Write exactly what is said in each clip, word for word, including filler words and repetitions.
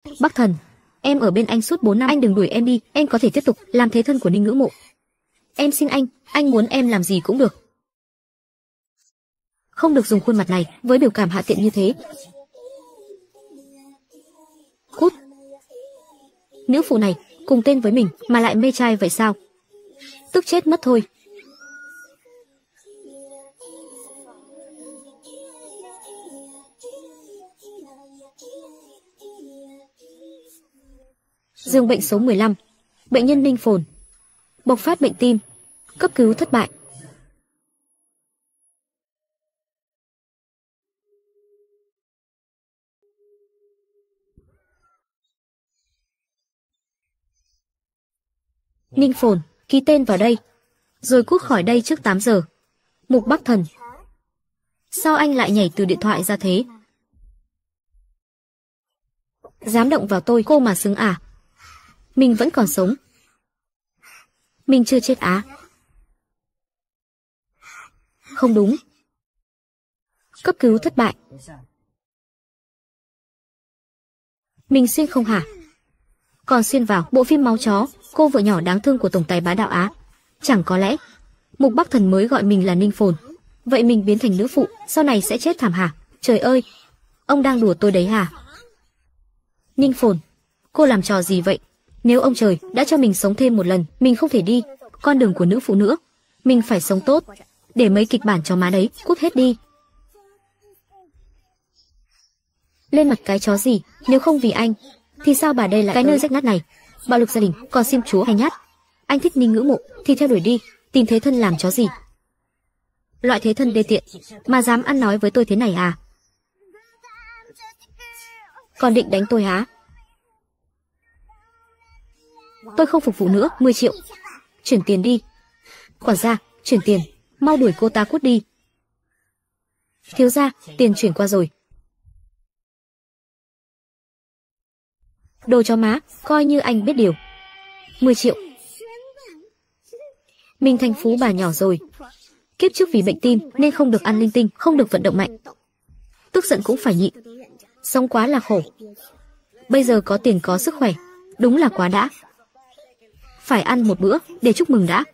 Bắc Thần, em ở bên anh suốt bốn năm, anh đừng đuổi em đi, em có thể tiếp tục làm thế thân của Ninh Ngữ Mộ. Em xin anh, anh muốn em làm gì cũng được. Không được dùng khuôn mặt này với biểu cảm hạ tiện như thế. Cút. Nữ phụ này cùng tên với mình mà lại mê trai vậy sao? Tức chết mất thôi. Giường bệnh số mười lăm. Bệnh nhân Ninh Phồn. Bộc phát bệnh tim. Cấp cứu thất bại. Ninh Phồn, ký tên vào đây, rồi cút khỏi đây trước tám giờ. Mục Bắc Thần. Sao anh lại nhảy từ điện thoại ra thế? Dám động vào tôi cô mà xứng à? Mình vẫn còn sống. Mình chưa chết á? Không đúng. Cấp cứu thất bại. Mình xuyên không hả? Còn xuyên vào bộ phim Máu Chó, cô vợ nhỏ đáng thương của tổng tài bá đạo Á. Chẳng có lẽ Mục Bắc Thần mới gọi mình là Ninh Phồn. Vậy mình biến thành nữ phụ, sau này sẽ chết thảm hả? Trời ơi, ông đang đùa tôi đấy hả? Ninh Phồn, cô làm trò gì vậy? Nếu ông trời đã cho mình sống thêm một lần, mình không thể đi con đường của nữ phụ nữa. Mình phải sống tốt. Để mấy kịch bản cho má đấy, cút hết đi. Lên mặt cái chó gì, nếu không vì anh thì sao bà đây lại cái nơi rách nát này? Bạo lực gia đình, còn xiêm chúa hay nhát? Anh thích Ninh Ngữ Mộ thì theo đuổi đi, tìm thế thân làm chó gì? Loại thế thân đê tiện mà dám ăn nói với tôi thế này à? Còn định đánh tôi hả? Tôi không phục vụ nữa. Mười triệu. Chuyển tiền đi. Quản gia, chuyển tiền. Mau đuổi cô ta cút đi. Thiếu gia, tiền chuyển qua rồi. Đồ chó má, coi như anh biết điều. Mười triệu. Mình thành phú bà nhỏ rồi. Kiếp trước vì bệnh tim nên không được ăn linh tinh, không được vận động mạnh. Tức giận cũng phải nhịn. Sống quá là khổ. Bây giờ có tiền có sức khỏe, đúng là quá đã. Phải ăn một bữa để chúc mừng đã.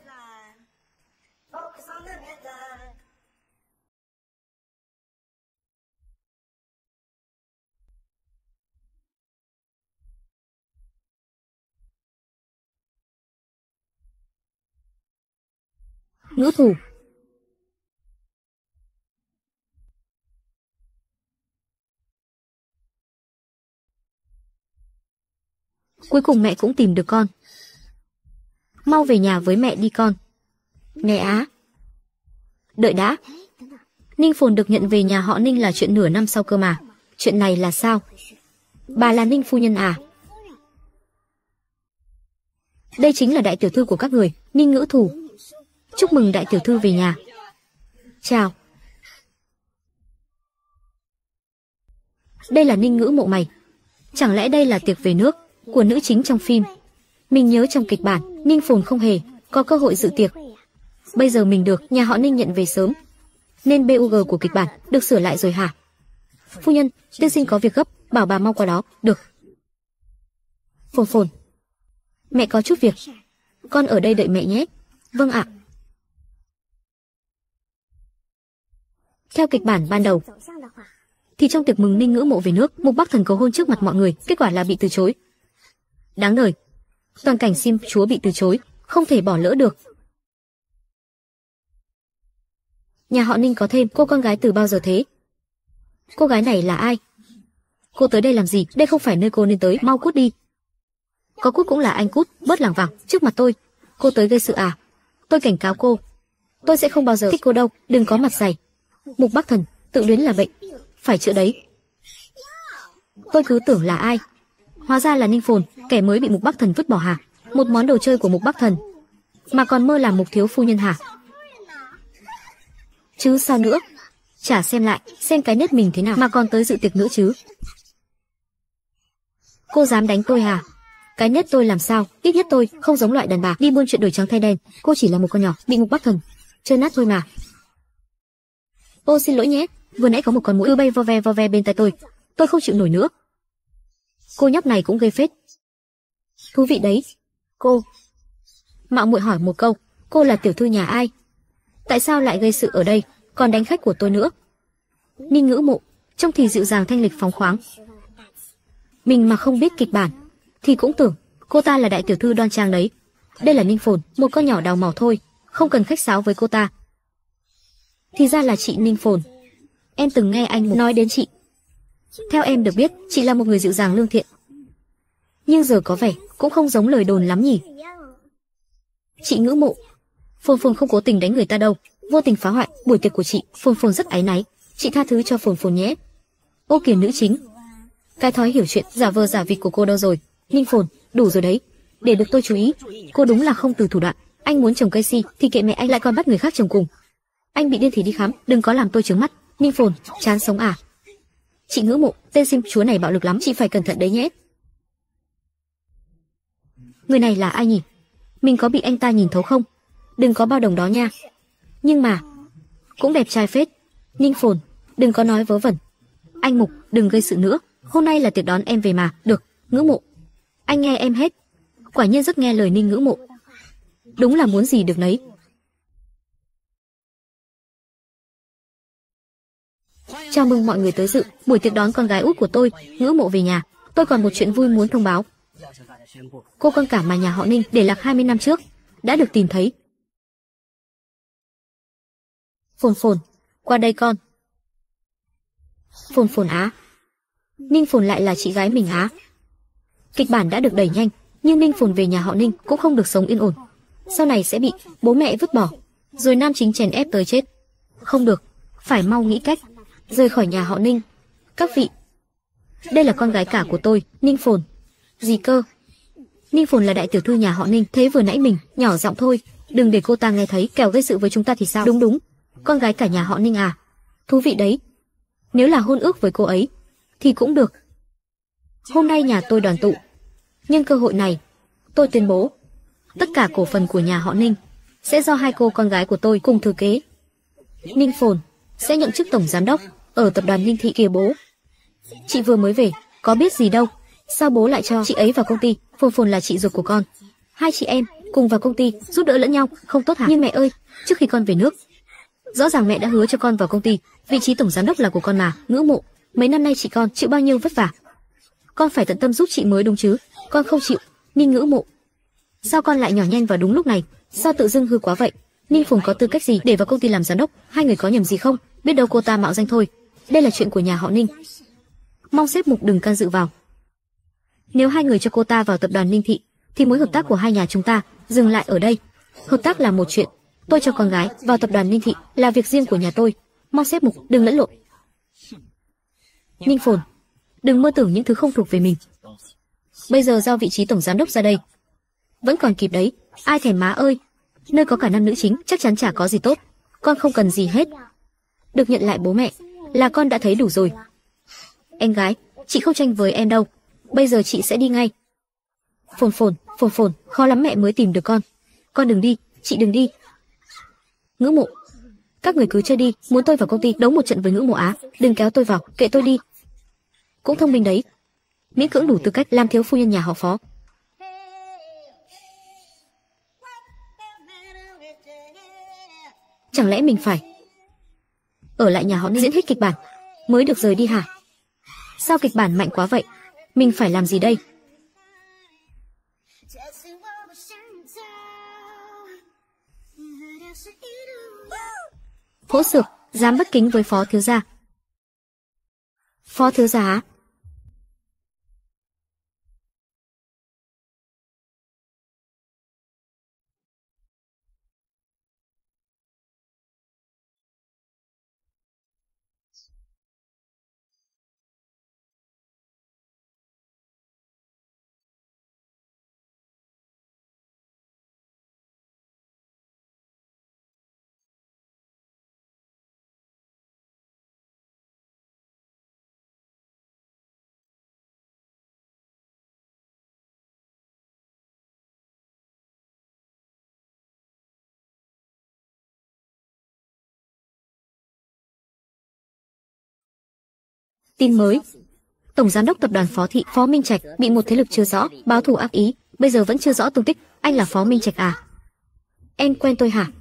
Ngữ thủ. Cuối cùng mẹ cũng tìm được con. Mau về nhà với mẹ đi con. Mẹ á. Đợi đã. Ninh Phồn được nhận về nhà họ Ninh là chuyện nửa năm sau cơ mà. Chuyện này là sao? Bà là Ninh phu nhân à? Đây chính là đại tiểu thư của các người, Ninh Ngữ Thủ. Chúc mừng đại tiểu thư về nhà. Chào. Đây là Ninh Ngữ Mộ mày. Chẳng lẽ đây là tiệc về nước của nữ chính trong phim? Mình nhớ trong kịch bản, Ninh Phồn không hề có cơ hội dự tiệc. Bây giờ mình được nhà họ Ninh nhận về sớm, nên bug của kịch bản được sửa lại rồi hả? Phu nhân, tiên sinh có việc gấp, bảo bà mau qua đó. Được. Phồn Phồn, mẹ có chút việc, con ở đây đợi mẹ nhé. Vâng ạ. Theo kịch bản ban đầu thì trong tiệc mừng Ninh Ngữ Mộ về nước, Mục Bắc Thần cầu hôn trước mặt mọi người, kết quả là bị từ chối. Đáng đời. Toàn cảnh xiêm chúa bị từ chối, không thể bỏ lỡ được. Nhà họ Ninh có thêm cô con gái từ bao giờ thế? Cô gái này là ai? Cô tới đây làm gì? Đây không phải nơi cô nên tới, mau cút đi. Có cút cũng là anh cút, bớt lảng vảng trước mặt tôi. Cô tới gây sự à? Tôi cảnh cáo cô, tôi sẽ không bao giờ thích cô đâu, đừng có mặt dày. Mục Bắc Thần, tự luyến là bệnh, phải chữa đấy. Tôi cứ tưởng là ai, hóa ra là Ninh Phồn, kẻ mới bị Mục Bắc Thần vứt bỏ hả? Một món đồ chơi của Mục Bắc Thần mà còn mơ làm Mục thiếu phu nhân hả? Chứ sao nữa? Chả xem lại, xem cái nết mình thế nào mà còn tới dự tiệc nữa chứ. Cô dám đánh tôi hả? Cái nết tôi làm sao? Ít nhất tôi không giống loại đàn bà đi buôn chuyện đổi trắng thay đen. Cô chỉ là một con nhỏ bị Mục Bắc Thần chơi nát thôi mà. Ô xin lỗi nhé, vừa nãy có một con muỗi bay vo ve vo ve bên tai tôi, tôi không chịu nổi nữa. Cô nhóc này cũng gây phết. Thú vị đấy. Cô mạo muội hỏi một câu, cô là tiểu thư nhà ai? Tại sao lại gây sự ở đây, còn đánh khách của tôi nữa? Ninh Ngữ Mộ trông thì dịu dàng thanh lịch phóng khoáng. Mình mà không biết kịch bản thì cũng tưởng cô ta là đại tiểu thư đoan trang đấy. Đây là Ninh Phồn, một con nhỏ đào mỏ thôi, không cần khách sáo với cô ta. Thì ra là chị Ninh Phồn. Em từng nghe anh nói đến chị. Theo em được biết, chị là một người dịu dàng lương thiện. Nhưng giờ có vẻ cũng không giống lời đồn lắm nhỉ. Chị Ngữ Mộ, Phồn Phồn không cố tình đánh người ta đâu, vô tình phá hoại buổi tiệc của chị. Phồn Phồn rất áy náy, chị tha thứ cho Phồn Phồn nhé. Ô kìa nữ chính, cái thói hiểu chuyện giả vờ giả vịt của cô đâu rồi? Ninh Phồn, đủ rồi đấy, để được tôi chú ý. Cô đúng là không từ thủ đoạn. Anh muốn trồng cây si thì kệ mẹ anh, lại còn bắt người khác trồng cùng. Anh bị điên thì đi khám, đừng có làm tôi trướng mắt. Ninh Phồn, chán sống à? Chị Ngữ Mộ, tên sim chúa này bạo lực lắm, chị phải cẩn thận đấy nhé. Người này là ai nhỉ? Mình có bị anh ta nhìn thấu không? Đừng có bao đồng đó nha. Nhưng mà cũng đẹp trai phết. Ninh Phồn, đừng có nói vớ vẩn. Anh Mục, đừng gây sự nữa. Hôm nay là tiệc đón em về mà. Được, Ngữ Mộ, anh nghe em hết. Quả nhiên rất nghe lời Ninh Ngữ Mộ. Đúng là muốn gì được nấy. Chào mừng mọi người tới dự buổi tiệc đón con gái út của tôi, Ngữ Mộ về nhà. Tôi còn một chuyện vui muốn thông báo. Cô con cả mà nhà họ Ninh để lạc hai mươi năm trước đã được tìm thấy. Phồn Phồn, qua đây con. Phồn Phồn á? Ninh Phồn lại là chị gái mình á? Kịch bản đã được đẩy nhanh, nhưng Ninh Phồn về nhà họ Ninh cũng không được sống yên ổn. Sau này sẽ bị bố mẹ vứt bỏ, rồi nam chính chèn ép tới chết. Không được, phải mau nghĩ cách rời khỏi nhà họ Ninh. Các vị, đây là con gái cả của tôi, Ninh Phồn. Gì cơ? Ninh Phồn là đại tiểu thư nhà họ Ninh. Thế vừa nãy mình nhỏ giọng thôi, đừng để cô ta nghe thấy, kẻo gây sự với chúng ta thì sao? Đúng đúng, con gái cả nhà họ Ninh à? Thú vị đấy. Nếu là hôn ước với cô ấy thì cũng được. Hôm nay nhà tôi đoàn tụ, nhân cơ hội này tôi tuyên bố tất cả cổ phần của nhà họ Ninh sẽ do hai cô con gái của tôi cùng thừa kế. Ninh Phồn sẽ nhận chức tổng giám đốc ở tập đoàn Ninh Thị. Kìa bố, chị vừa mới về, có biết gì đâu. Sao bố lại cho chị ấy vào công ty? Phồn Phồn là chị ruột của con, hai chị em cùng vào công ty giúp đỡ lẫn nhau, không tốt hả? Nhưng mẹ ơi, trước khi con về nước, rõ ràng mẹ đã hứa cho con vào công ty, vị trí tổng giám đốc là của con mà. Ngữ Mộ, mấy năm nay chị con chịu bao nhiêu vất vả, con phải tận tâm giúp chị mới đúng chứ. Con không chịu. Ninh Ngữ Mộ, sao con lại nhỏ nhanh vào đúng lúc này? Sao tự dưng hư quá vậy? Ninh Phồn có tư cách gì để vào công ty làm giám đốc? Hai người có nhầm gì không? Biết đâu cô ta mạo danh thôi. Đây là chuyện của nhà họ Ninh, mong sếp Mục đừng can dự vào. Nếu hai người cho cô ta vào tập đoàn Ninh Thị thì mối hợp tác của hai nhà chúng ta dừng lại ở đây. Hợp tác là một chuyện, tôi cho con gái vào tập đoàn Ninh Thị là việc riêng của nhà tôi, mong sếp Mục đừng lẫn lộn. Ninh Phồn, đừng mơ tưởng những thứ không thuộc về mình. Bây giờ giao vị trí tổng giám đốc ra đây vẫn còn kịp đấy. Ai thèm má ơi, nơi có cả năm nữ chính chắc chắn chả có gì tốt. Con không cần gì hết, được nhận lại bố mẹ là con đã thấy đủ rồi. Em gái, chị không tranh với em đâu, bây giờ chị sẽ đi ngay. Phồn Phồn, Phồn Phồn, khó lắm mẹ mới tìm được con. Con đừng đi, chị đừng đi. Ngữ Mộ, các người cứ chơi đi. Muốn tôi vào công ty đấu một trận với Ngữ Mộ á? Đừng kéo tôi vào, kệ tôi đi. Cũng thông minh đấy, miễn cưỡng đủ tư cách làm thiếu phu nhân nhà họ Phó. Chẳng lẽ mình phải ở lại nhà họ Ninh diễn hết kịch bản mới được rời đi hả? Sao kịch bản mạnh quá vậy? Mình phải làm gì đây? Hỗn xược, dám bất kính với Phó thiếu gia. Phó thiếu gia á? Tin mới, Tổng giám đốc tập đoàn Phó Thị, Phó Minh Trạch, bị một thế lực chưa rõ báo thù ác ý, bây giờ vẫn chưa rõ tung tích. Anh là Phó Minh Trạch à? Em quen tôi hả?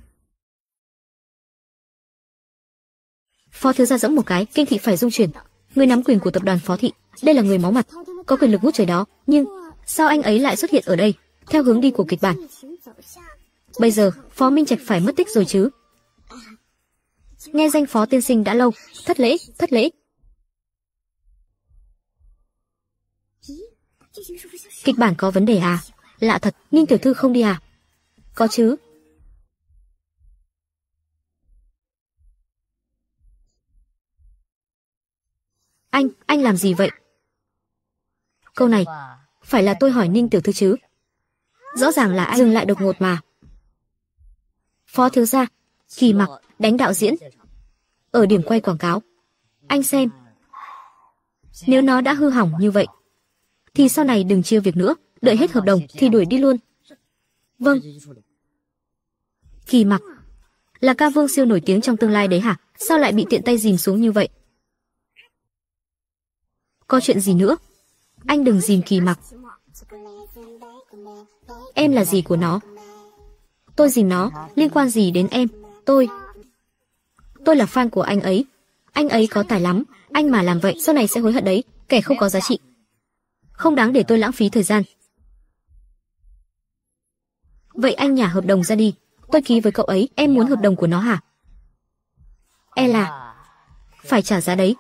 Phó thiếu gia giẫm một cái, kinh thị phải rung chuyển. Người nắm quyền của tập đoàn Phó Thị, đây là người máu mặt, có quyền lực ngút trời đó, nhưng sao anh ấy lại xuất hiện ở đây, theo hướng đi của kịch bản? Bây giờ, Phó Minh Trạch phải mất tích rồi chứ? Nghe danh Phó tiên sinh đã lâu, thất lễ, thất lễ. Kịch bản có vấn đề à? Lạ thật, Ninh tiểu thư không đi à? Có chứ. Anh, anh làm gì vậy? Câu này, phải là tôi hỏi Ninh tiểu thư chứ? Rõ ràng là anh dừng lại đột ngột mà. Phó thiếu gia, Kỳ Mặc, đánh đạo diễn. Ở điểm quay quảng cáo. Anh xem. Nếu nó đã hư hỏng như vậy, thì sau này đừng chia việc nữa, đợi hết hợp đồng thì đuổi đi luôn. Vâng. Kỳ Mặc, là ca vương siêu nổi tiếng trong tương lai đấy hả? Sao lại bị tiện tay dìm xuống như vậy? Có chuyện gì nữa? Anh đừng dìm Kỳ Mặc. Em là gì của nó? Tôi dìm nó, liên quan gì đến em? Tôi... Tôi là fan của anh ấy. Anh ấy có tài lắm. Anh mà làm vậy sau này sẽ hối hận đấy. Kẻ không có giá trị. Không đáng để tôi lãng phí thời gian. Vậy anh nhả hợp đồng ra đi. Tôi ký với cậu ấy. Em muốn hợp đồng của nó hả? E là phải trả giá đấy.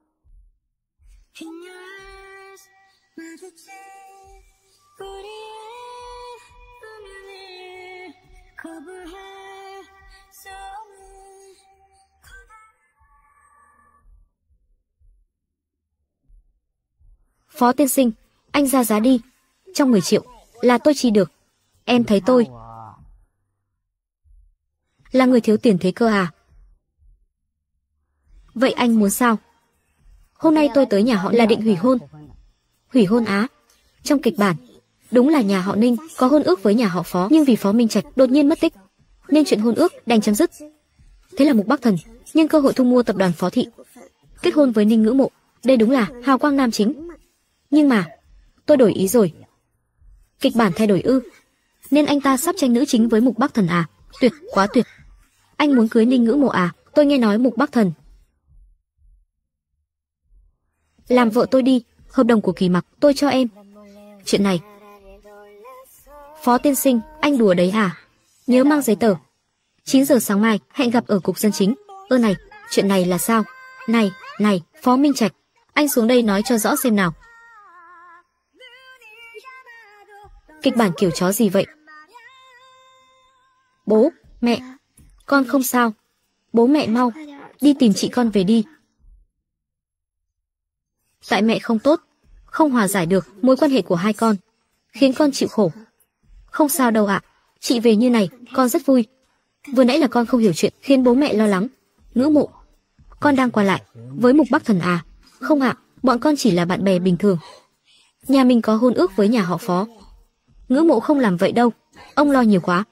Phó tiên sinh, anh ra giá đi. Trong mười triệu, là tôi chi được. Em thấy tôi là người thiếu tiền thế cơ à? Vậy anh muốn sao? Hôm nay tôi tới nhà họ là định hủy hôn. Hủy hôn á? Trong kịch bản, đúng là nhà họ Ninh có hôn ước với nhà họ Phó, nhưng vì Phó Minh Trạch đột nhiên mất tích, nên chuyện hôn ước đành chấm dứt. Thế là Mục Bắc Thần nhân cơ hội thu mua tập đoàn Phó Thị, kết hôn với Ninh Ngữ Mộ. Đây đúng là hào quang nam chính. Nhưng mà, tôi đổi ý rồi. Kịch bản thay đổi ư? Nên anh ta sắp tranh nữ chính với Mục Bắc Thần à? Tuyệt, quá tuyệt. Anh muốn cưới Ninh Ngữ Mộ à? Tôi nghe nói Mục Bắc Thần làm vợ tôi đi, hợp đồng của Kỳ Mặc tôi cho em. Chuyện này, Phó tiên sinh, anh đùa đấy hả? Nhớ mang giấy tờ. chín giờ sáng mai, hẹn gặp ở cục dân chính. Ơ này, chuyện này là sao? Này, này, Phó Minh Trạch, anh xuống đây nói cho rõ xem nào. Kịch bản kiểu chó gì vậy? Bố, mẹ, con không sao. Bố mẹ mau, đi tìm chị con về đi. Tại mẹ không tốt, không hòa giải được mối quan hệ của hai con, khiến con chịu khổ. Không sao đâu ạ, chị về như này, con rất vui. Vừa nãy là con không hiểu chuyện, khiến bố mẹ lo lắng. Ngữ Mộ, con đang qua lại với Mục Bắc Thần à? Không ạ, bọn con chỉ là bạn bè bình thường. Nhà mình có hôn ước với nhà họ Phó. Ngữ Mộ không làm vậy đâu, ông lo nhiều quá.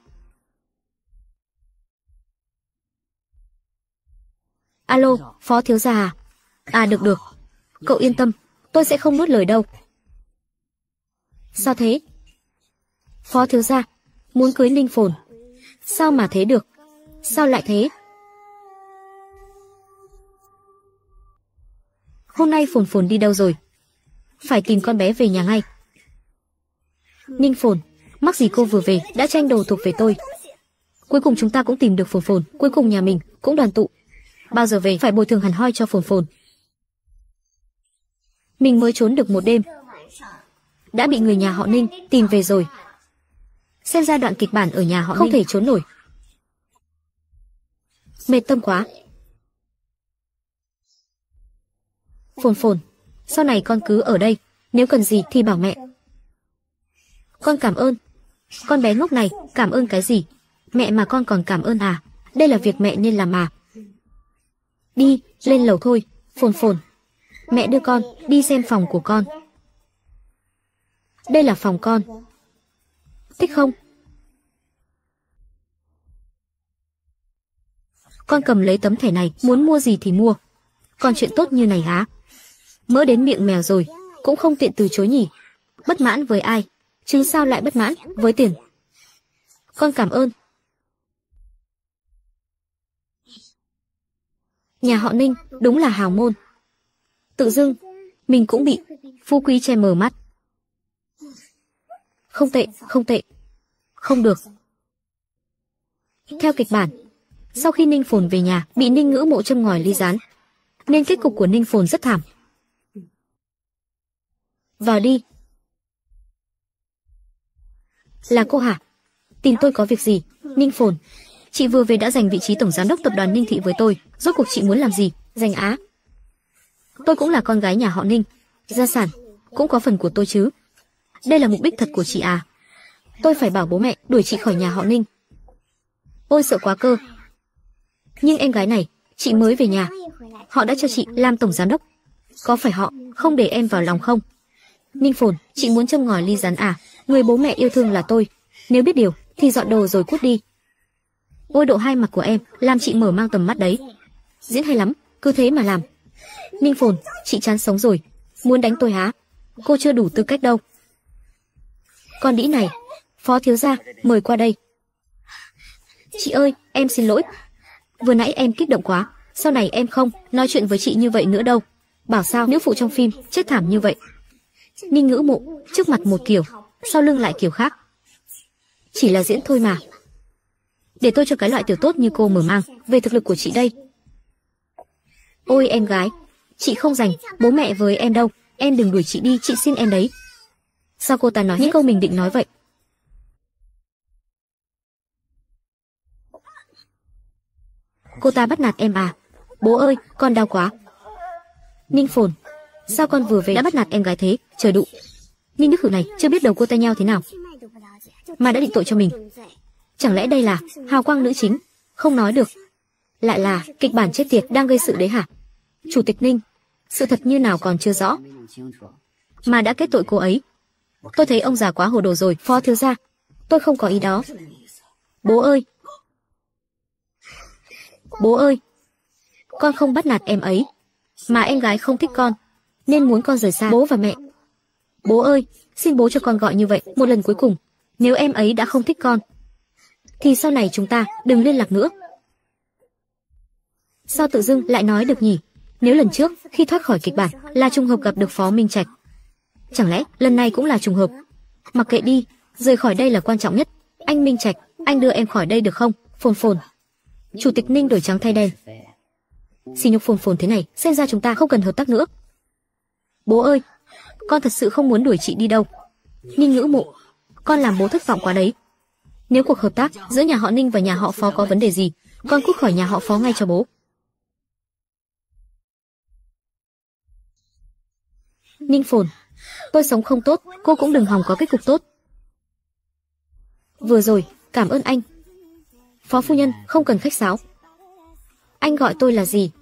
Alo, Phó thiếu gia à? À được được, cậu yên tâm, tôi sẽ không nuốt lời đâu. Sao thế? Phó thiếu gia muốn cưới Ninh Phồn. Sao mà thế được? Sao lại thế? Hôm nay Phồn Phồn đi đâu rồi? Phải tìm con bé về nhà ngay. Ninh Phồn, mắc gì cô vừa về đã tranh đồ thuộc về tôi. Cuối cùng chúng ta cũng tìm được Phồn Phồn, cuối cùng nhà mình cũng đoàn tụ. Bao giờ về phải bồi thường hẳn hoi cho Phồn Phồn. Mình mới trốn được một đêm, đã bị người nhà họ Ninh tìm về rồi. Xem ra đoạn kịch bản ở nhà họ không Ninh thể trốn nổi. Mệt tâm quá. Phồn Phồn, sau này con cứ ở đây, nếu cần gì thì bảo mẹ. Con cảm ơn. Con bé ngốc này, cảm ơn cái gì? Mẹ mà con còn cảm ơn à? Đây là việc mẹ nên làm mà. Đi, lên lầu thôi, Phồn Phồn. Mẹ đưa con đi xem phòng của con. Đây là phòng con. Thích không? Con cầm lấy tấm thẻ này, muốn mua gì thì mua. Còn chuyện tốt như này hả? Mỡ đến miệng mèo rồi, cũng không tiện từ chối nhỉ. Bất mãn với ai? Chứ sao lại bất mãn với tiền? Con cảm ơn. Nhà họ Ninh đúng là hào môn. Tự dưng mình cũng bị phú quý che mờ mắt. Không tệ, không tệ. Không được. Theo kịch bản, sau khi Ninh Phồn về nhà bị Ninh Ngữ Mộ châm ngòi ly gián, nên kết cục của Ninh Phồn rất thảm. Vào đi. Là cô hả? Tìm tôi có việc gì? Ninh Phồn, chị vừa về đã giành vị trí tổng giám đốc tập đoàn Ninh Thị với tôi, rốt cuộc chị muốn làm gì? Giành Á? Tôi cũng là con gái nhà họ Ninh, gia sản cũng có phần của tôi chứ. Đây là mục đích thật của chị à? Tôi phải bảo bố mẹ đuổi chị khỏi nhà họ Ninh. Ôi sợ quá cơ. Nhưng em gái này, chị mới về nhà, họ đã cho chị làm tổng giám đốc. Có phải họ không để em vào lòng không? Ninh Phồn, chị muốn châm ngòi ly gián à? Người bố mẹ yêu thương là tôi. Nếu biết điều thì dọn đồ rồi cút đi. Ôi độ hai mặt của em làm chị mở mang tầm mắt đấy. Diễn hay lắm, cứ thế mà làm. Ninh Phồn, chị chán sống rồi. Muốn đánh tôi hả? Cô chưa đủ tư cách đâu. Con đĩ này, Phó thiếu gia, mời qua đây. Chị ơi, em xin lỗi. Vừa nãy em kích động quá, sau này em không nói chuyện với chị như vậy nữa đâu. Bảo sao nữ phụ trong phim chết thảm như vậy. Ninh Ngữ Mộ, trước mặt một kiểu, sau lưng lại kiểu khác. Chỉ là diễn thôi mà. Để tôi cho cái loại tiểu tốt như cô mở mang về thực lực của chị đây. Ôi em gái, chị không dành bố mẹ với em đâu. Em đừng đuổi chị đi, chị xin em đấy. Sao cô ta nói những câu mình định nói vậy? Cô ta bắt nạt em à? Bố ơi, con đau quá. Ninh Phồn, sao con vừa về đã bắt nạt em gái thế? Trời đụ. Ninh Đức Hự này chưa biết đầu cô ta nhau thế nào mà đã định tội cho mình. Chẳng lẽ đây là hào quang nữ chính? Không nói được. Lại là kịch bản chết tiệt đang gây sự đấy hả? Chủ tịch Ninh, sự thật như nào còn chưa rõ mà đã kết tội cô ấy. Tôi thấy ông già quá hồ đồ rồi. Phó thiếu gia, tôi không có ý đó. Bố ơi, bố ơi, con không bắt nạt em ấy, mà em gái không thích con nên muốn con rời xa bố và mẹ. Bố ơi, xin bố cho con gọi như vậy một lần cuối cùng. Nếu em ấy đã không thích con thì sau này chúng ta đừng liên lạc nữa. Sao tự dưng lại nói được nhỉ? Nếu lần trước khi thoát khỏi kịch bản là trùng hợp gặp được Phó Minh Trạch, chẳng lẽ lần này cũng là trùng hợp? Mặc kệ đi, rời khỏi đây là quan trọng nhất. Anh Minh Trạch, anh đưa em khỏi đây được không? Phồn Phồn. Chủ tịch Ninh đổi trắng thay đen. Xì nhục Phồn Phồn thế này, xem ra chúng ta không cần hợp tác nữa. Bố ơi, con thật sự không muốn đuổi chị đi đâu. Ninh Ngữ Mộ, con làm bố thất vọng quá đấy. Nếu cuộc hợp tác giữa nhà họ Ninh và nhà họ Phó có vấn đề gì, con cút khỏi nhà họ Phó ngay cho bố. Ninh Phồn, tôi sống không tốt, cô cũng đừng hòng có kết cục tốt. Vừa rồi, cảm ơn anh. Phó phu nhân, không cần khách sáo. Anh gọi tôi là gì?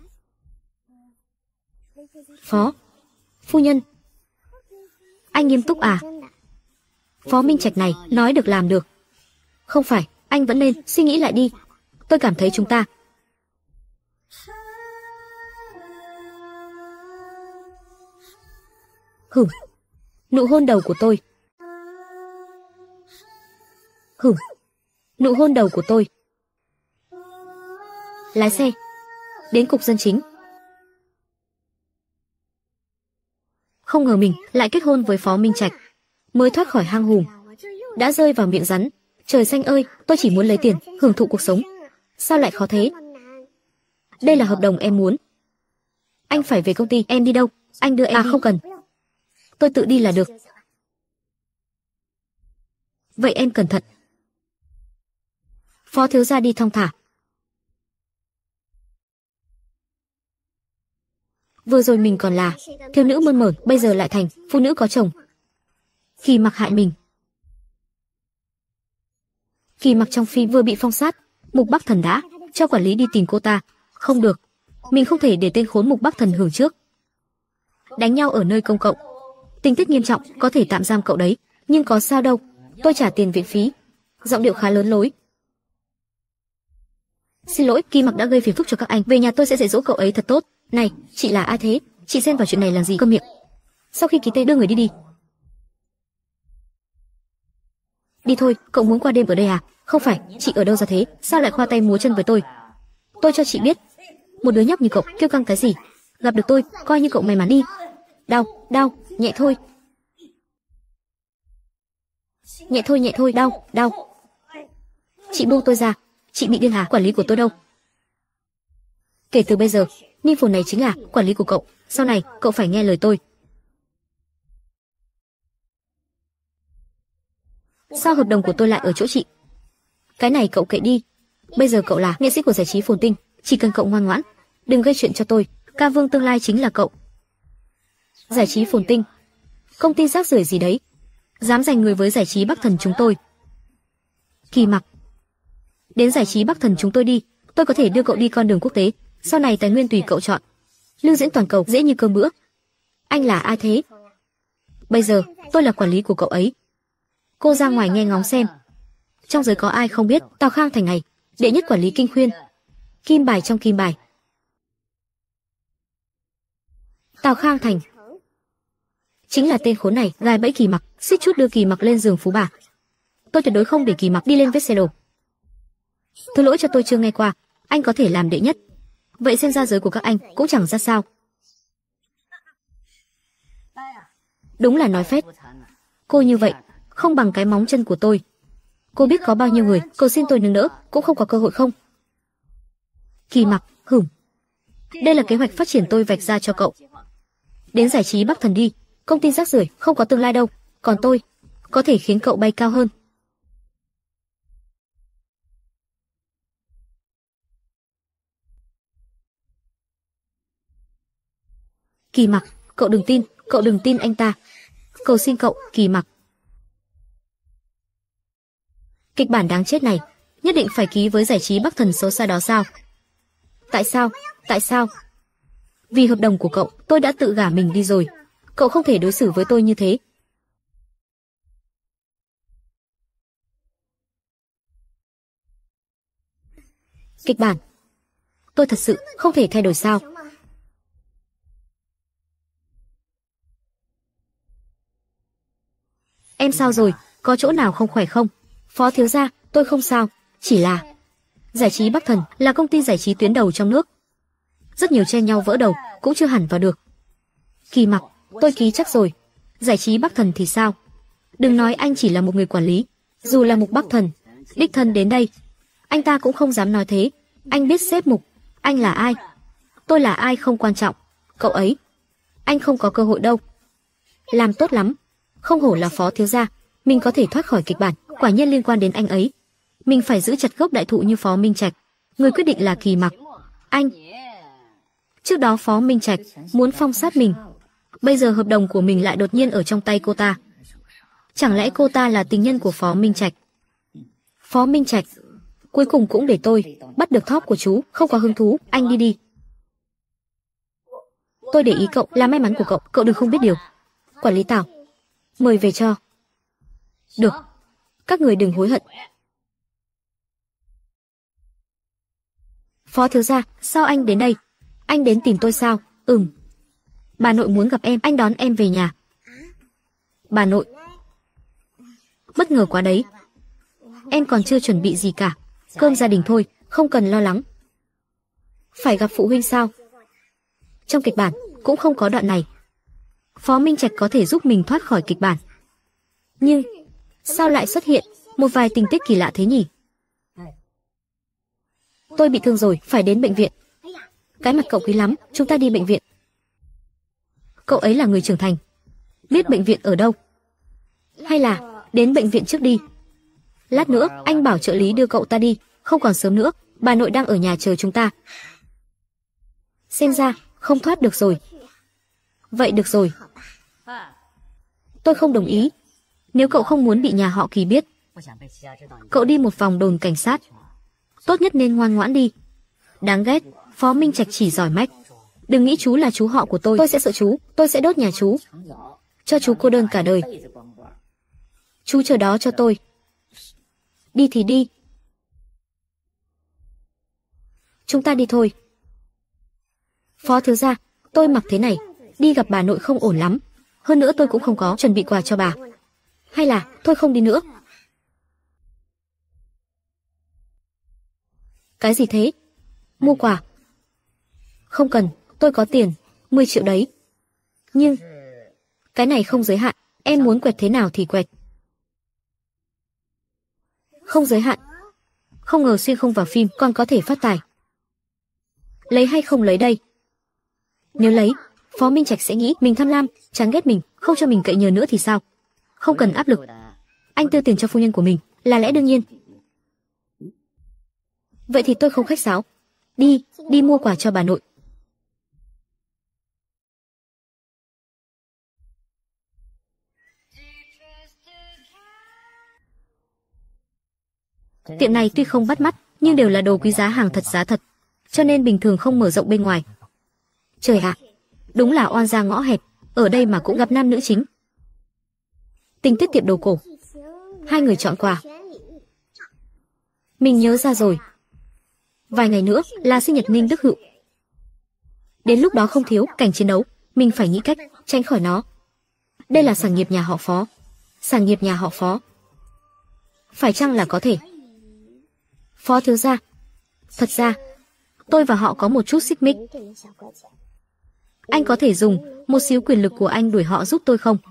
Phó phu nhân. Anh nghiêm túc à? Phó Minh Trạch này nói được làm được. Không phải, anh vẫn nên suy nghĩ lại đi. Tôi cảm thấy chúng ta Hửm, nụ hôn đầu của tôi. Hửm, nụ hôn đầu của tôi. Lái xe đến cục dân chính. Không ngờ mình lại kết hôn với Phó Minh Trạch, mới thoát khỏi hang hùm đã rơi vào miệng rắn. Trời xanh ơi, tôi chỉ muốn lấy tiền, hưởng thụ cuộc sống. Sao lại khó thế? Đây là hợp đồng em muốn. Anh phải về công ty, em đi đâu? Anh đưa em à đi. Không cần, tôi tự đi là được. Vậy em cẩn thận. Phó thiếu gia đi thong thả. Vừa rồi mình còn là thiếu nữ mơn mởn, bây giờ lại thành phụ nữ có chồng. Kỳ Mặc hại mình. Kỳ Mặc trong phim vừa bị phong sát, Mục Bắc Thần đã cho quản lý đi tìm cô ta. Không được, mình không thể để tên khốn Mục Bắc Thần hưởng trước. Đánh nhau ở nơi công cộng, tình tiết nghiêm trọng, có thể tạm giam cậu đấy. Nhưng có sao đâu, tôi trả tiền viện phí. Giọng điệu khá lớn lối. Xin lỗi, Kỳ Mặc đã gây phiền phức cho các anh. Về nhà tôi sẽ dạy dỗ cậu ấy thật tốt. Này, chị là ai thế? Chị xen vào chuyện này làm gì? Câm miệng. Sau khi ký tên đưa người đi đi. Đi thôi, cậu muốn qua đêm ở đây à? Không phải, chị ở đâu ra thế? Sao lại khoa tay múa chân với tôi? Tôi cho chị biết, một đứa nhóc như cậu kêu căng cái gì? Gặp được tôi, coi như cậu may mắn đi. Đau, đau, nhẹ thôi. Nhẹ thôi, nhẹ thôi, đau, đau. Chị buông tôi ra. Chị bị điên hả? Quản lý của tôi đâu? Kể từ bây giờ, Ninh Phồn này chính là quản lý của cậu. Sau này, cậu phải nghe lời tôi. Sao hợp đồng của tôi lại ở chỗ chị? Cái này cậu kệ đi. Bây giờ cậu là nghệ sĩ của giải trí Phồn Tinh, chỉ cần cậu ngoan ngoãn, đừng gây chuyện cho tôi. Ca Vương tương lai chính là cậu. Giải trí Phồn Tinh, công ty rác rưởi gì đấy, dám giành người với giải trí Bắc Thần chúng tôi. Kỳ Mặc, đến giải trí Bắc Thần chúng tôi đi, tôi có thể đưa cậu đi con đường quốc tế, sau này tài nguyên tùy cậu chọn. Lưu diễn toàn cầu dễ như cơm bữa. Anh là ai thế? Bây giờ, tôi là quản lý của cậu ấy. Cô ra ngoài nghe ngóng xem. Trong giới có ai không biết Tào Khang Thành này, đệ nhất quản lý Kinh Khuyên. Kim bài trong kim bài. Tào Khang Thành chính là tên khốn này gài bẫy Kỳ Mặc, suýt chút đưa Kỳ Mặc lên giường phú bà. Tôi tuyệt đối không để Kỳ Mặc đi lên vết xe đổ. Thứ lỗi cho tôi chưa nghe qua, anh có thể làm đệ nhất. Vậy xem ra giới của các anh cũng chẳng ra sao. Đúng là nói phét. Cô như vậy, không bằng cái móng chân của tôi. Cô biết có bao nhiêu người cầu xin tôi nâng đỡ, cũng không có cơ hội không? Kỳ Mặc, hửm. Đây là kế hoạch phát triển tôi vạch ra cho cậu. Đến giải trí Bắc Thần đi, công ty rác rưởi không có tương lai đâu, còn tôi có thể khiến cậu bay cao hơn. Kỳ Mặc, cậu đừng tin, cậu đừng tin anh ta. Cầu xin cậu, Kỳ Mặc. Kịch bản đáng chết này, nhất định phải ký với giải trí Bắc Thần xấu xa đó sao? Tại sao? Tại sao? Vì hợp đồng của cậu, tôi đã tự gả mình đi rồi. Cậu không thể đối xử với tôi như thế. Kịch bản, tôi thật sự không thể thay đổi sao? Em sao rồi? Có chỗ nào không khỏe không? Phó thiếu gia, tôi không sao, chỉ là giải trí Bắc Thần là công ty giải trí tuyến đầu trong nước. Rất nhiều chen nhau vỡ đầu, cũng chưa hẳn vào được. Kỳ Mặc, tôi ký chắc rồi. Giải trí Bắc Thần thì sao? Đừng nói anh chỉ là một người quản lý, dù là Mục Bắc Thần, đích thân đến đây, anh ta cũng không dám nói thế. Anh biết sếp Mục, anh là ai? Tôi là ai không quan trọng, cậu ấy, anh không có cơ hội đâu. Làm tốt lắm, không hổ là phó thiếu gia, mình có thể thoát khỏi kịch bản, quả nhiên liên quan đến anh ấy. Mình phải giữ chặt gốc đại thụ như Phó Minh Trạch. Người quyết định là Kỳ Mặc. Anh. Trước đó Phó Minh Trạch muốn phong sát mình, bây giờ hợp đồng của mình lại đột nhiên ở trong tay cô ta. Chẳng lẽ cô ta là tình nhân của Phó Minh Trạch? Phó Minh Trạch, cuối cùng cũng để tôi bắt được thóp của chú, không có hứng thú, anh đi đi. Tôi để ý cậu, là may mắn của cậu, cậu đừng không biết điều. Quản lý Tào, mời về cho. Được, các người đừng hối hận. Phó thiếu gia, sao anh đến đây? Anh đến tìm tôi sao? Ừm. Bà nội muốn gặp em, anh đón em về nhà. Bà nội. Bất ngờ quá đấy. Em còn chưa chuẩn bị gì cả. Cơm gia đình thôi, không cần lo lắng. Phải gặp phụ huynh sao? Trong kịch bản, cũng không có đoạn này. Phó Minh Trạch có thể giúp mình thoát khỏi kịch bản. Nhưng, sao lại xuất hiện một vài tình tiết kỳ lạ thế nhỉ? Tôi bị thương rồi, phải đến bệnh viện. Cái mặt cậu quý lắm, chúng ta đi bệnh viện. Cậu ấy là người trưởng thành, biết bệnh viện ở đâu. Hay là đến bệnh viện trước đi. Lát nữa, anh bảo trợ lý đưa cậu ta đi. Không còn sớm nữa, bà nội đang ở nhà chờ chúng ta. Xem ra, không thoát được rồi. Vậy được rồi. Tôi không đồng ý. Nếu cậu không muốn bị nhà họ Kỳ biết, cậu đi một vòng đồn cảnh sát. Tốt nhất nên ngoan ngoãn đi. Đáng ghét, Phó Minh Trạch chỉ giỏi mách. Đừng nghĩ chú là chú họ của tôi. Tôi sẽ sợ chú, tôi sẽ đốt nhà chú, cho chú cô đơn cả đời. Chú chờ đó cho tôi. Đi thì đi. Chúng ta đi thôi. Phó thiếu gia, tôi mặc thế này, Đi gặp bà nội không ổn lắm. Hơn nữa tôi cũng không có chuẩn bị quà cho bà. Hay là tôi không đi nữa. Cái gì thế? Mua quà? Không cần, tôi có tiền, mười triệu đấy. Nhưng cái này không giới hạn, em muốn quẹt thế nào thì quẹt. Không giới hạn. Không ngờ xuyên không vào phim còn có thể phát tài. Lấy hay không lấy đây? Nếu lấy, Phó Minh Trạch sẽ nghĩ mình tham lam, chán ghét mình, không cho mình cậy nhờ nữa thì sao? Không cần áp lực. Anh tiêu tiền cho phu nhân của mình là lẽ đương nhiên. Vậy thì tôi không khách sáo. Đi, đi mua quà cho bà nội. Tiệm này tuy không bắt mắt, nhưng đều là đồ quý giá, hàng thật giá thật, cho nên bình thường không mở rộng bên ngoài. Trời ạ, đúng là oan gia ngõ hẹp, ở đây mà cũng gặp nam nữ chính. Tình tiết tiệm đồ cổ. Hai người chọn quà. Mình nhớ ra rồi. Vài ngày nữa là sinh nhật Ninh Đức Hựu. Đến lúc đó không thiếu cảnh chiến đấu, mình phải nghĩ cách tránh khỏi nó. Đây là sản nghiệp nhà họ Phó. Sản nghiệp nhà họ Phó. Phải chăng là có thể? Phó thiếu gia, thật ra tôi và họ có một chút xích mích. Anh có thể dùng một xíu quyền lực của anh đuổi họ giúp tôi không?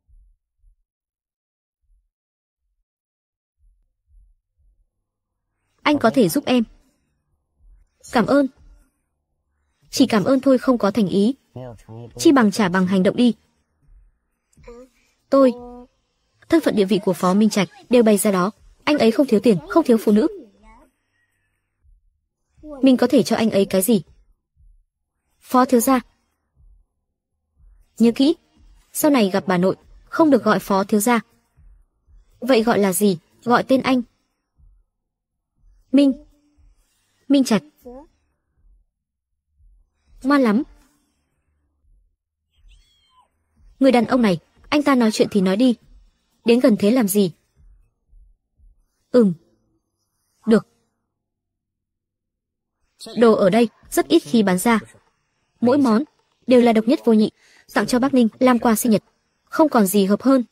Anh có thể giúp em. Cảm ơn. Chỉ cảm ơn thôi, không có thành ý. Chi bằng trả bằng hành động đi. Tôi, thân phận địa vị của Phó Minh Trạch đều bày ra đó. Anh ấy không thiếu tiền, không thiếu phụ nữ. Mình có thể cho anh ấy cái gì? Phó thiếu gia, nhớ kỹ, sau này gặp bà nội không được gọi Phó thiếu gia. Vậy gọi là gì? Gọi tên anh. Minh. Minh Trạch. Ngoan lắm. Người đàn ông này, anh ta nói chuyện thì nói đi. Đến gần thế làm gì? Ừm. Được. Đồ ở đây rất ít khi bán ra. Mỗi món đều là độc nhất vô nhị, tặng cho bác Ninh làm quà sinh nhật. Không còn gì hợp hơn.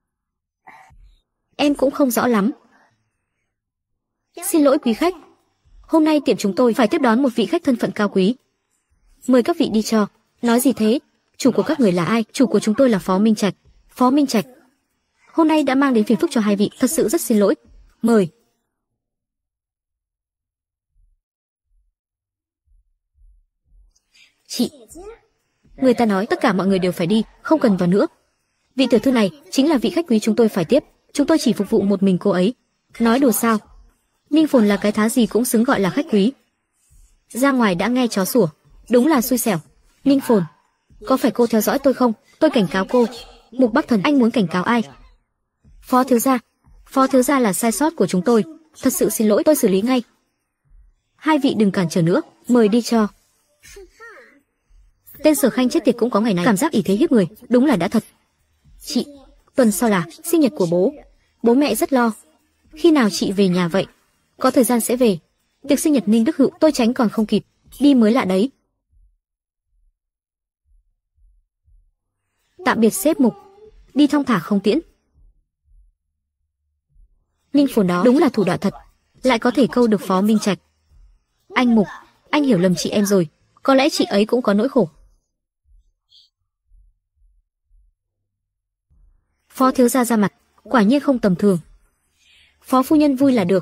Em cũng không rõ lắm. Xin lỗi quý khách. Hôm nay tiệm chúng tôi phải tiếp đón một vị khách thân phận cao quý. Mời các vị đi cho. Nói gì thế? Chủ của các người là ai? Chủ của chúng tôi là Phó Minh Trạch. Phó Minh Trạch. Hôm nay đã mang đến phiền phức cho hai vị, thật sự rất xin lỗi. Mời. Chị. Người ta nói tất cả mọi người đều phải đi, không cần vào nữa. Vị tiểu thư này chính là vị khách quý chúng tôi phải tiếp. Chúng tôi chỉ phục vụ một mình cô ấy. Nói đùa sao? Ninh Phồn là cái thá gì cũng xứng gọi là khách quý. Ra ngoài đã nghe chó sủa. Đúng là xui xẻo. Ninh Phồn, có phải cô theo dõi tôi không? Tôi cảnh cáo cô. Mục Bắc Thần, anh muốn cảnh cáo ai? Phó thiếu gia. Phó thiếu gia là sai sót của chúng tôi. Thật sự xin lỗi, tôi xử lý ngay. Hai vị đừng cản trở nữa, mời đi cho. Tên Sở Khanh chết tiệt cũng có ngày này. Cảm giác ỷ thế hiếp người, đúng là đã thật. Chị, tuần sau là sinh nhật của bố. Bố mẹ rất lo. Khi nào chị về nhà vậy? Có thời gian sẽ về. Tiệc sinh nhật Ninh Đức Hựu tôi tránh còn không kịp. Đi mới lạ đấy. Tạm biệt sếp Mục. Đi thong thả không tiễn. Ninh Phồn đó đúng là thủ đoạn thật. Lại có thể câu được Phó Minh Trạch. Anh Mục, anh hiểu lầm chị em rồi. Có lẽ chị ấy cũng có nỗi khổ. Phó thiếu gia ra mặt, quả nhiên không tầm thường. Phó phu nhân vui là được.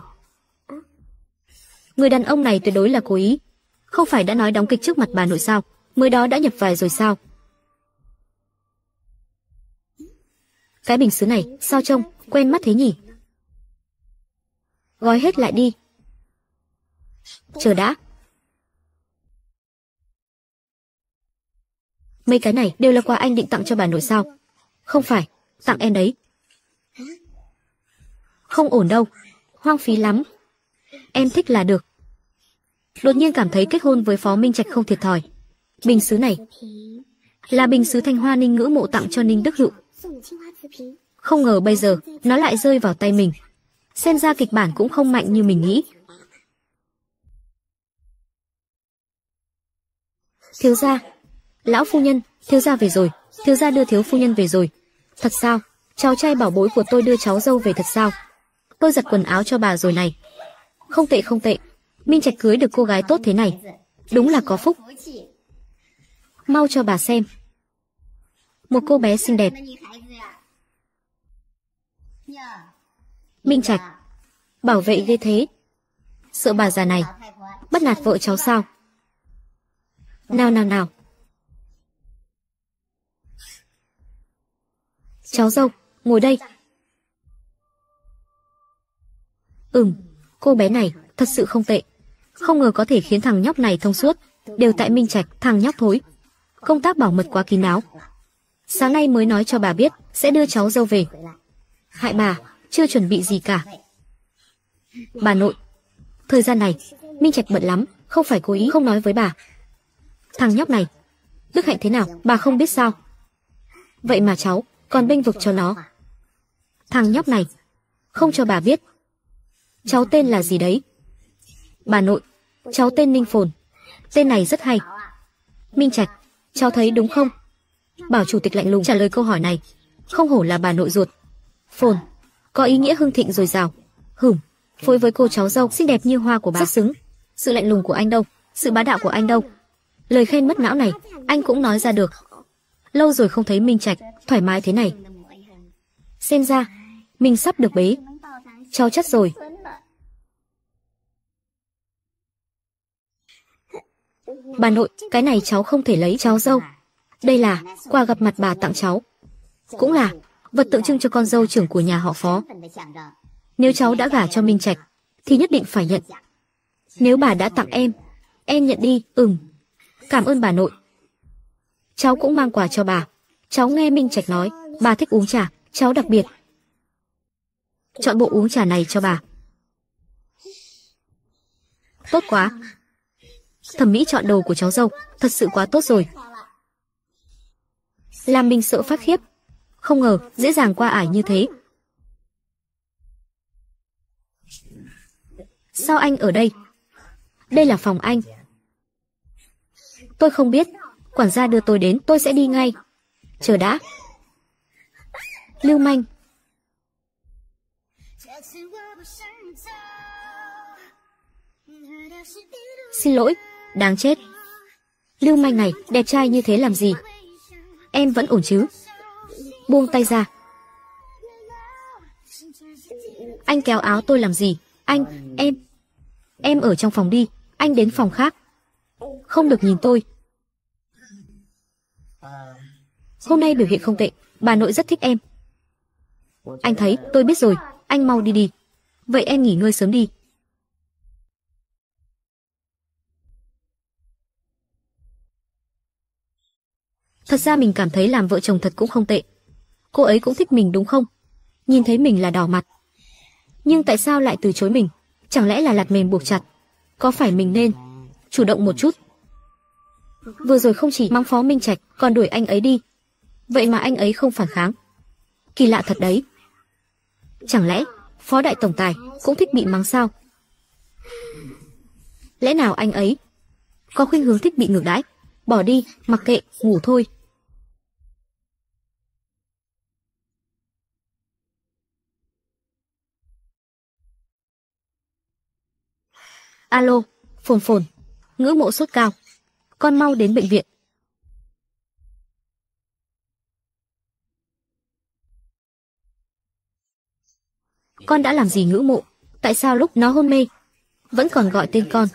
Người đàn ông này tuyệt đối là cố ý. Không phải đã nói đóng kịch trước mặt bà nội sao? Mới đó đã nhập vài rồi sao? Cái bình sứ này sao trông quen mắt thế nhỉ? Gói hết lại đi. Chờ đã. Mấy cái này đều là quà anh định tặng cho bà nội sao? Không phải, tặng em đấy. Không ổn đâu, hoang phí lắm. Em thích là được. Đột nhiên cảm thấy kết hôn với Phó Minh Trạch không thiệt thòi. Bình sứ này là bình sứ Thanh Hoa Ninh ngữ mộ tặng cho Ninh Đức Hựu. Không ngờ bây giờ nó lại rơi vào tay mình. Xem ra kịch bản cũng không mạnh như mình nghĩ. Thiếu gia, Lão phu nhân, thiếu gia về rồi, thiếu gia đưa thiếu phu nhân về rồi. Thật sao? Cháu trai bảo bối của tôi đưa cháu dâu về thật sao? Tôi giặt quần áo cho bà rồi này. Không tệ không tệ, Minh Trạch cưới được cô gái tốt thế này, đúng là có phúc. Mau cho bà xem. Một cô bé xinh đẹp. Minh Trạch, bảo vệ ghê thế. Sợ bà già này bắt nạt vợ cháu sao? Nào nào nào. Cháu dâu, ngồi đây. Ừm, cô bé này thật sự không tệ. Không ngờ có thể khiến thằng nhóc này thông suốt. Đều tại Minh Trạch, thằng nhóc thối. Công tác bảo mật quá kín đáo. Sáng nay mới nói cho bà biết sẽ đưa cháu dâu về. Hại bà, chưa chuẩn bị gì cả. Bà nội, thời gian này Minh Trạch bận lắm, không phải cố ý không nói với bà. Thằng nhóc này đức hạnh thế nào bà không biết sao? Vậy mà cháu còn bênh vực cho nó. Thằng nhóc này không cho bà biết. Cháu tên là gì đấy? Bà nội, cháu tên Ninh Phồn. Tên này rất hay. Minh Trạch, cháu thấy đúng không? Bảo chủ tịch lạnh lùng trả lời câu hỏi này. Không hổ là bà nội ruột. Phồn có ý nghĩa hưng thịnh dồi dào. Hửm, phối với cô cháu dâu xinh đẹp như hoa của bà rất xứng. Sự lạnh lùng của anh đâu, sự bá đạo của anh đâu. Lời khen mất não này anh cũng nói ra được. Lâu rồi không thấy Minh Trạch thoải mái thế này. Xem ra mình sắp được bế cháu chắc rồi. Bà nội, cái này cháu không thể lấy cháu dâu. Đây là quà gặp mặt bà tặng cháu, cũng là vật tượng trưng cho con dâu trưởng của nhà họ Phó. Nếu cháu đã gả cho Minh Trạch thì nhất định phải nhận. Nếu bà đã tặng em, em nhận đi. Ừm, cảm ơn bà nội. Cháu cũng mang quà cho bà. Cháu nghe Minh Trạch nói bà thích uống trà, cháu đặc biệt chọn bộ uống trà này cho bà. Tốt quá. Thẩm mỹ chọn đồ của cháu dâu thật sự quá tốt rồi. Làm mình sợ phát khiếp. Không ngờ dễ dàng qua ải như thế. Sao anh ở đây? Đây là phòng anh. Tôi không biết. Quản gia đưa tôi đến, tôi sẽ đi ngay. Chờ đã. Lưu manh. Xin lỗi, đáng chết. Lưu manh này, đẹp trai như thế làm gì? Em vẫn ổn chứ? Buông tay ra. Anh kéo áo tôi làm gì? Anh, em. Em ở trong phòng đi, anh đến phòng khác. Không được nhìn tôi. Hôm nay biểu hiện không tệ, bà nội rất thích em. Anh thấy, tôi biết rồi, anh mau đi đi. Vậy em nghỉ ngơi sớm đi. Thật ra mình cảm thấy làm vợ chồng thật cũng không tệ. Cô ấy cũng thích mình đúng không? Nhìn thấy mình là đỏ mặt. Nhưng tại sao lại từ chối mình? Chẳng lẽ là lạt mềm buộc chặt? Có phải mình nên chủ động một chút? Vừa rồi không chỉ mắng Phó Minh Trạch, còn đuổi anh ấy đi. Vậy mà anh ấy không phản kháng. Kỳ lạ thật đấy. Chẳng lẽ Phó Đại Tổng Tài cũng thích bị mắng sao? Lẽ nào anh ấy có khuynh hướng thích bị ngược đãi? Bỏ đi, mặc kệ, ngủ thôi. Alo, Phồn Phồn, ngữ mộ sốt cao. Con mau đến bệnh viện. Con đã làm gì ngữ mộ? Tại sao lúc nó hôn mê vẫn còn gọi tên con?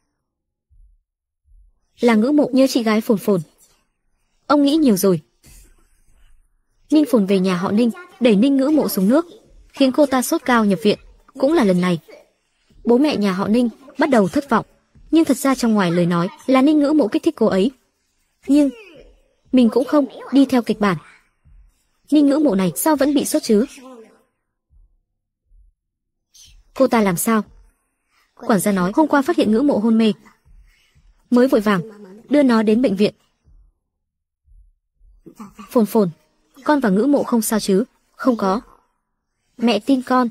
Là ngữ mộ nhớ chị gái Phồn Phồn. Ông nghĩ nhiều rồi. Ninh Phồn về nhà họ Ninh, đẩy Ninh ngữ mộ xuống nước, khiến cô ta sốt cao nhập viện. Cũng là lần này, bố mẹ nhà họ Ninh bắt đầu thất vọng. Nhưng thật ra trong ngoài lời nói là Ninh ngữ mộ kích thích cô ấy. Nhưng mình cũng không đi theo kịch bản. Ninh ngữ mộ này sao vẫn bị sốt chứ? Cô ta làm sao? Quản gia nói hôm qua phát hiện ngữ mộ hôn mê, mới vội vàng đưa nó đến bệnh viện. Phồn Phồn, con và ngữ mộ không sao chứ? Không có. Mẹ tin con.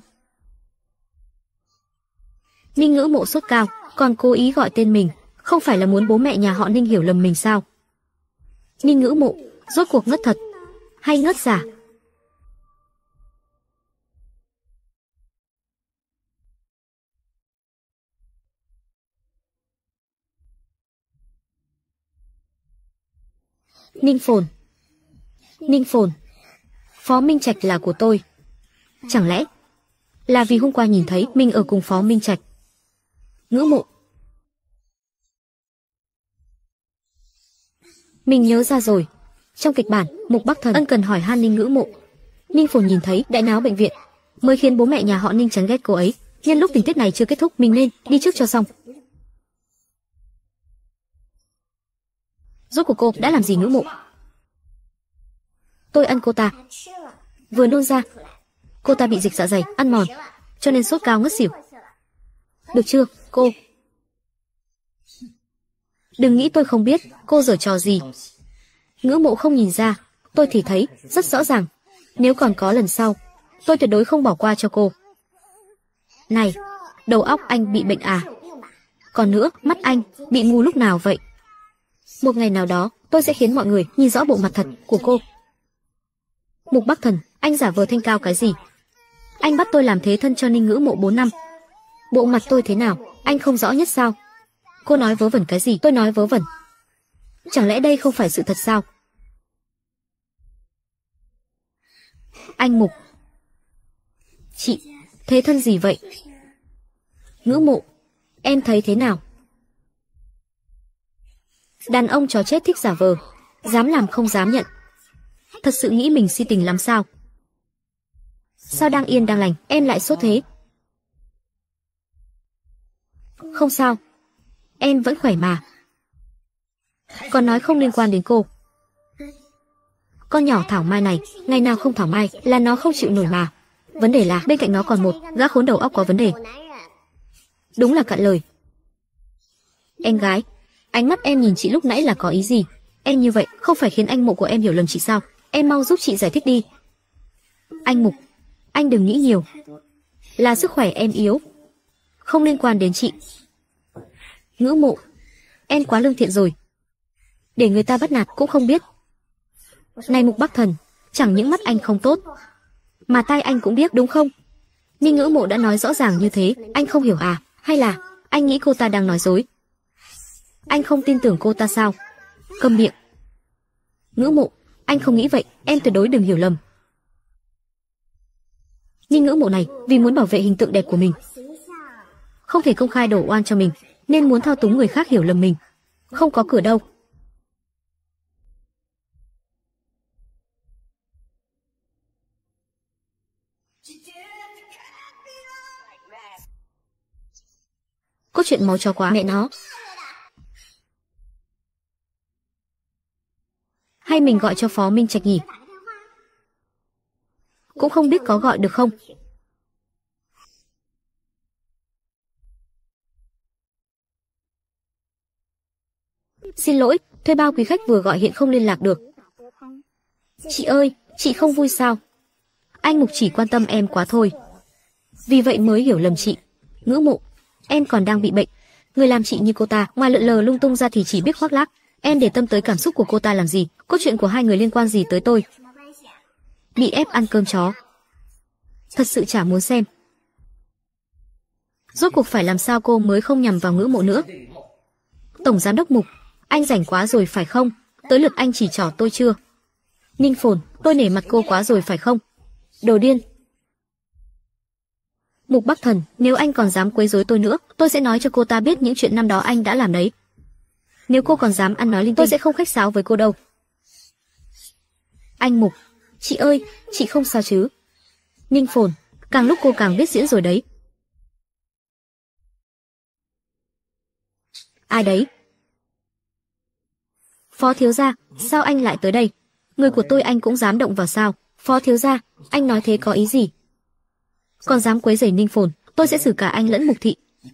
Ninh ngữ mộ sốt cao, còn cố ý gọi tên mình, không phải là muốn bố mẹ nhà họ Ninh hiểu lầm mình sao? Ninh Ngữ Mộ, rốt cuộc ngất thật hay ngất giả? Ninh Phồn, Ninh Phồn, Phó Minh Trạch là của tôi. Chẳng lẽ là vì hôm qua nhìn thấy mình ở cùng Phó Minh Trạch? Ngữ Mộ, mình nhớ ra rồi. Trong kịch bản, Mục Bắc Thần ân cần hỏi han Ninh Ngữ Mộ. Ninh Phồn nhìn thấy đại náo bệnh viện, mới khiến bố mẹ nhà họ Ninh chán ghét cô ấy. Nhân lúc tình tiết này chưa kết thúc, mình nên đi trước cho xong. Rốt cuộc cô đã làm gì Ngữ Mộ? Tôi ăn cô ta, vừa nôn ra. Cô ta bị dịch dạ dày ăn mòn, cho nên sốt cao ngất xỉu. Được chưa, cô? Đừng nghĩ tôi không biết cô giở trò gì. Ngữ Mộ không nhìn ra, tôi thì thấy rất rõ ràng. Nếu còn có lần sau, tôi tuyệt đối không bỏ qua cho cô. Này, đầu óc anh bị bệnh à? Còn nữa, mắt anh bị ngu lúc nào vậy? Một ngày nào đó, tôi sẽ khiến mọi người nhìn rõ bộ mặt thật của cô. Mục Bắc Thần, anh giả vờ thanh cao cái gì? Anh bắt tôi làm thế thân cho Ninh Ngữ Mộ bốn năm. Bộ mặt tôi thế nào, anh không rõ nhất sao? Cô nói vớ vẩn cái gì? Tôi nói vớ vẩn. Chẳng lẽ đây không phải sự thật sao? Anh Mục. Chị, thế thân gì vậy? Ngữ Mộ, em thấy thế nào? Đàn ông chó chết thích giả vờ, dám làm không dám nhận. Thật sự nghĩ mình si tình lắm sao? Sao đang yên đang lành, em lại sốt thế? Không sao, em vẫn khỏe mà. Còn nói không liên quan đến cô. Con nhỏ thảo mai này, ngày nào không thảo mai là nó không chịu nổi mà. Vấn đề là bên cạnh nó còn một gã khốn đầu óc có vấn đề. Đúng là cạn lời. Em gái, ánh mắt em nhìn chị lúc nãy là có ý gì? Em như vậy không phải khiến anh Mộ của em hiểu lầm chị sao? Em mau giúp chị giải thích đi. Anh Mục, anh đừng nghĩ nhiều. Là sức khỏe em yếu, không liên quan đến chị. Ngữ Mộ, em quá lương thiện rồi. Để người ta bắt nạt cũng không biết. Này Mục Bắc Thần, chẳng những mắt anh không tốt, mà tai anh cũng biết đúng không? Nhưng Ngữ Mộ đã nói rõ ràng như thế, anh không hiểu à? Hay là anh nghĩ cô ta đang nói dối? Anh không tin tưởng cô ta sao? Câm miệng. Ngữ Mộ, anh không nghĩ vậy, em tuyệt đối đừng hiểu lầm. Nhưng Ngữ Mộ này, vì muốn bảo vệ hình tượng đẹp của mình, không thể công khai đổ oan cho mình, nên muốn thao túng người khác hiểu lầm mình. Không có cửa đâu. Có chuyện máu chó quá mẹ nó. Hay mình gọi cho Phó Minh Trạch nhỉ? Cũng không biết có gọi được không. Xin lỗi, thuê bao quý khách vừa gọi hiện không liên lạc được. Chị ơi, chị không vui sao? Anh Mục chỉ quan tâm em quá thôi, vì vậy mới hiểu lầm chị. Ngữ Mộ, em còn đang bị bệnh. Người làm chị như cô ta, ngoài lượn lờ lung tung ra thì chỉ biết khoác lác. Em để tâm tới cảm xúc của cô ta làm gì? Cốt truyện của hai người liên quan gì tới tôi? Bị ép ăn cơm chó. Thật sự chả muốn xem. Rốt cuộc phải làm sao cô mới không nhằm vào Ngữ Mộ nữa? Tổng giám đốc Mục, anh rảnh quá rồi phải không? Tới lượt anh chỉ trỏ tôi chưa? Ninh Phồn, tôi nể mặt cô quá rồi phải không? Đồ điên. Mục Bắc Thần, nếu anh còn dám quấy rối tôi nữa, tôi sẽ nói cho cô ta biết những chuyện năm đó anh đã làm đấy. Nếu cô còn dám ăn nói linh tinh, tôi sẽ không khách sáo với cô đâu. Anh Mục, chị ơi, chị không sao chứ? Ninh Phồn, càng lúc cô càng biết diễn rồi đấy. Ai đấy? Phó thiếu gia, sao anh lại tới đây? Người của tôi anh cũng dám động vào sao? Phó thiếu gia, anh nói thế có ý gì? Còn dám quấy rầy Ninh Phồn, tôi sẽ xử cả anh lẫn Mục thị.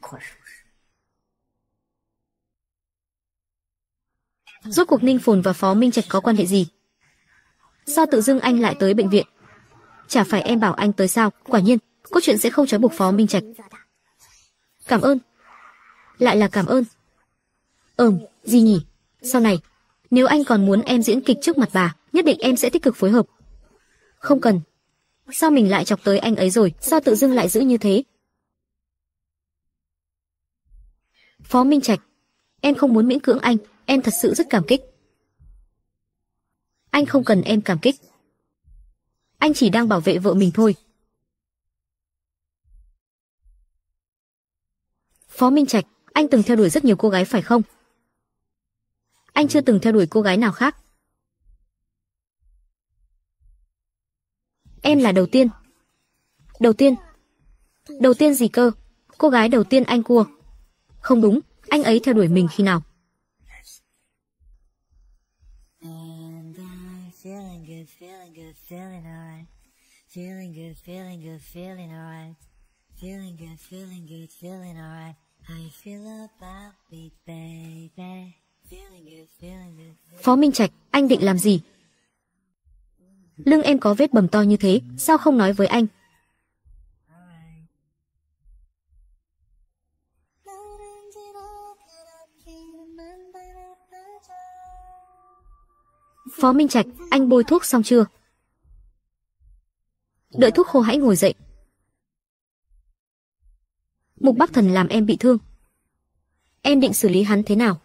Rốt cuộc Ninh Phồn và Phó Minh Trạch có quan hệ gì? Sao tự dưng anh lại tới bệnh viện? Chả phải em bảo anh tới sao? Quả nhiên, cốt truyện sẽ không trói buộc Phó Minh Trạch. Cảm ơn. Lại là cảm ơn. Ừm, gì nhỉ? Sau này, Nếu anh còn muốn em diễn kịch trước mặt bà, nhất định em sẽ tích cực phối hợp. Không cần. Sao mình lại chọc tới anh ấy rồi, sao tự dưng lại giữ như thế? Phó Minh Trạch, em không muốn miễn cưỡng anh, em thật sự rất cảm kích. Anh không cần em cảm kích. Anh chỉ đang bảo vệ vợ mình thôi. Phó Minh Trạch, anh từng theo đuổi rất nhiều cô gái phải không? Anh chưa từng theo đuổi cô gái nào khác. Em là đầu tiên. Đầu tiên? Đầu tiên gì cơ? Cô gái đầu tiên anh cua. Không đúng, anh ấy theo đuổi mình khi nào? Phó Minh Trạch, anh định làm gì? Lưng em có vết bầm to như thế, sao không nói với anh? Phó Minh Trạch, anh bôi thuốc xong chưa? Đợi thuốc khô hãy ngồi dậy. Mục Bắc Thần làm em bị thương. Em định xử lý hắn thế nào?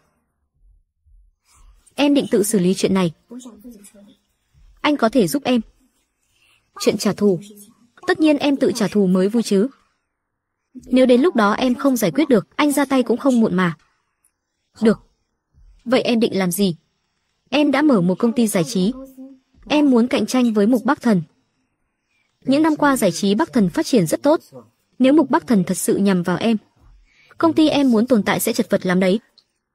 Em định tự xử lý chuyện này. Anh có thể giúp em. Chuyện trả thù. Tất nhiên em tự trả thù mới vui chứ. Nếu đến lúc đó em không giải quyết được, anh ra tay cũng không muộn mà. Được. Vậy em định làm gì? Em đã mở một công ty giải trí. Em muốn cạnh tranh với Mục Bắc Thần. Những năm qua giải trí Bắc Thần phát triển rất tốt. Nếu Mục Bắc Thần thật sự nhằm vào em, công ty em muốn tồn tại sẽ chật vật lắm đấy.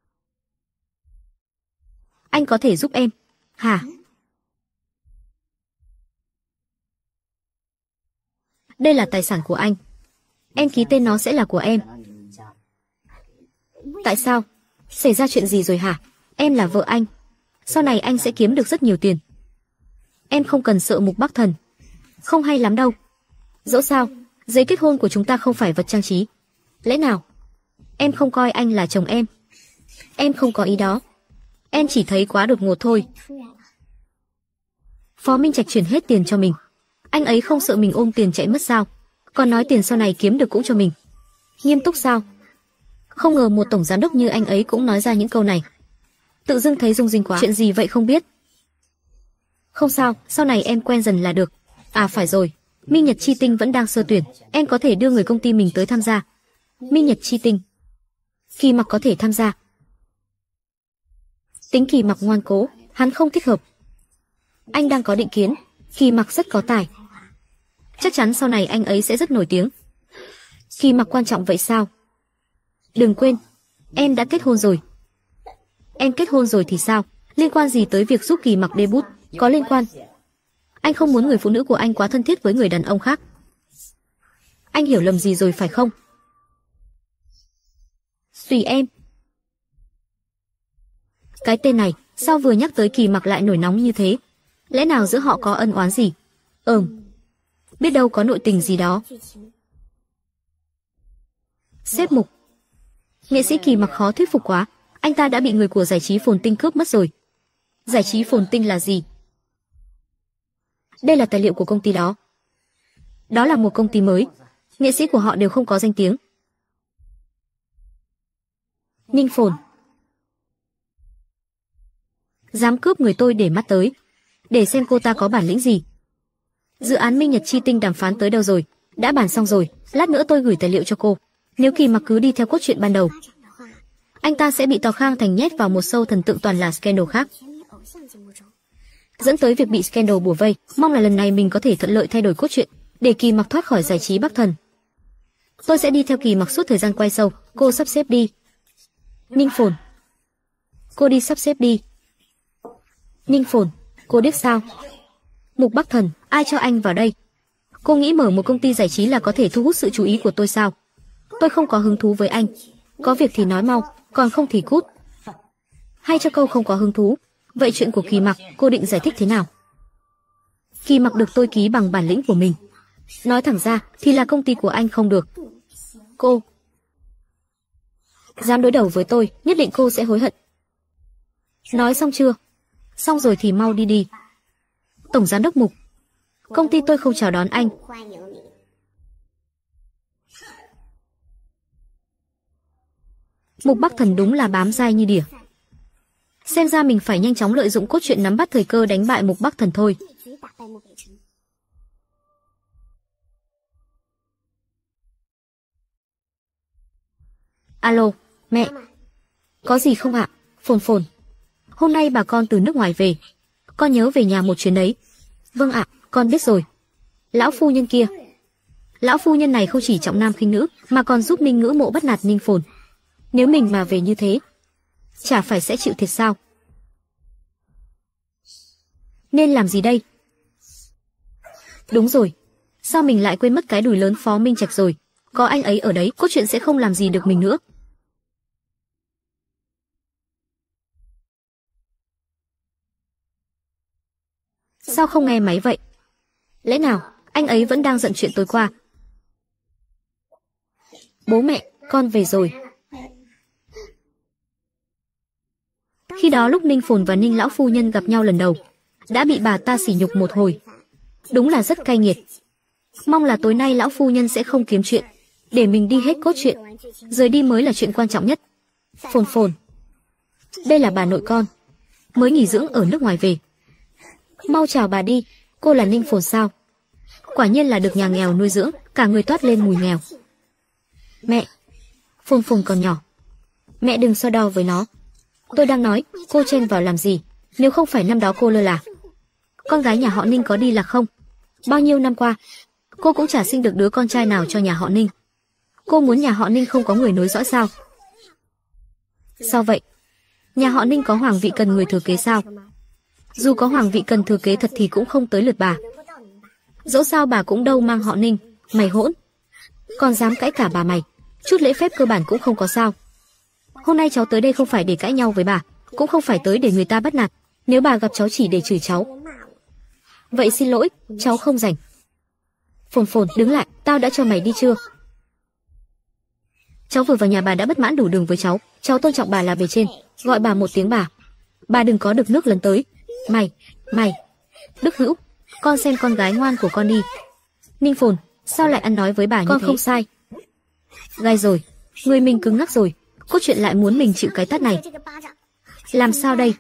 Anh có thể giúp em. Hả? Đây là tài sản của anh. Em ký tên nó sẽ là của em. Tại sao? Xảy ra chuyện gì rồi hả? Em là vợ anh. Sau này anh sẽ kiếm được rất nhiều tiền. Em không cần sợ Mục Bắc Thần. Không hay lắm đâu. Dẫu sao, giấy kết hôn của chúng ta không phải vật trang trí. Lẽ nào? Em không coi anh là chồng em. Em không có ý đó. Em chỉ thấy quá đột ngột thôi. Phó Minh Trạch chuyển hết tiền cho mình. Anh ấy không sợ mình ôm tiền chạy mất sao? Còn nói tiền sau này kiếm được cũng cho mình. Nghiêm túc sao? Không ngờ một tổng giám đốc như anh ấy cũng nói ra những câu này. Tự dưng thấy rung rinh quá. Chuyện gì vậy không biết. Không sao, sau này em quen dần là được. À phải rồi, Minh Nhật Chi Tinh vẫn đang sơ tuyển. Em có thể đưa người công ty mình tới tham gia. Minh Nhật Chi Tinh. Kỳ Mặc có thể tham gia. Tính Kỳ Mặc ngoan cố, hắn không thích hợp. Anh đang có định kiến. Kỳ Mặc rất có tài. Chắc chắn sau này anh ấy sẽ rất nổi tiếng. Kỳ Mặc quan trọng vậy sao? Đừng quên, em đã kết hôn rồi. Em kết hôn rồi thì sao? Liên quan gì tới việc giúp Kỳ Mặc debut? Có liên quan. Anh không muốn người phụ nữ của anh quá thân thiết với người đàn ông khác. Anh hiểu lầm gì rồi phải không? Tùy em. Cái tên này, sao vừa nhắc tới Kỳ Mặc lại nổi nóng như thế? Lẽ nào giữa họ có ân oán gì? Ừm. Biết đâu có nội tình gì đó. Sếp Mục. Nghệ sĩ Kỳ Mặc khó thuyết phục quá. Anh ta đã bị người của giải trí Phồn Tinh cướp mất rồi. Giải trí Phồn Tinh là gì? Đây là tài liệu của công ty đó. Đó là một công ty mới. Nghệ sĩ của họ đều không có danh tiếng. Ninh Phồn. Dám cướp người tôi để mắt tới. Để xem cô ta có bản lĩnh gì. Dự án Minh Nhật Chi Tinh đàm phán tới đâu rồi? Đã bàn xong rồi. Lát nữa tôi gửi tài liệu cho cô. Nếu Kỳ Mặc cứ đi theo cốt truyện ban đầu, anh ta sẽ bị Tào Khang Thành nhét vào một show thần tượng toàn là scandal khác, dẫn tới việc bị scandal bủa vây. Mong là lần này mình có thể thuận lợi thay đổi cốt truyện để Kỳ Mặc thoát khỏi giải trí Bắc Thần. Tôi sẽ đi theo Kỳ Mặc suốt thời gian quay show. Cô sắp xếp đi. Ninh Phồn. Cô đi sắp xếp đi. Ninh Phồn. Cô biết sao? Mục Bắc Thần, ai cho anh vào đây? Cô nghĩ mở một công ty giải trí là có thể thu hút sự chú ý của tôi sao? Tôi không có hứng thú với anh. Có việc thì nói mau, còn không thì cút. Hay cho câu không có hứng thú. Vậy chuyện của Kỳ Mặc, cô định giải thích thế nào? Kỳ Mặc được tôi ký bằng bản lĩnh của mình. Nói thẳng ra thì là công ty của anh không được. Cô dám đối đầu với tôi, nhất định cô sẽ hối hận. Nói xong chưa? Xong rồi thì mau đi đi. Tổng giám đốc Mục, công ty tôi không chào đón anh. Mục Bắc Thần đúng là bám dai như đỉa. Xem ra mình phải nhanh chóng lợi dụng cốt truyện nắm bắt thời cơ đánh bại Mục Bắc Thần thôi. Alo, mẹ. Có gì không ạ? Phồn phồn. Hôm nay bà con từ nước ngoài về. Con nhớ về nhà một chuyến đấy. Vâng ạ, con biết rồi. Lão phu nhân kia. Lão phu nhân này không chỉ trọng nam khinh nữ, mà còn giúp Ninh Ngữ Mộ bắt nạt Ninh Phồn. Nếu mình mà về như thế, chả phải sẽ chịu thiệt sao? Nên làm gì đây? Đúng rồi, sao mình lại quên mất cái đùi lớn Phó Minh Trạch rồi? Có anh ấy ở đấy, cốt truyện sẽ không làm gì được mình nữa. Sao không nghe máy vậy? Lẽ nào anh ấy vẫn đang giận chuyện tối qua? Bố mẹ, con về rồi. Khi đó lúc Ninh Phồn và Ninh lão phu nhân gặp nhau lần đầu, đã bị bà ta sỉ nhục một hồi. Đúng là rất cay nghiệt. Mong là tối nay lão phu nhân sẽ không kiếm chuyện, để mình đi hết cốt truyện. Rời đi mới là chuyện quan trọng nhất. Phồn Phồn, đây là bà nội con, mới nghỉ dưỡng ở nước ngoài về. Mau chào bà đi, cô là Ninh Phồn sao? Quả nhiên là được nhà nghèo nuôi dưỡng, cả người toát lên mùi nghèo. Mẹ, Phồn Phồn còn nhỏ, mẹ đừng so đo với nó. Tôi đang nói, cô chen vào làm gì? Nếu không phải năm đó cô lơ là. Con gái nhà họ Ninh có đi lạc không? Bao nhiêu năm qua, cô cũng chả sinh được đứa con trai nào cho nhà họ Ninh. Cô muốn nhà họ Ninh không có người nối dõi sao? Sao vậy? Nhà họ Ninh có hoàng vị cần người thừa kế sao? Dù có hoàng vị cần thừa kế thật thì cũng không tới lượt bà. Dẫu sao bà cũng đâu mang họ Ninh. Mày hỗn, còn dám cãi cả bà mày. Chút lễ phép cơ bản cũng không có sao. Hôm nay cháu tới đây không phải để cãi nhau với bà, cũng không phải tới để người ta bắt nạt. Nếu bà gặp cháu chỉ để chửi cháu. Vậy xin lỗi, cháu không rảnh. Phồn Phồn, đứng lại, tao đã cho mày đi chưa? Cháu vừa vào nhà bà đã bất mãn đủ đường với cháu. Cháu tôn trọng bà là bề trên, gọi bà một tiếng bà. Bà đừng có được nước lấn tới. Mày, mày, Đức Hữu, con xem con gái ngoan của con đi. Ninh Phồn, sao lại ăn nói với bà như Con thế? không sai. Gai rồi, người mình cứng ngắc rồi. Cốt truyện lại muốn mình chịu cái tát này. Làm sao đây?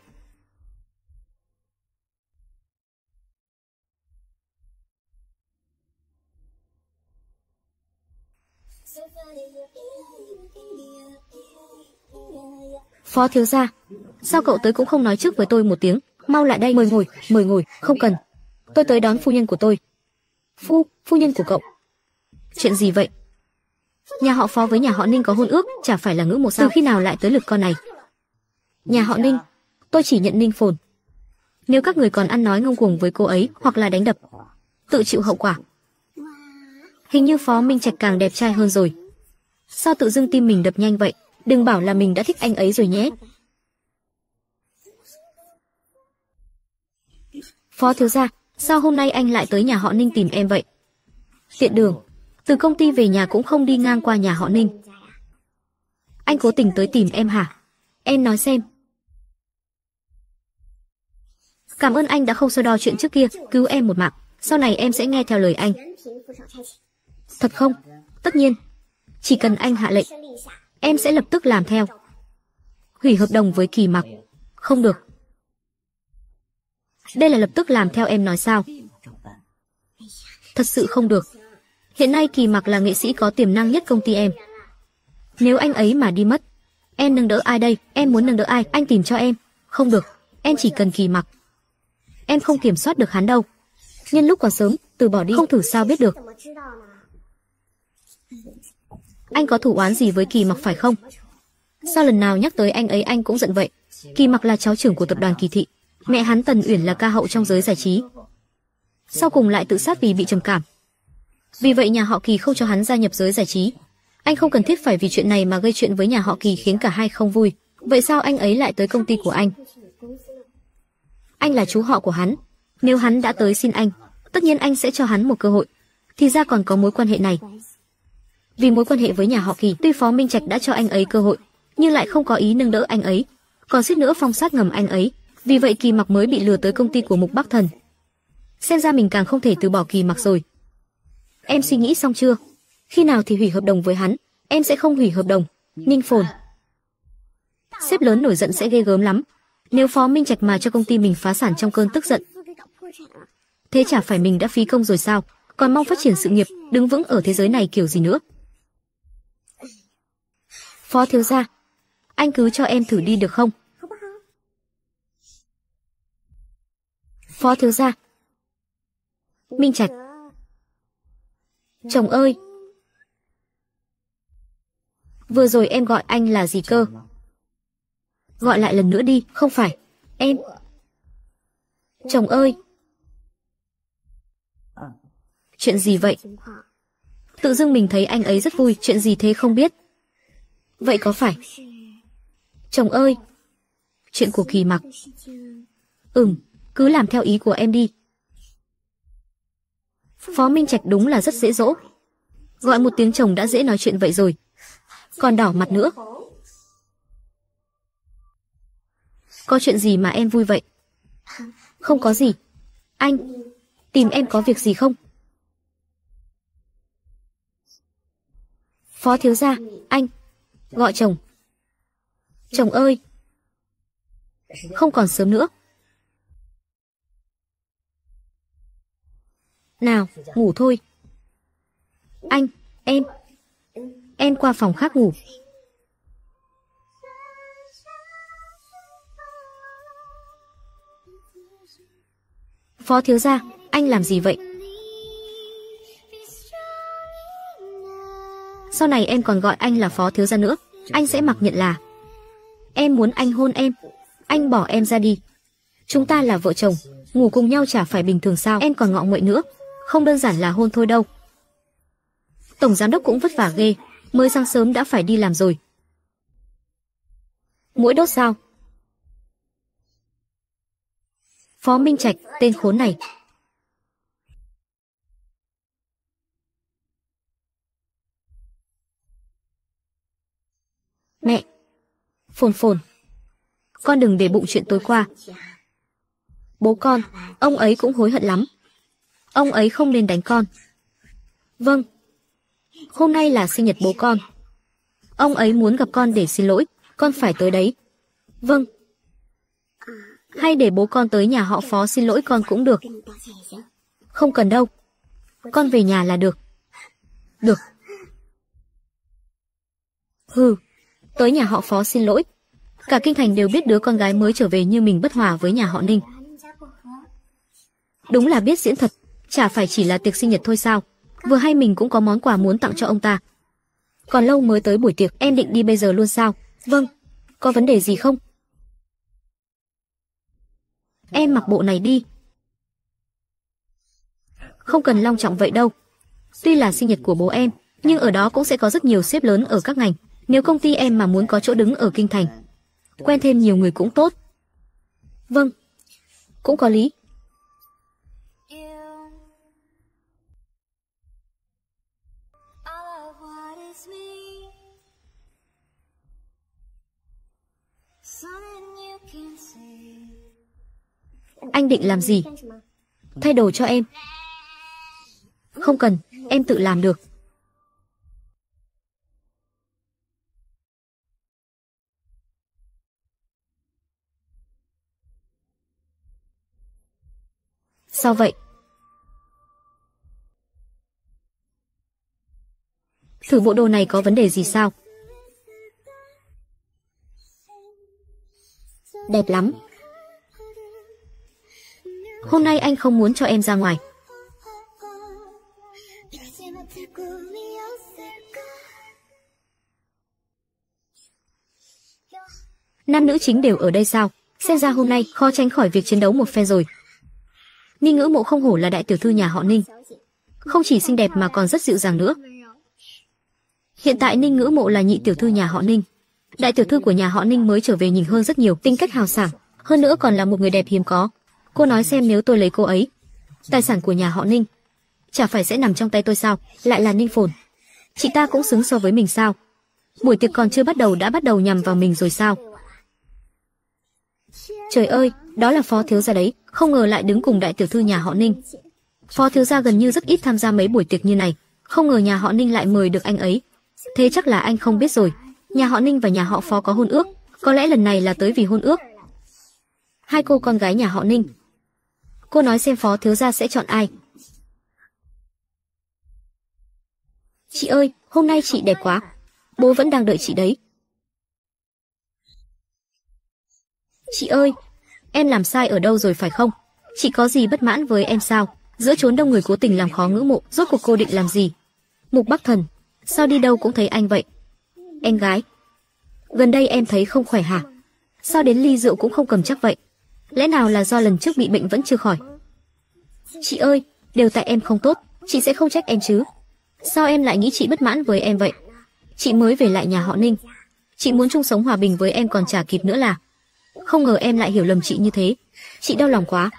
Phó thiếu gia, sao cậu tới cũng không nói trước với tôi một tiếng? Mau lại đây, mời ngồi, mời ngồi. Không cần, tôi tới đón phu nhân của tôi. Phu, phu nhân của cậu? Chuyện gì vậy? Nhà họ Phó với nhà họ Ninh có hôn ước, chả phải là Ngữ Mộ sao? Từ khi nào lại tới lượt con này? Nhà họ Ninh, tôi chỉ nhận Ninh Phồn. Nếu các người còn ăn nói ngông cuồng với cô ấy hoặc là đánh đập, tự chịu hậu quả. Hình như Phó Minh Trạch càng đẹp trai hơn rồi. Sao tự dưng tim mình đập nhanh vậy? Đừng bảo là mình đã thích anh ấy rồi nhé. Phó thiếu gia, sao hôm nay anh lại tới nhà họ Ninh tìm em vậy? Tiện đường, từ công ty về nhà cũng không đi ngang qua nhà họ Ninh. Anh cố tình tới tìm em hả? Em nói xem. Cảm ơn anh đã không so đo chuyện trước kia, cứu em một mạng. Sau này em sẽ nghe theo lời anh. Thật không? Tất nhiên. Chỉ cần anh hạ lệnh, em sẽ lập tức làm theo. Hủy hợp đồng với Kỳ Mặc. Không được. Đây là lập tức làm theo em nói sao? Thật sự không được. Hiện nay Kỳ Mặc là nghệ sĩ có tiềm năng nhất công ty em. Nếu anh ấy mà đi mất, em nâng đỡ ai đây? Em muốn nâng đỡ ai? Anh tìm cho em. Không được, em chỉ cần Kỳ Mặc. Em không kiểm soát được hắn đâu. Nhân lúc còn sớm, từ bỏ đi. Không thử sao biết được. Anh có thủ oán gì với Kỳ Mặc phải không? Sao lần nào nhắc tới anh ấy anh cũng giận vậy? Kỳ Mặc là cháu trưởng của tập đoàn Kỳ Thị. Mẹ hắn Tần Uyển là ca hậu trong giới giải trí. Sau cùng lại tự sát vì bị trầm cảm. Vì vậy nhà họ Kỳ không cho hắn gia nhập giới giải trí. Anh không cần thiết phải vì chuyện này mà gây chuyện với nhà họ Kỳ khiến cả hai không vui. Vậy sao anh ấy lại tới công ty của anh? Anh là chú họ của hắn. Nếu hắn đã tới xin anh, tất nhiên anh sẽ cho hắn một cơ hội. Thì ra còn có mối quan hệ này. Vì mối quan hệ với nhà họ Kỳ, tuy Phó Minh Trạch đã cho anh ấy cơ hội, nhưng lại không có ý nâng đỡ anh ấy, còn suýt nữa phong sát ngầm anh ấy. Vì vậy Kỳ Mặc mới bị lừa tới công ty của Mục Bắc Thần. Xem ra mình càng không thể từ bỏ Kỳ Mặc rồi. Em suy nghĩ xong chưa? Khi nào thì hủy hợp đồng với hắn? Em sẽ không hủy hợp đồng. Ninh Phồn. Sếp lớn nổi giận sẽ ghê gớm lắm. Nếu Phó Minh Trạch mà cho công ty mình phá sản trong cơn tức giận, thế chả phải mình đã phí công rồi sao? Còn mong phát triển sự nghiệp, đứng vững ở thế giới này kiểu gì nữa? Phó thiếu gia, anh cứ cho em thử đi được không? Phó thiếu gia. Minh Trạch. Chồng ơi. Vừa rồi em gọi anh là gì cơ? Gọi lại lần nữa đi, không phải. Em. Chồng ơi. Chuyện gì vậy? Tự dưng mình thấy anh ấy rất vui, chuyện gì thế không biết. Vậy có phải? Chồng ơi. Chuyện của Kỳ Mặc. Ừm, cứ làm theo ý của em đi. Phó Minh Trạch đúng là rất dễ dỗ. Gọi một tiếng chồng đã dễ nói chuyện vậy rồi. Còn đỏ mặt nữa. Có chuyện gì mà em vui vậy? Không có gì. Anh, tìm em có việc gì không? Phó thiếu gia, anh. Gọi chồng. Chồng ơi. Không còn sớm nữa. Nào, ngủ thôi. Anh, em. Em qua phòng khác ngủ. Phó thiếu gia, anh làm gì vậy? Sau này em còn gọi anh là phó thiếu gia nữa, anh sẽ mặc nhận là em muốn anh hôn em. Anh bỏ em ra đi. Chúng ta là vợ chồng, ngủ cùng nhau chả phải bình thường sao? Em còn ngọ nguậy nữa, không đơn giản là hôn thôi đâu. Tổng giám đốc cũng vất vả ghê, mới sáng sớm đã phải đi làm rồi. Mũi đốt sao? Phó Minh Trạch, tên khốn này. Mẹ. Phồn Phồn. Con đừng để bụng chuyện tối qua. Bố con, ông ấy cũng hối hận lắm. Ông ấy không nên đánh con. Vâng. Hôm nay là sinh nhật bố con. Ông ấy muốn gặp con để xin lỗi, con phải tới đấy. Vâng. Hay để bố con tới nhà họ Phó xin lỗi con cũng được. Không cần đâu. Con về nhà là được. Được. Hừ, tới nhà họ Phó xin lỗi. Cả kinh thành đều biết đứa con gái mới trở về như mình bất hòa với nhà họ Ninh. Đúng là biết diễn thật, chả phải chỉ là tiệc sinh nhật thôi sao? Vừa hay mình cũng có món quà muốn tặng cho ông ta. Còn lâu mới tới buổi tiệc, em định đi bây giờ luôn sao? Vâng. Có vấn đề gì không? Em mặc bộ này đi. Không cần long trọng vậy đâu. Tuy là sinh nhật của bố em, nhưng ở đó cũng sẽ có rất nhiều sếp lớn ở các ngành. Nếu công ty em mà muốn có chỗ đứng ở kinh thành, quen thêm nhiều người cũng tốt. Vâng. Cũng có lý. Anh định làm gì? Thay đồ cho em. Không cần, em tự làm được. Sao vậy? Thử bộ đồ này có vấn đề gì sao? Đẹp lắm. Hôm nay anh không muốn cho em ra ngoài. Nam nữ chính đều ở đây sao? Xem ra hôm nay khó tránh khỏi việc chiến đấu một phen rồi. Ninh Ngữ Mộ không hổ là đại tiểu thư nhà họ Ninh. Không chỉ xinh đẹp mà còn rất dịu dàng nữa. Hiện tại Ninh Ngữ Mộ là nhị tiểu thư nhà họ Ninh. Đại tiểu thư của nhà họ Ninh mới trở về nhìn hơn rất nhiều, tính cách hào sảng, hơn nữa còn là một người đẹp hiếm có. Cô nói xem nếu tôi lấy cô ấy, tài sản của nhà họ Ninh chả phải sẽ nằm trong tay tôi sao? Lại là Ninh Phồn. Chị ta cũng xứng so với mình sao? Buổi tiệc còn chưa bắt đầu đã bắt đầu nhằm vào mình rồi sao? Trời ơi, đó là phó thiếu gia đấy, không ngờ lại đứng cùng đại tiểu thư nhà họ Ninh. Phó thiếu gia gần như rất ít tham gia mấy buổi tiệc như này, không ngờ nhà họ Ninh lại mời được anh ấy. Thế chắc là anh không biết rồi, nhà họ Ninh và nhà họ Phó có hôn ước, có lẽ lần này là tới vì hôn ước. Hai cô con gái nhà họ Ninh. Cô nói xem phó thiếu gia sẽ chọn ai. Chị ơi, hôm nay chị đẹp quá, bố vẫn đang đợi chị đấy. Chị ơi, em làm sai ở đâu rồi phải không? Chị có gì bất mãn với em sao? Giữa chốn đông người cố tình làm khó Ngưỡng Mộ, rốt cuộc cô định làm gì? Mục Bắc Thần, sao đi đâu cũng thấy anh vậy? Em gái, gần đây em thấy không khỏe hả? Sao đến ly rượu cũng không cầm chắc vậy? Lẽ nào là do lần trước bị bệnh vẫn chưa khỏi? Chị ơi, đều tại em không tốt, chị sẽ không trách em chứ. Sao em lại nghĩ chị bất mãn với em vậy? Chị mới về lại nhà họ Ninh, chị muốn chung sống hòa bình với em còn chả kịp nữa là. Không ngờ em lại hiểu lầm chị như thế, chị đau lòng quá.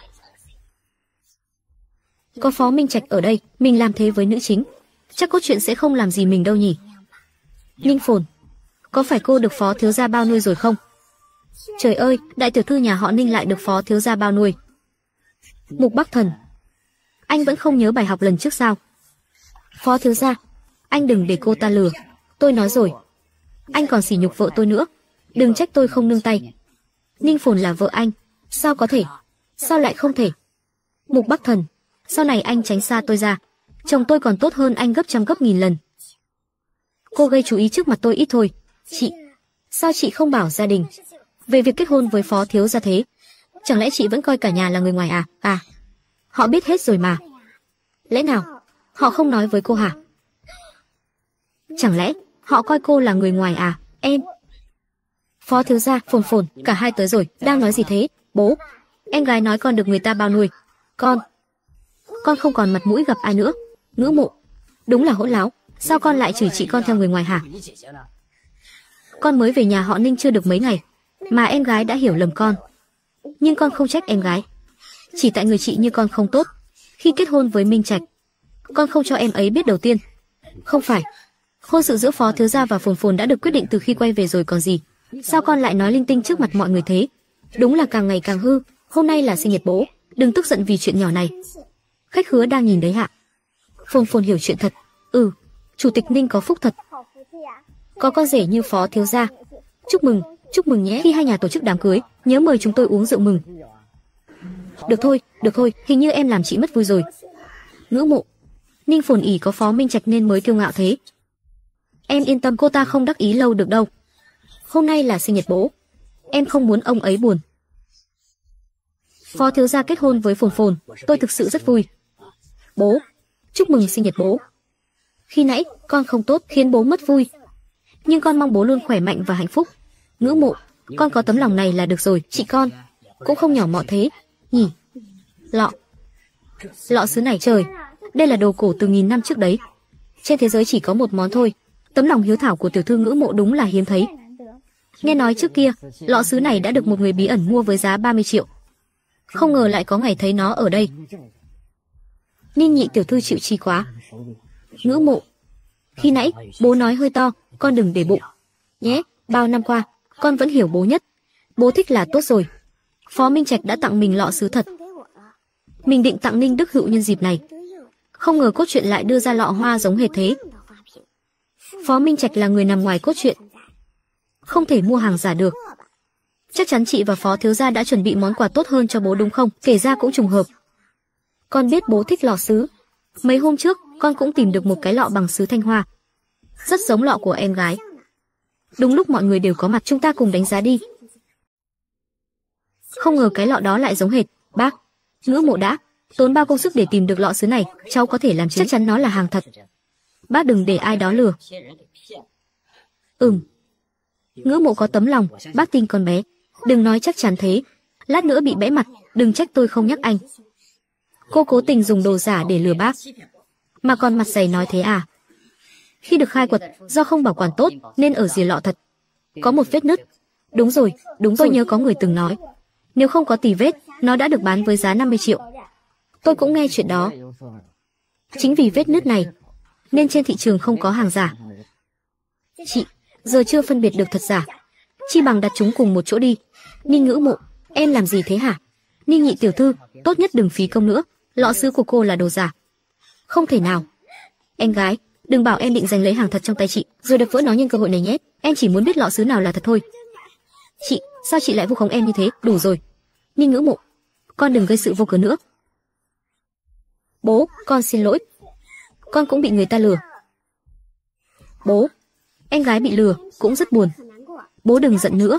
Có Phó Minh Trạch ở đây, mình làm thế với nữ chính, chắc cốt truyện sẽ không làm gì mình đâu nhỉ. Ninh Phồn, có phải cô được phó thiếu gia bao nuôi rồi không? Trời ơi, đại tiểu thư nhà họ Ninh lại được phó thiếu gia bao nuôi. Mục Bắc Thần, anh vẫn không nhớ bài học lần trước sao? Phó thiếu gia, anh đừng để cô ta lừa. Tôi nói rồi, anh còn sỉ nhục vợ tôi nữa, đừng trách tôi không nương tay. Ninh Phồn là vợ anh, sao có thể? Sao lại không thể? Mục Bắc Thần, sau này anh tránh xa tôi ra, chồng tôi còn tốt hơn anh gấp trăm gấp nghìn lần. Cô gây chú ý trước mặt tôi ít thôi. Chị, sao chị không bảo gia đình về việc kết hôn với phó thiếu gia thế? Chẳng lẽ chị vẫn coi cả nhà là người ngoài à? À, họ biết hết rồi mà. Lẽ nào họ không nói với cô hả? Chẳng lẽ họ coi cô là người ngoài à? Em, phó thiếu gia, Phồn Phồn, cả hai tới rồi, đang nói gì thế? Bố, em gái nói con được người ta bao nuôi. Con, con không còn mặt mũi gặp ai nữa. Ngưỡng Mộ, đúng là hỗn láo, sao con lại chửi chị con theo người ngoài hả? Con mới về nhà họ Ninh chưa được mấy ngày, mà em gái đã hiểu lầm con. Nhưng con không trách em gái, chỉ tại người chị như con không tốt. Khi kết hôn với Minh Trạch, con không cho em ấy biết đầu tiên. Không phải, hôn sự giữa phó thiếu gia và Phồn Phồn đã được quyết định từ khi quay về rồi còn gì. Sao con lại nói linh tinh trước mặt mọi người thế? Đúng là càng ngày càng hư. Hôm nay là sinh nhật bố, đừng tức giận vì chuyện nhỏ này. Khách khứa đang nhìn đấy hạ. Phồn Phồn hiểu chuyện thật. Ừ, chủ tịch Ninh có phúc thật, có con rể như phó thiếu gia. Chúc mừng, chúc mừng nhé. Khi hai nhà tổ chức đám cưới, nhớ mời chúng tôi uống rượu mừng. Được thôi, được thôi, hình như em làm chị mất vui rồi. Ngưỡng Mộ, Ninh Phồn ỉ có Phó Minh Trạch nên mới kiêu ngạo thế. Em yên tâm, cô ta không đắc ý lâu được đâu. Hôm nay là sinh nhật bố, em không muốn ông ấy buồn. Phó thiếu gia kết hôn với Phồn Phồn, tôi thực sự rất vui. Bố, chúc mừng sinh nhật bố. Khi nãy con không tốt khiến bố mất vui, nhưng con mong bố luôn khỏe mạnh và hạnh phúc. Ngưỡng Mộ, con có tấm lòng này là được rồi. Chị con cũng không nhỏ mọn thế nhỉ. Lọ, lọ sứ này, trời, đây là đồ cổ từ nghìn năm trước đấy. Trên thế giới chỉ có một món thôi. Tấm lòng hiếu thảo của tiểu thư Ngưỡng Mộ đúng là hiếm thấy. Nghe nói trước kia, lọ sứ này đã được một người bí ẩn mua với giá ba mươi triệu. Không ngờ lại có ngày thấy nó ở đây. Ninh nhị tiểu thư chịu chi quá. Ngưỡng Mộ, khi nãy bố nói hơi to, con đừng để bụng nhé. Bao năm qua, con vẫn hiểu bố nhất. Bố thích là tốt rồi. Phó Minh Trạch đã tặng mình lọ sứ thật. Mình định tặng Ninh Đức Hữu nhân dịp này, không ngờ cốt truyện lại đưa ra lọ hoa giống hệt thế. Phó Minh Trạch là người nằm ngoài cốt truyện, không thể mua hàng giả được. Chắc chắn chị và phó thiếu gia đã chuẩn bị món quà tốt hơn cho bố đúng không? Kể ra cũng trùng hợp. Con biết bố thích lọ sứ. Mấy hôm trước, con cũng tìm được một cái lọ bằng sứ Thanh Hoa, rất giống lọ của em gái. Đúng lúc mọi người đều có mặt, chúng ta cùng đánh giá đi. Không ngờ cái lọ đó lại giống hệt. Bác, Ngưỡng Mộ đã tốn bao công sức để tìm được lọ sứ này, cháu có thể làm chứng chắc chắn nó là hàng thật. Bác đừng để ai đó lừa. Ừm, Ngưỡng Mộ có tấm lòng, bác tin con bé. Đừng nói chắc chắn thế, lát nữa bị bẽ mặt, đừng trách tôi không nhắc anh. Cô cố tình dùng đồ giả để lừa bác, mà còn mặt dày nói thế à? Khi được khai quật, do không bảo quản tốt nên ở rìa lọ thật có một vết nứt. Đúng rồi, đúng tôi nhớ có người từng nói, nếu không có tì vết, nó đã được bán với giá năm mươi triệu. Tôi cũng nghe chuyện đó. Chính vì vết nứt này nên trên thị trường không có hàng giả. Chị giờ chưa phân biệt được thật giả, chi bằng đặt chúng cùng một chỗ đi. Ninh Ngưỡng Mộ, Em làm gì thế hả? Ninh nhị tiểu thư, tốt nhất đừng phí công nữa. Lọ sứ của cô là đồ giả. Không thể nào. Em gái, đừng bảo em định giành lấy hàng thật trong tay chị, rồi đập vỡ nó nhân cơ hội này nhé. Em chỉ muốn biết lọ sứ nào là thật thôi. Chị, sao chị lại vu khống em như thế? Đủ rồi. Ninh Ngữ Mộ, con đừng gây sự vô cớ nữa. Bố, con xin lỗi. Con cũng bị người ta lừa. Bố, em gái bị lừa cũng rất buồn. Bố đừng giận nữa.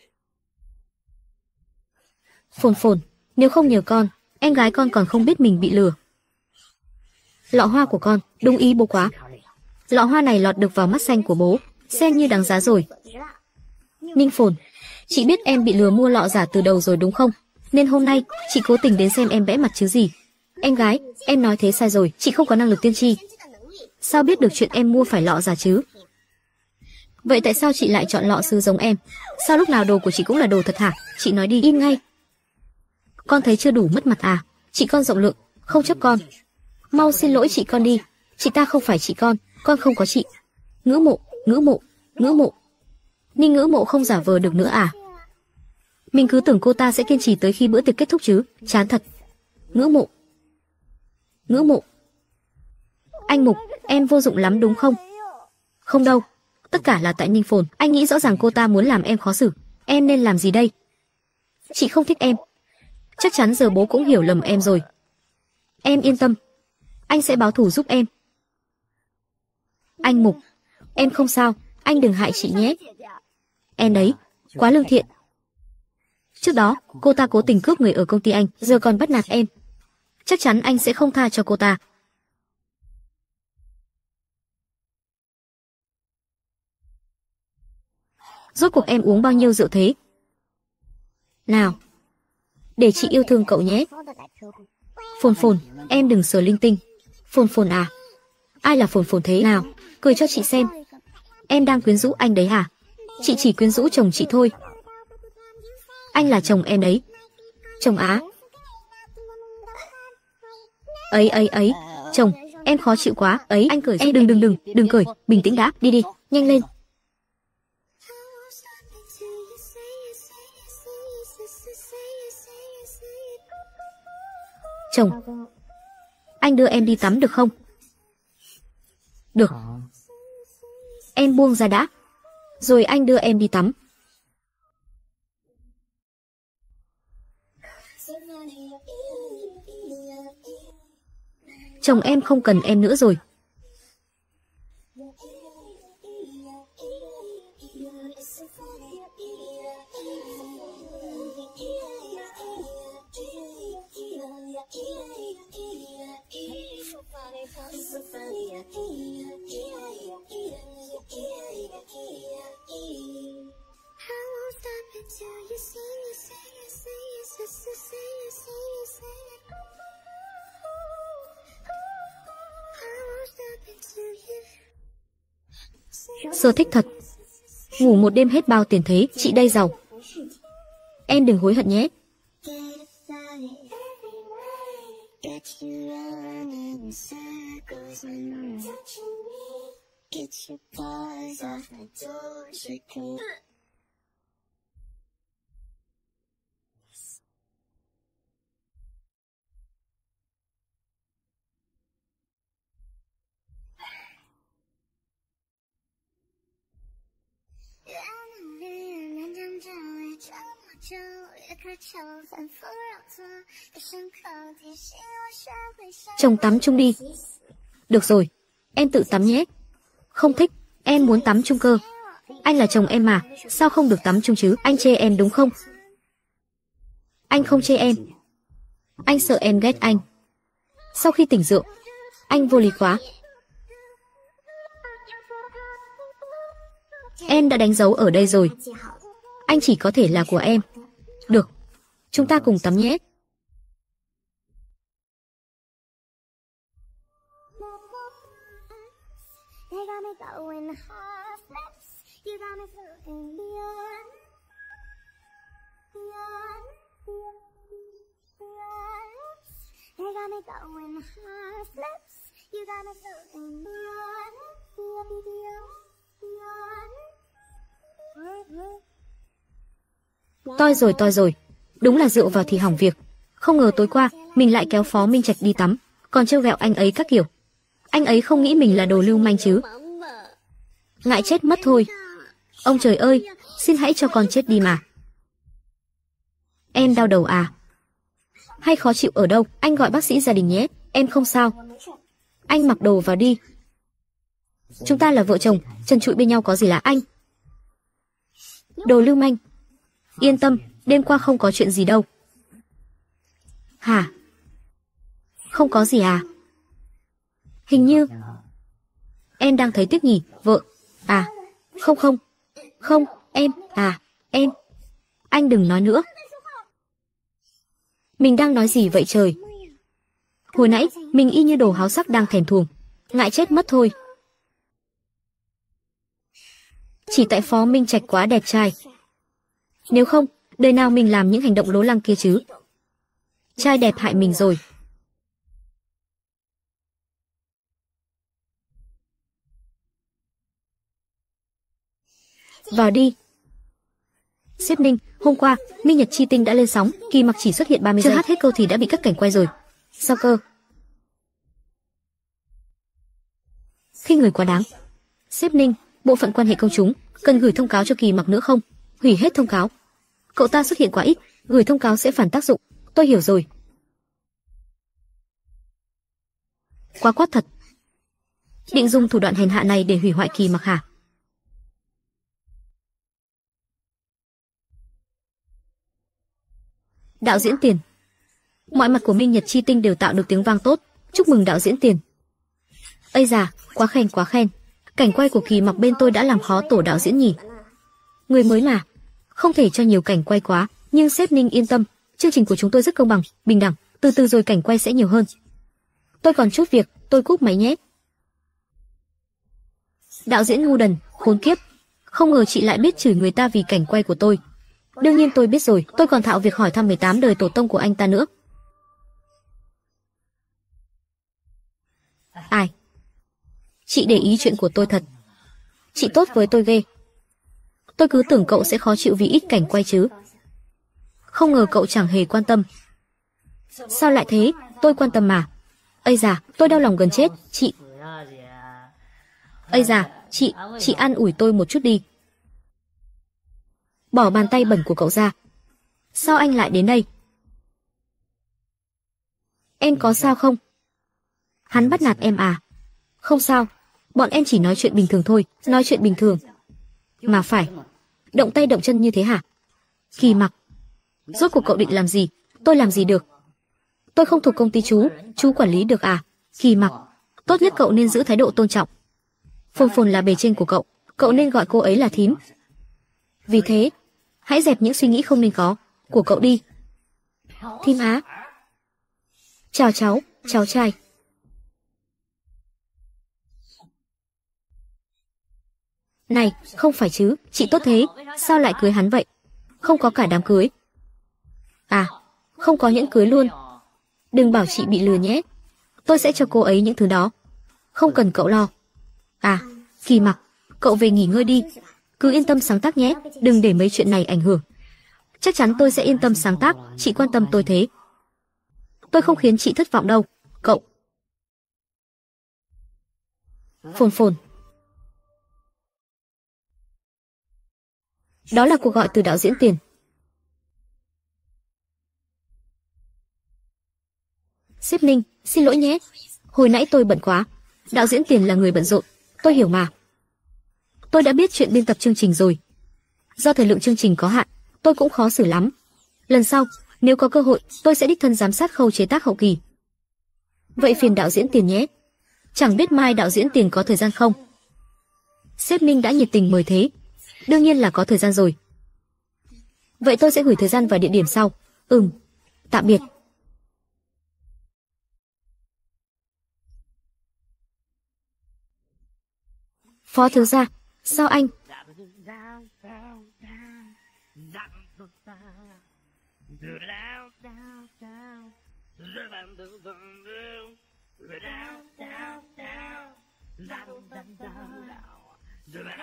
Phồn Phồn, nếu không nhờ con, em gái con còn không biết mình bị lừa. Lọ hoa của con, đúng ý bố quá. Lọ hoa này lọt được vào mắt xanh của bố, xem như đáng giá rồi. Ninh Phồn, chị biết em bị lừa mua lọ giả từ đầu rồi đúng không? Nên hôm nay, chị cố tình đến xem em vẽ mặt chứ gì. Em gái, em nói thế sai rồi, chị không có năng lực tiên tri. Sao biết được chuyện em mua phải lọ giả chứ? Vậy tại sao chị lại chọn lọ sứ giống em? Sao lúc nào đồ của chị cũng là đồ thật hả? Chị nói đi, im ngay. Con thấy chưa đủ mất mặt à? Chị con rộng lượng, không chấp con. Mau xin lỗi chị con đi. Chị ta không phải chị con, con không có chị. Ngữ Mộ, Ngữ Mộ, Ngữ Mộ. Ninh Ngữ Mộ không giả vờ được nữa à? Mình cứ tưởng cô ta sẽ kiên trì tới khi bữa tiệc kết thúc chứ, chán thật. Ngữ Mộ, Ngữ Mộ. Anh Mục, em vô dụng lắm đúng không? Không đâu, tất cả là tại Ninh Phồn. Anh nghĩ rõ ràng cô ta muốn làm em khó xử. Em nên làm gì đây? Chị không thích em. Chắc chắn giờ bố cũng hiểu lầm em rồi. Em yên tâm, anh sẽ báo thù giúp em. Anh Mục, em không sao, anh đừng hại chị nhé. Em đấy, quá lương thiện. Trước đó, cô ta cố tình cướp người ở công ty anh, giờ còn bắt nạt em. Chắc chắn anh sẽ không tha cho cô ta. Rốt cuộc em uống bao nhiêu rượu thế? Nào, để chị yêu thương cậu nhé. Phồn Phồn, em đừng sờ linh tinh. Phồn Phồn à? Ai là Phồn Phồn thế? Nào, cười cho chị xem. Em đang quyến rũ anh đấy hả? Chị chỉ quyến rũ chồng chị thôi. Anh là chồng em đấy. Chồng á? Ấy ấy ấy, chồng, em khó chịu quá. Ấy, anh cười. Em đừng đừng đừng, đừng cười, bình tĩnh đã, đi đi, nhanh lên. Chồng, anh đưa em đi tắm được không? Được. Em buông ra đã, rồi anh đưa em đi tắm. Chồng em không cần em nữa rồi. Sở thích thật. Ngủ một đêm hết bao tiền thế, chị đây giàu. Em đừng hối hận nhé. Chồng tắm chung đi. Được rồi, em tự tắm nhé. Không thích, em muốn tắm chung cơ. Anh là chồng em mà, sao không được tắm chung chứ? Anh chê em đúng không? Anh không chê em. Anh sợ em ghét anh. Sau khi tỉnh rượu, anh vô lý quá. Em đã đánh dấu ở đây rồi. Anh chỉ có thể là của em. Được, chúng ta cùng tắm nhé. Toi rồi, toi rồi. Đúng là rượu vào thì hỏng việc. Không ngờ tối qua mình lại kéo Phó Minh Trạch đi tắm, còn trêu ghẹo anh ấy các kiểu. Anh ấy không nghĩ mình là đồ lưu manh chứ? Ngại chết mất thôi. Ông trời ơi, xin hãy cho con chết đi mà. Em đau đầu à? Hay khó chịu ở đâu? Anh gọi bác sĩ gia đình nhé. Em không sao. Anh mặc đồ vào đi. Chúng ta là vợ chồng, trần trụi bên nhau có gì là anh? Đồ lưu manh. Yên tâm, đêm qua không có chuyện gì đâu. Hả? Không có gì à? Hình như em đang thấy tiếc nhỉ, vợ. À, không không. Không, em, à, em. Anh đừng nói nữa. Mình đang nói gì vậy trời? Hồi nãy, mình y như đồ háo sắc đang thèm thuồng. Ngại chết mất thôi. Chỉ tại Phó Minh Trạch quá đẹp trai. Nếu không, đời nào mình làm những hành động lố lăng kia chứ? Trai đẹp hại mình rồi. Vào đi. Sếp Ninh, hôm qua, Minh Nhật Chi Tinh đã lên sóng, Kỳ Mặc chỉ xuất hiện ba mươi giây. Chưa hát hết câu thì đã bị cắt cảnh quay rồi. Sao cơ? Khi người quá đáng. Sếp Ninh, bộ phận quan hệ công chúng, cần gửi thông cáo cho Kỳ Mặc nữa không? Hủy hết thông cáo. Cậu ta xuất hiện quá ít, gửi thông cáo sẽ phản tác dụng. Tôi hiểu rồi. Quá quát thật. Định dùng thủ đoạn hèn hạ này để hủy hoại Kỳ Mặc hả? Đạo diễn Tiền. Mọi mặt của Minh Nhật Chi Tinh đều tạo được tiếng vang tốt. Chúc mừng đạo diễn Tiền. Ây da, quá khen quá khen. Cảnh quay của Kỳ Mặc bên tôi đã làm khó tổ đạo diễn nhỉ. Người mới mà, không thể cho nhiều cảnh quay quá. Nhưng sếp Ninh yên tâm, chương trình của chúng tôi rất công bằng, bình đẳng. Từ từ rồi cảnh quay sẽ nhiều hơn. Tôi còn chút việc, tôi cúp máy nhé. Đạo diễn ngu đần, khốn kiếp. Không ngờ chị lại biết chửi người ta vì cảnh quay của tôi. Đương nhiên tôi biết rồi, tôi còn thạo việc hỏi thăm mười tám đời tổ tông của anh ta nữa. Ai? Chị để ý chuyện của tôi thật. Chị tốt với tôi ghê. Tôi cứ tưởng cậu sẽ khó chịu vì ít cảnh quay chứ. Không ngờ cậu chẳng hề quan tâm. Sao lại thế? Tôi quan tâm mà. Ây da, tôi đau lòng gần chết, chị. Ây da, chị, chị an ủi tôi một chút đi. Bỏ bàn tay bẩn của cậu ra. Sao anh lại đến đây? Em có sao không? Hắn bắt nạt em à? Không sao, bọn em chỉ nói chuyện bình thường thôi, nói chuyện bình thường. Mà phải, động tay động chân như thế hả? Kỳ Mặc, rốt cuộc cậu định làm gì? Tôi làm gì được? Tôi không thuộc công ty chú, chú quản lý được à? Kỳ Mặc, tốt nhất cậu nên giữ thái độ tôn trọng. Phồn Phồn là bề trên của cậu, cậu nên gọi cô ấy là thím. Vì thế, hãy dẹp những suy nghĩ không nên có của cậu đi. Thím á. Chào cháu, cháu trai. Này, không phải chứ, chị tốt thế, sao lại cưới hắn vậy? Không có cả đám cưới. À, không có nhẫn cưới luôn. Đừng bảo chị bị lừa nhé. Tôi sẽ cho cô ấy những thứ đó. Không cần cậu lo. À, Kỳ Mặc, cậu về nghỉ ngơi đi. Cứ yên tâm sáng tác nhé, đừng để mấy chuyện này ảnh hưởng. Chắc chắn tôi sẽ yên tâm sáng tác, chị quan tâm tôi thế. Tôi không khiến chị thất vọng đâu, cậu. Phồn Phồn. Đó là cuộc gọi từ đạo diễn Tiền. Sếp Ninh, xin lỗi nhé. Hồi nãy tôi bận quá. Đạo diễn Tiền là người bận rộn, tôi hiểu mà. Tôi đã biết chuyện biên tập chương trình rồi. Do thời lượng chương trình có hạn, tôi cũng khó xử lắm. Lần sau, nếu có cơ hội, tôi sẽ đích thân giám sát khâu chế tác hậu kỳ. Vậy phiền đạo diễn Tiền nhé. Chẳng biết mai đạo diễn Tiền có thời gian không? Sếp Ninh đã nhiệt tình mời thế. Đương nhiên là có thời gian rồi. Vậy tôi sẽ gửi thời gian và địa điểm sau. Ừm, tạm biệt. Phó thiếu gia, sao anh?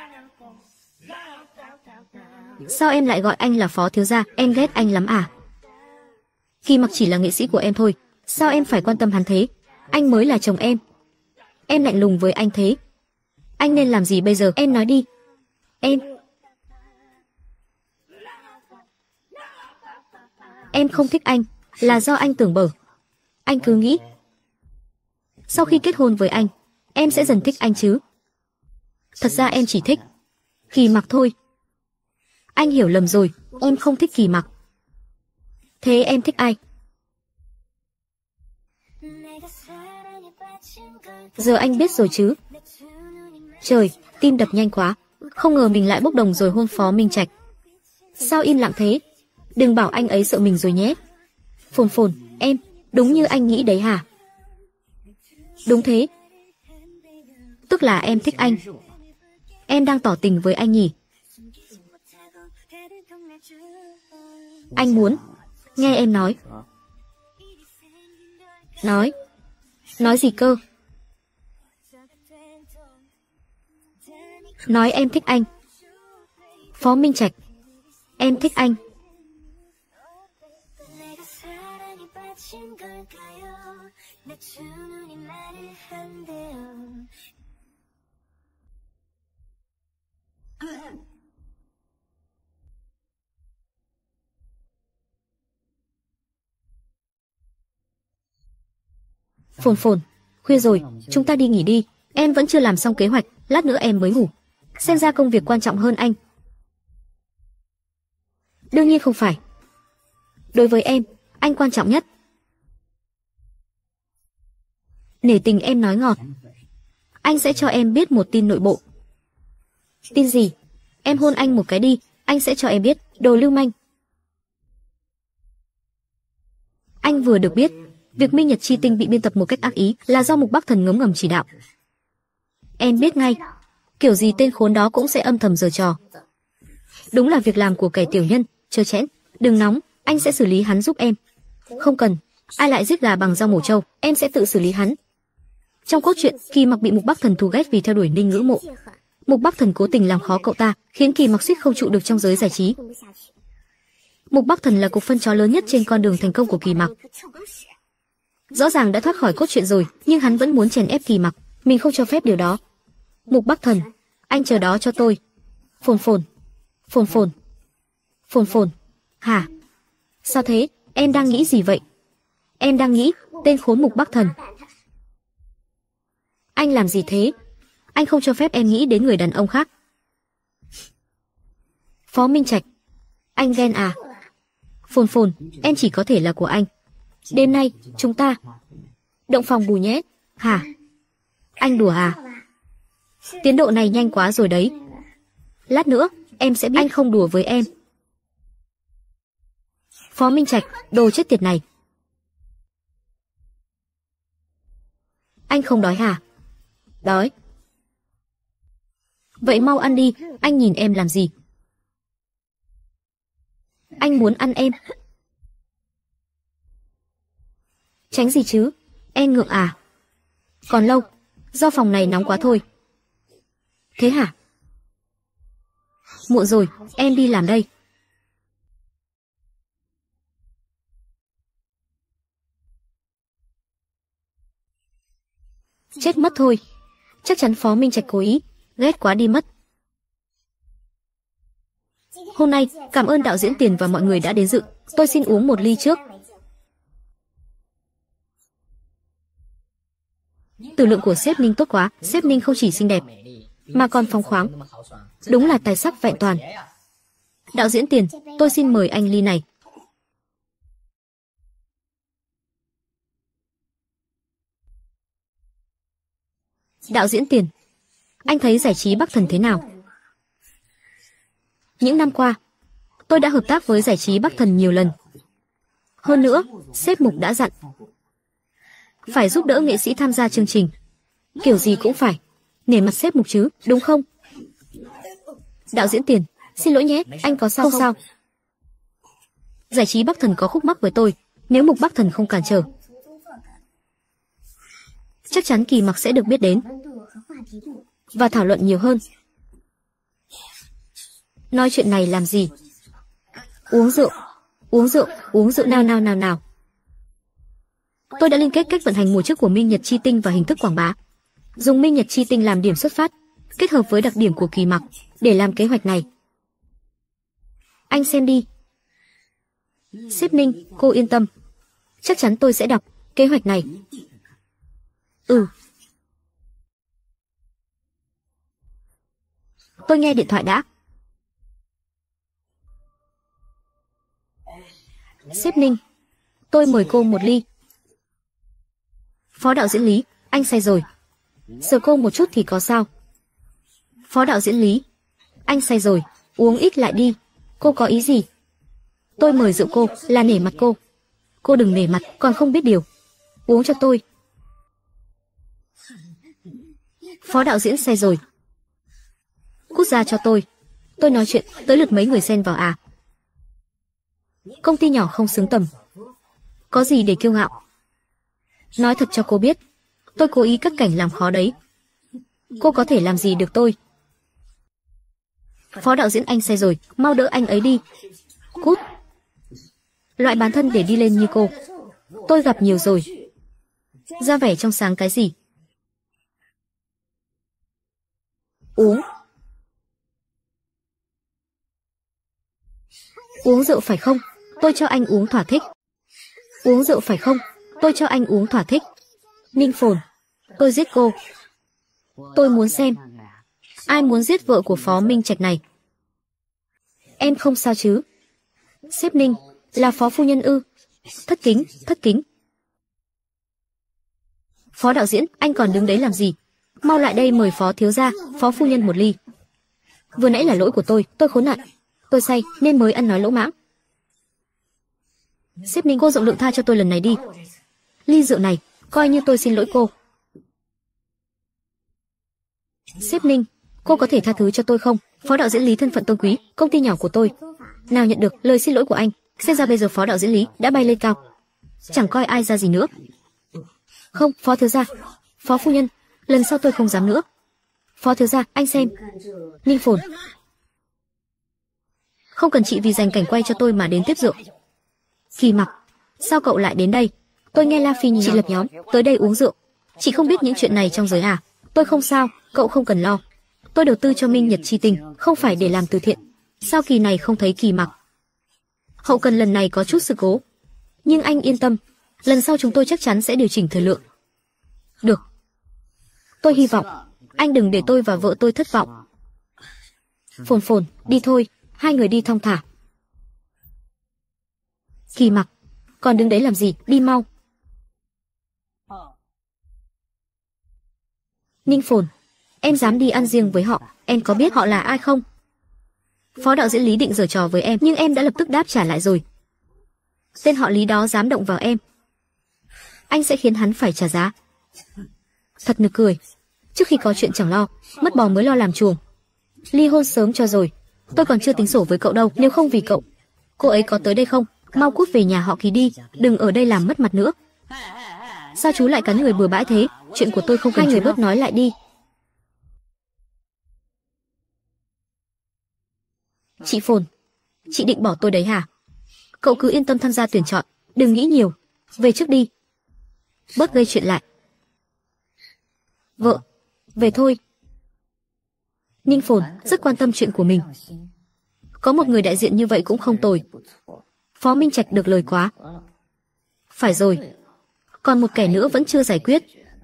Sao em lại gọi anh là phó thiếu gia? Em ghét anh lắm à? Kỳ Mặc chỉ là nghệ sĩ của em thôi, sao em phải quan tâm hắn thế? Anh mới là chồng em. Em lạnh lùng với anh thế. Anh nên làm gì bây giờ? Em nói đi. Em... Em không thích anh, là do anh tưởng bở. Anh cứ nghĩ sau khi kết hôn với anh, em sẽ dần thích anh chứ. Thật ra em chỉ thích Kỳ Mặc thôi. Anh hiểu lầm rồi, em không thích Kỳ Mặc. Thế em thích ai? Giờ anh biết rồi chứ. Trời, tim đập nhanh quá. Không ngờ mình lại bốc đồng rồi hôn Phó Minh Trạch. Sao im lặng thế? Đừng bảo anh ấy sợ mình rồi nhé. Phồn Phồn, em, đúng như anh nghĩ đấy hả? Đúng thế. Tức là em thích anh. Em đang tỏ tình với anh nhỉ? Anh muốn nghe em nói. Nói. Nói gì cơ? Nói em thích anh. Phó Minh Trạch, em thích anh. Phồn Phồn, khuya rồi, chúng ta đi nghỉ đi. Em vẫn chưa làm xong kế hoạch, lát nữa em mới ngủ. Xem ra công việc quan trọng hơn anh. Đương nhiên không phải. Đối với em, anh quan trọng nhất. Nể tình em nói ngọt. Anh sẽ cho em biết một tin nội bộ. Tin gì? Em hôn anh một cái đi, anh sẽ cho em biết, đồ lưu manh. Anh vừa được biết, việc Minh Nhật Chi Tinh bị biên tập một cách ác ý là do Mục Bắc Thần ngấm ngầm chỉ đạo. Em biết ngay, kiểu gì tên khốn đó cũng sẽ âm thầm giở trò. Đúng là việc làm của kẻ tiểu nhân, chớ chẽn. Đừng nóng, anh sẽ xử lý hắn giúp em. Không cần, ai lại giết gà bằng dao mổ trâu, em sẽ tự xử lý hắn. Trong cốt truyện, Kỳ Mặc bị Mục Bắc Thần thù ghét vì theo đuổi Ninh Ngữ Mộ. Mục Bắc Thần cố tình làm khó cậu ta, khiến Kỳ Mặc suýt không trụ được trong giới giải trí. Mục Bắc Thần là cục phân chó lớn nhất trên con đường thành công của Kỳ Mặc. Rõ ràng đã thoát khỏi cốt truyện rồi, nhưng hắn vẫn muốn chèn ép Kỳ Mặc. Mình không cho phép điều đó. Mục Bắc Thần, anh chờ đó cho tôi. Phồn Phồn, Phồn Phồn, Phồn Phồn. Hả? Sao thế? Em đang nghĩ gì vậy? Em đang nghĩ, tên khốn Mục Bắc Thần. Anh làm gì thế? Anh không cho phép em nghĩ đến người đàn ông khác. Phó Minh Trạch, anh ghen à? Phồn Phồn, em chỉ có thể là của anh. Đêm nay, chúng ta động phòng bù nhé. Hả? Anh đùa à? Tiến độ này nhanh quá rồi đấy. Lát nữa, em sẽ biết anh không đùa với em. Phó Minh Trạch, đồ chết tiệt này. Anh không đói hả? Đói. Vậy mau ăn đi, anh nhìn em làm gì? Anh muốn ăn em. Tránh gì chứ? Em ngượng à? Còn lâu, do phòng này nóng quá thôi. Thế hả? Muộn rồi, em đi làm đây. Chết mất thôi. Chắc chắn Phó Minh Trạch cố ý, ghét quá đi mất. Hôm nay, cảm ơn đạo diễn Tiền và mọi người đã đến dự. Tôi xin uống một ly trước. Tử lượng của sếp Ninh tốt quá. Sếp Ninh không chỉ xinh đẹp, mà còn phóng khoáng. Đúng là tài sắc vẹn toàn. Đạo diễn Tiền, tôi xin mời anh ly này. Đạo diễn Tiền, anh thấy giải trí Bắc Thần thế nào? Những năm qua, tôi đã hợp tác với giải trí Bắc Thần nhiều lần. Hơn nữa, sếp Mục đã dặn phải giúp đỡ nghệ sĩ tham gia chương trình. Kiểu gì cũng phải nể mặt sếp Mục chứ, đúng không? Đạo diễn Tiền, xin lỗi nhé, anh có sao không? Sao? Giải trí Bắc Thần có khúc mắc với tôi, nếu Mục Bắc Thần không cản trở, chắc chắn Kỳ Mặc sẽ được biết đến và thảo luận nhiều hơn. Nói chuyện này làm gì? Uống rượu, uống rượu, uống rượu nào nào nào nào. Tôi đã liên kết cách vận hành mùa trước của Minh Nhật Chi Tinh và hình thức quảng bá, dùng Minh Nhật Chi Tinh làm điểm xuất phát, kết hợp với đặc điểm của Kỳ Mặc để làm kế hoạch này. Anh xem đi. Sếp Ninh, cô yên tâm. Chắc chắn tôi sẽ đọc kế hoạch này. Ừ. Tôi nghe điện thoại đã. Sếp Ninh, tôi mời cô một ly. Phó đạo diễn Lý, anh say rồi. Sờ cô một chút thì có sao? Phó đạo diễn Lý, anh say rồi, uống ít lại đi. Cô có ý gì? Tôi mời rượu cô là nể mặt cô. Cô đừng nể mặt, còn không biết điều. Uống cho tôi. Phó đạo diễn say rồi. Cút ra cho tôi. Tôi nói chuyện, tới lượt mấy người xen vào à? Công ty nhỏ không xứng tầm. Có gì để kiêu ngạo? Nói thật cho cô biết, tôi cố ý cắt cảnh làm khó đấy. Cô có thể làm gì được tôi? Phó đạo diễn anh say rồi, mau đỡ anh ấy đi. Cút. Loại bán thân để đi lên như cô, tôi gặp nhiều rồi. Ra vẻ trong sáng cái gì? Uống. Uống rượu phải không? Tôi cho anh uống thỏa thích. Uống rượu phải không? Tôi cho anh uống thỏa thích. Ninh Phồn, tôi giết cô. Tôi muốn xem ai muốn giết vợ của Phó Minh Trạch này. Em không sao chứ? Sếp Ninh, là Phó phu nhân ư? Thất kính, thất kính. Phó đạo diễn, anh còn đứng đấy làm gì? Mau lại đây mời Phó thiếu gia, Phó phu nhân một ly. Vừa nãy là lỗi của tôi, tôi khốn nạn. Tôi say nên mới ăn nói lỗ mãng. Sếp Ninh, cô rộng lượng tha cho tôi lần này đi. Ly rượu này, coi như tôi xin lỗi cô. Sếp Ninh, cô có thể tha thứ cho tôi không? Phó đạo diễn Lý thân phận tôn quý, công ty nhỏ của tôi nào nhận được lời xin lỗi của anh. Xem ra bây giờ Phó đạo diễn Lý đã bay lên cao, chẳng coi ai ra gì nữa. Không, Phó thiếu gia, Phó phu nhân, lần sau tôi không dám nữa. Phó thiếu gia, anh xem. Ninh Phồn, không cần chị vì giành cảnh quay cho tôi mà đến tiếp rượu. Kỳ Mặc, sao cậu lại đến đây? Tôi nghe La Phi chị lập nhóm tới đây uống rượu. Chị không biết những chuyện này trong giới à? Tôi không sao, cậu không cần lo. Tôi đầu tư cho Minh Nhật Chi Tinh, không phải để làm từ thiện. Sao kỳ này không thấy Kỳ Mặc? Hậu cần lần này có chút sự cố, nhưng anh yên tâm, lần sau chúng tôi chắc chắn sẽ điều chỉnh thời lượng. Được. Tôi hy vọng anh đừng để tôi và vợ tôi thất vọng. Phồn Phồn, đi thôi, hai người đi thong thả. Kỳ Mặc, còn đứng đấy làm gì, đi mau. Ninh Phồn, em dám đi ăn riêng với họ, em có biết họ là ai không? Phó đạo diễn Lý định giở trò với em, nhưng em đã lập tức đáp trả lại rồi. Tên họ Lý đó dám động vào em, anh sẽ khiến hắn phải trả giá. Thật nực cười. Trước khi có chuyện chẳng lo, mất bò mới lo làm chuồng. Ly hôn sớm cho rồi. Tôi còn chưa tính sổ với cậu đâu. Nếu không vì cậu, cô ấy có tới đây không? Mau cút về nhà họ Kỳ đi, đừng ở đây làm mất mặt nữa. Sao chú lại cắn người bừa bãi thế? Chuyện của tôi không cần. Hai người bớt nói lại đi. Chị Phồn, chị định bỏ tôi đấy hả? Cậu cứ yên tâm tham gia tuyển chọn, đừng nghĩ nhiều. Về trước đi, bớt gây chuyện lại. Vợ, về thôi. Ninh Phồn rất quan tâm chuyện của mình. Có một người đại diện như vậy cũng không tồi. Phó Minh Trạch được lời quá. Phải rồi, còn một kẻ nữa vẫn chưa giải quyết.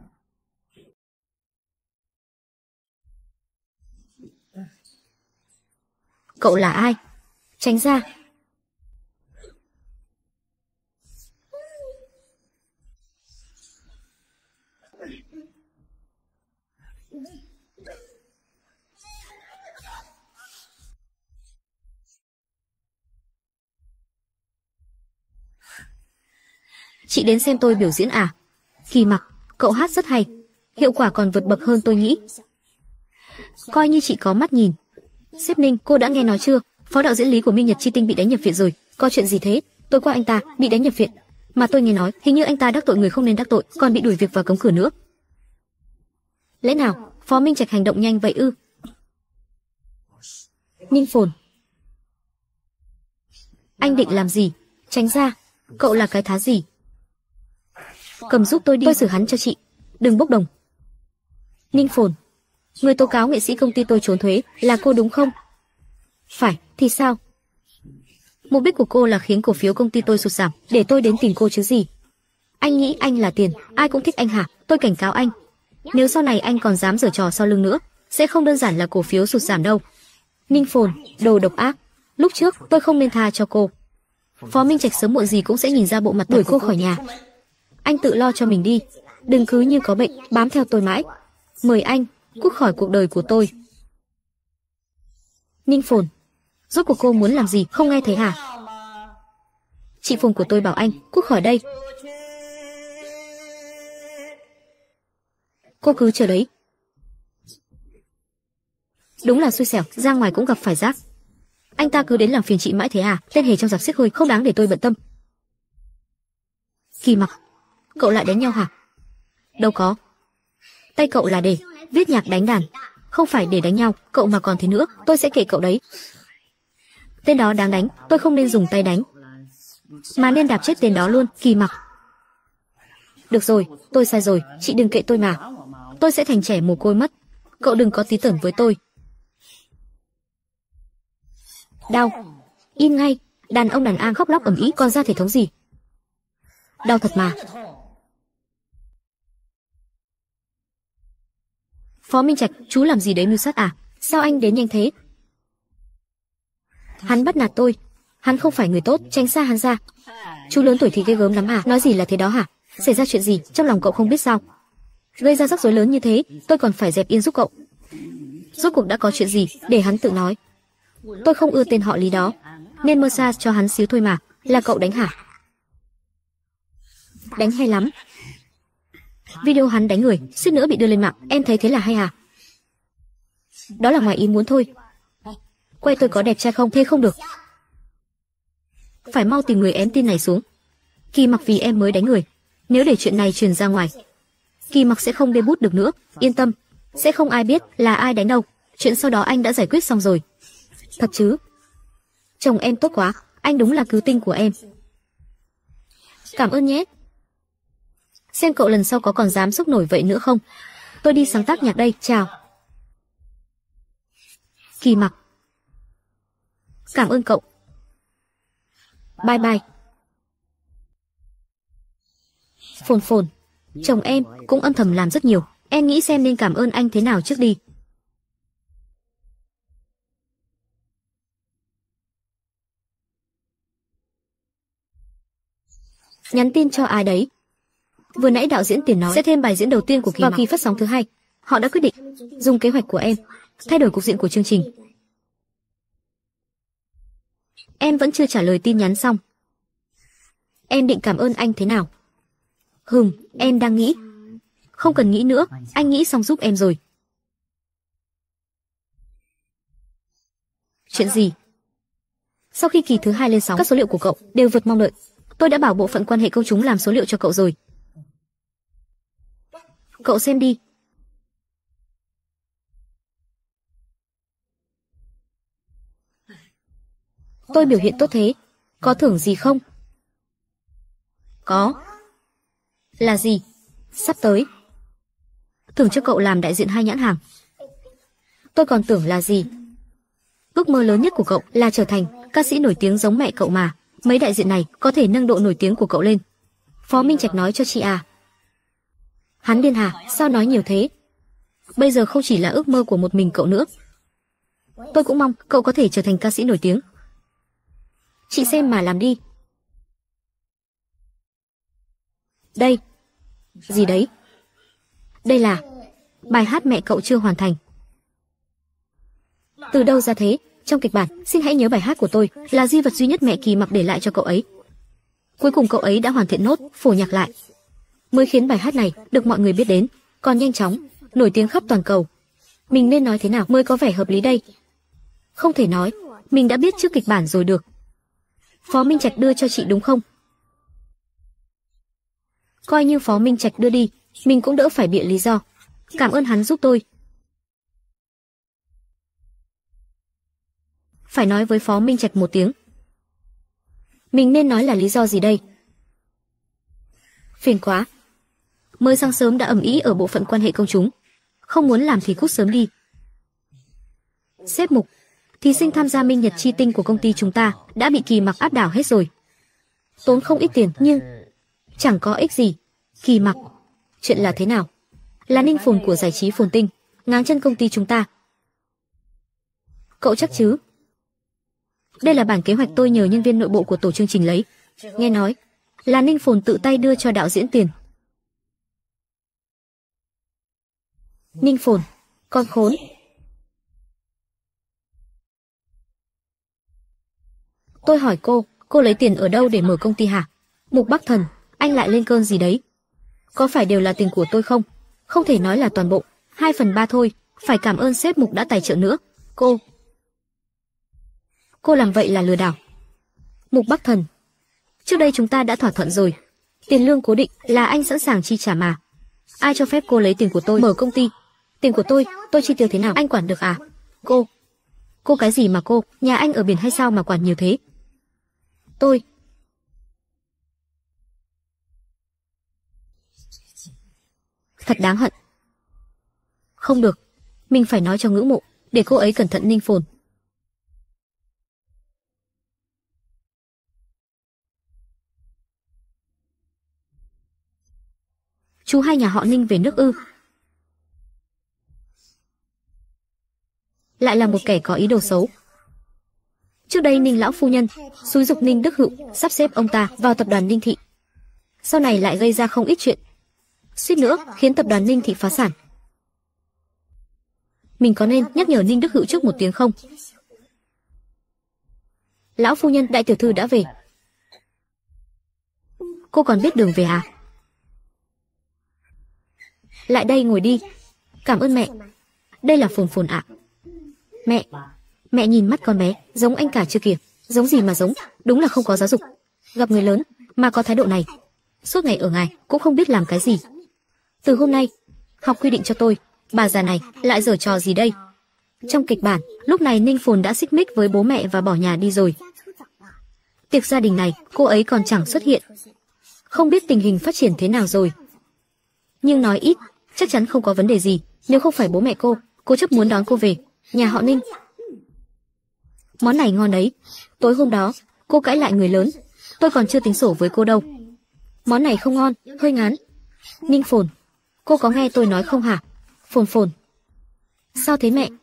Cậu là ai? Tránh ra. Chị đến xem tôi biểu diễn à? Kỳ Mặc, cậu hát rất hay, hiệu quả còn vượt bậc hơn tôi nghĩ. Coi như chị có mắt nhìn. Sếp Ninh, cô đã nghe nói chưa? Phó đạo diễn Lý của Minh Nhật Chi Tinh bị đánh nhập viện rồi. Có chuyện gì thế? Tối qua anh ta bị đánh nhập viện, mà tôi nghe nói hình như anh ta đắc tội người không nên đắc tội, còn bị đuổi việc và cấm cửa nữa. Lẽ nào Phó Minh Trạch hành động nhanh vậy ư? Ninh Phồn, anh định làm gì? Tránh ra, cậu là cái thá gì? Cầm giúp tôi đi, tôi xử hắn cho chị. Đừng bốc đồng. Ninh Phồn, người tố cáo nghệ sĩ công ty tôi trốn thuế là cô đúng không? Phải, thì sao? Mục đích của cô là khiến cổ phiếu công ty tôi sụt giảm, để tôi đến tìm cô chứ gì. Anh nghĩ anh là tiền, ai cũng thích anh hả? Tôi cảnh cáo anh, nếu sau này anh còn dám giở trò sau lưng nữa, sẽ không đơn giản là cổ phiếu sụt giảm đâu. Ninh Phồn, đồ độc ác. Lúc trước tôi không nên tha cho cô. Phó Minh Trạch sớm muộn gì cũng sẽ nhìn ra bộ mặt đuổi cô khỏi nhà. Anh tự lo cho mình đi, đừng cứ như có bệnh bám theo tôi mãi. Mời anh cút khỏi cuộc đời của tôi. Ninh Phồn, rốt cuộc cô muốn làm gì, không nghe thấy hả? Chị Phồn của tôi bảo anh cút khỏi đây. Cô cứ chờ đấy. Đúng là xui xẻo, ra ngoài cũng gặp phải rác. Anh ta cứ đến làm phiền chị mãi thế à? Tên hề trong giặc xiếc hơi, không đáng để tôi bận tâm. Kỳ Mặc, cậu lại đánh nhau hả? Đâu có. Tay cậu là để viết nhạc đánh đàn, không phải để đánh nhau. Cậu mà còn thế nữa, tôi sẽ kệ cậu đấy. Tên đó đáng đánh, tôi không nên dùng tay đánh, mà nên đạp chết tên đó luôn. Kỳ Mặc. Được rồi, tôi sai rồi, chị đừng kệ tôi mà. Tôi sẽ thành trẻ mồ côi mất. Cậu đừng có tí tởn với tôi. Đau. Im ngay, đàn ông đàn an khóc lóc ầm ĩ còn ra thể thống gì. Đau thật mà. Phó Minh Trạch, chú làm gì đấy mưu sát à? Sao anh đến nhanh thế? Hắn bắt nạt tôi. Hắn không phải người tốt, tránh xa hắn ra. Chú lớn tuổi thì ghê gớm lắm à? Nói gì là thế đó hả? Xảy ra chuyện gì trong lòng cậu không biết sao? Gây ra rắc rối lớn như thế, tôi còn phải dẹp yên giúp cậu. Rốt cuộc đã có chuyện gì, để hắn tự nói. Tôi không ưa tên họ Lý đó, nên massage cho hắn xíu thôi mà. Là cậu đánh hả? Đánh hay lắm. Video hắn đánh người, suýt nữa bị đưa lên mạng, em thấy thế là hay à? Đó là ngoài ý muốn thôi. Quay tôi có đẹp trai không? Thế không được. Phải mau tìm người ém tin này xuống. Kỳ Mặc vì em mới đánh người. Nếu để chuyện này truyền ra ngoài, Kỳ Mặc sẽ không bê bút được nữa. Yên tâm, sẽ không ai biết là ai đánh đâu. Chuyện sau đó anh đã giải quyết xong rồi. Thật chứ? Chồng em tốt quá, anh đúng là cứu tinh của em. Cảm ơn nhé. Xem cậu lần sau có còn dám xúc nổi vậy nữa không. Tôi đi sáng tác nhạc đây, chào. Kỳ Mặc. Cảm ơn cậu. Bye bye. Phồn Phồn, chồng em cũng âm thầm làm rất nhiều. Em nghĩ xem nên cảm ơn anh thế nào trước đi. Nhắn tin cho ai đấy? Vừa nãy đạo diễn Tiền nói sẽ thêm bài diễn đầu tiên của Kỳ Mặc vào kỳ phát sóng thứ hai. Họ đã quyết định dùng kế hoạch của em thay đổi cục diện của chương trình. Em vẫn chưa trả lời tin nhắn xong. Em định cảm ơn anh thế nào? Hừm, em đang nghĩ. Không cần nghĩ nữa, anh nghĩ xong giúp em rồi. Chuyện gì? Sau khi kỳ thứ hai lên sóng, các số liệu của cậu đều vượt mong đợi. Tôi đã bảo bộ phận quan hệ công chúng làm số liệu cho cậu rồi. Cậu xem đi. Tôi biểu hiện tốt thế, có thưởng gì không? Có. Là gì? Sắp tới thưởng cho cậu làm đại diện hai nhãn hàng. Tôi còn tưởng là gì. Ước mơ lớn nhất của cậu là trở thành ca sĩ nổi tiếng giống mẹ cậu mà. Mấy đại diện này có thể nâng độ nổi tiếng của cậu lên. Phó Minh Trạch nói cho chị à? Hắn điên hả? Sao nói nhiều thế? Bây giờ không chỉ là ước mơ của một mình cậu nữa. Tôi cũng mong cậu có thể trở thành ca sĩ nổi tiếng. Chị xem mà làm đi. Đây. Gì đấy? Đây là bài hát mẹ cậu chưa hoàn thành. Từ đâu ra thế? Trong kịch bản, xin hãy nhớ bài hát của tôi là di vật duy nhất mẹ Kỳ Mặc để lại cho cậu ấy. Cuối cùng cậu ấy đã hoàn thiện nốt, phổ nhạc lại, mới khiến bài hát này được mọi người biết đến, còn nhanh chóng nổi tiếng khắp toàn cầu. Mình nên nói thế nào mới có vẻ hợp lý đây? Không thể nói mình đã biết trước kịch bản rồi được. Phó Minh Trạch đưa cho chị đúng không? Coi như Phó Minh Trạch đưa đi, mình cũng đỡ phải bịa lý do. Cảm ơn hắn giúp tôi. Phải nói với Phó Minh Trạch một tiếng. Mình nên nói là lý do gì đây? Phiền quá. mới sáng sớm đã ầm ĩ ở bộ phận quan hệ công chúng. Không muốn làm thì cút sớm đi. Sếp Mục, thí sinh tham gia minh nhật chi tinh của công ty chúng ta đã bị Kỳ Mặc áp đảo hết rồi. Tốn không ít tiền nhưng chẳng có ích gì. Kỳ Mặc, chuyện là thế nào? Là Ninh Phồn của giải trí Phồn Tinh, ngáng chân công ty chúng ta. Cậu chắc chứ? Đây là bản kế hoạch tôi nhờ nhân viên nội bộ của tổ chương trình lấy. Nghe nói là Ninh Phồn tự tay đưa cho đạo diễn tiền. Ninh Phồn, con khốn. Tôi hỏi cô, cô lấy tiền ở đâu để mở công ty hả? Mục Bắc Thần, anh lại lên cơn gì đấy? Có phải đều là tiền của tôi không? Không thể nói là toàn bộ, hai phần ba thôi, phải cảm ơn sếp Mục đã tài trợ nữa. Cô... Cô làm vậy là lừa đảo. Mục Bắc Thần, trước đây chúng ta đã thỏa thuận rồi. Tiền lương cố định là anh sẵn sàng chi trả mà. Ai cho phép cô lấy tiền của tôi mở công ty? Tiền của tôi, tôi chi tiêu thế nào anh quản được à? Cô... Cô cái gì mà cô, nhà anh ở biển hay sao mà quản nhiều thế? Tôi... Thật đáng hận. Không được, mình phải nói cho Ngữ Mộ, để cô ấy cẩn thận Ninh Phồn. Chú hai nhà họ Ninh về nước ư? Lại là một kẻ có ý đồ xấu. Trước đây Ninh lão phu nhân xúi giục Ninh Đức Hữu sắp xếp ông ta vào tập đoàn Ninh Thị. Sau này lại gây ra không ít chuyện, suýt nữa khiến tập đoàn Ninh Thị phá sản. Mình có nên nhắc nhở Ninh Đức Hữu trước một tiếng không? Lão phu nhân, đại tiểu thư đã về. Cô còn biết đường về à? Lại đây ngồi đi. Cảm ơn mẹ. Đây là Phồn Phồn ạ. Mẹ, mẹ nhìn mắt con bé, giống anh cả chưa kìa. Giống gì mà giống, đúng là không có giáo dục. Gặp người lớn mà có thái độ này, suốt ngày ở ngài cũng không biết làm cái gì. Từ hôm nay, học quy định cho tôi. Bà già này lại giở trò gì đây? Trong kịch bản, lúc này Ninh Phồn đã xích mích với bố mẹ và bỏ nhà đi rồi. Tiệc gia đình này, cô ấy còn chẳng xuất hiện. Không biết tình hình phát triển thế nào rồi. Nhưng nói ít, chắc chắn không có vấn đề gì. Nếu không phải bố mẹ cô, cô chấp muốn đón cô về nhà họ Ninh. Món này ngon đấy. Tối hôm đó, cô cãi lại người lớn. Tôi còn chưa tính sổ với cô đâu. Món này không ngon, hơi ngán. Ninh Phồn, cô có nghe tôi nói không hả? Phồn Phồn. Sao thế mẹ?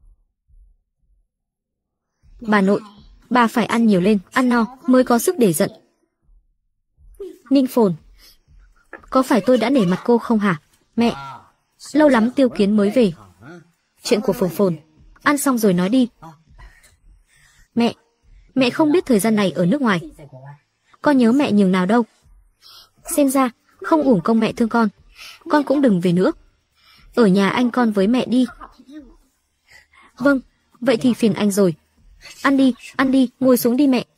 Bà nội, bà phải ăn nhiều lên, ăn no mới có sức để giận. Ninh Phồn, có phải tôi đã nể mặt cô không hả? Mẹ, lâu lắm Tiêu Kiến mới về. Chuyện của Phồn Phồn, ăn xong rồi nói đi. Mẹ, mẹ không biết thời gian này ở nước ngoài con nhớ mẹ nhường nào đâu. Xem ra, không uổng công mẹ thương con. Con cũng đừng về nữa. Ở nhà anh con với mẹ đi. Vâng, vậy thì phiền anh rồi. Ăn đi, ăn đi, ngồi xuống đi mẹ.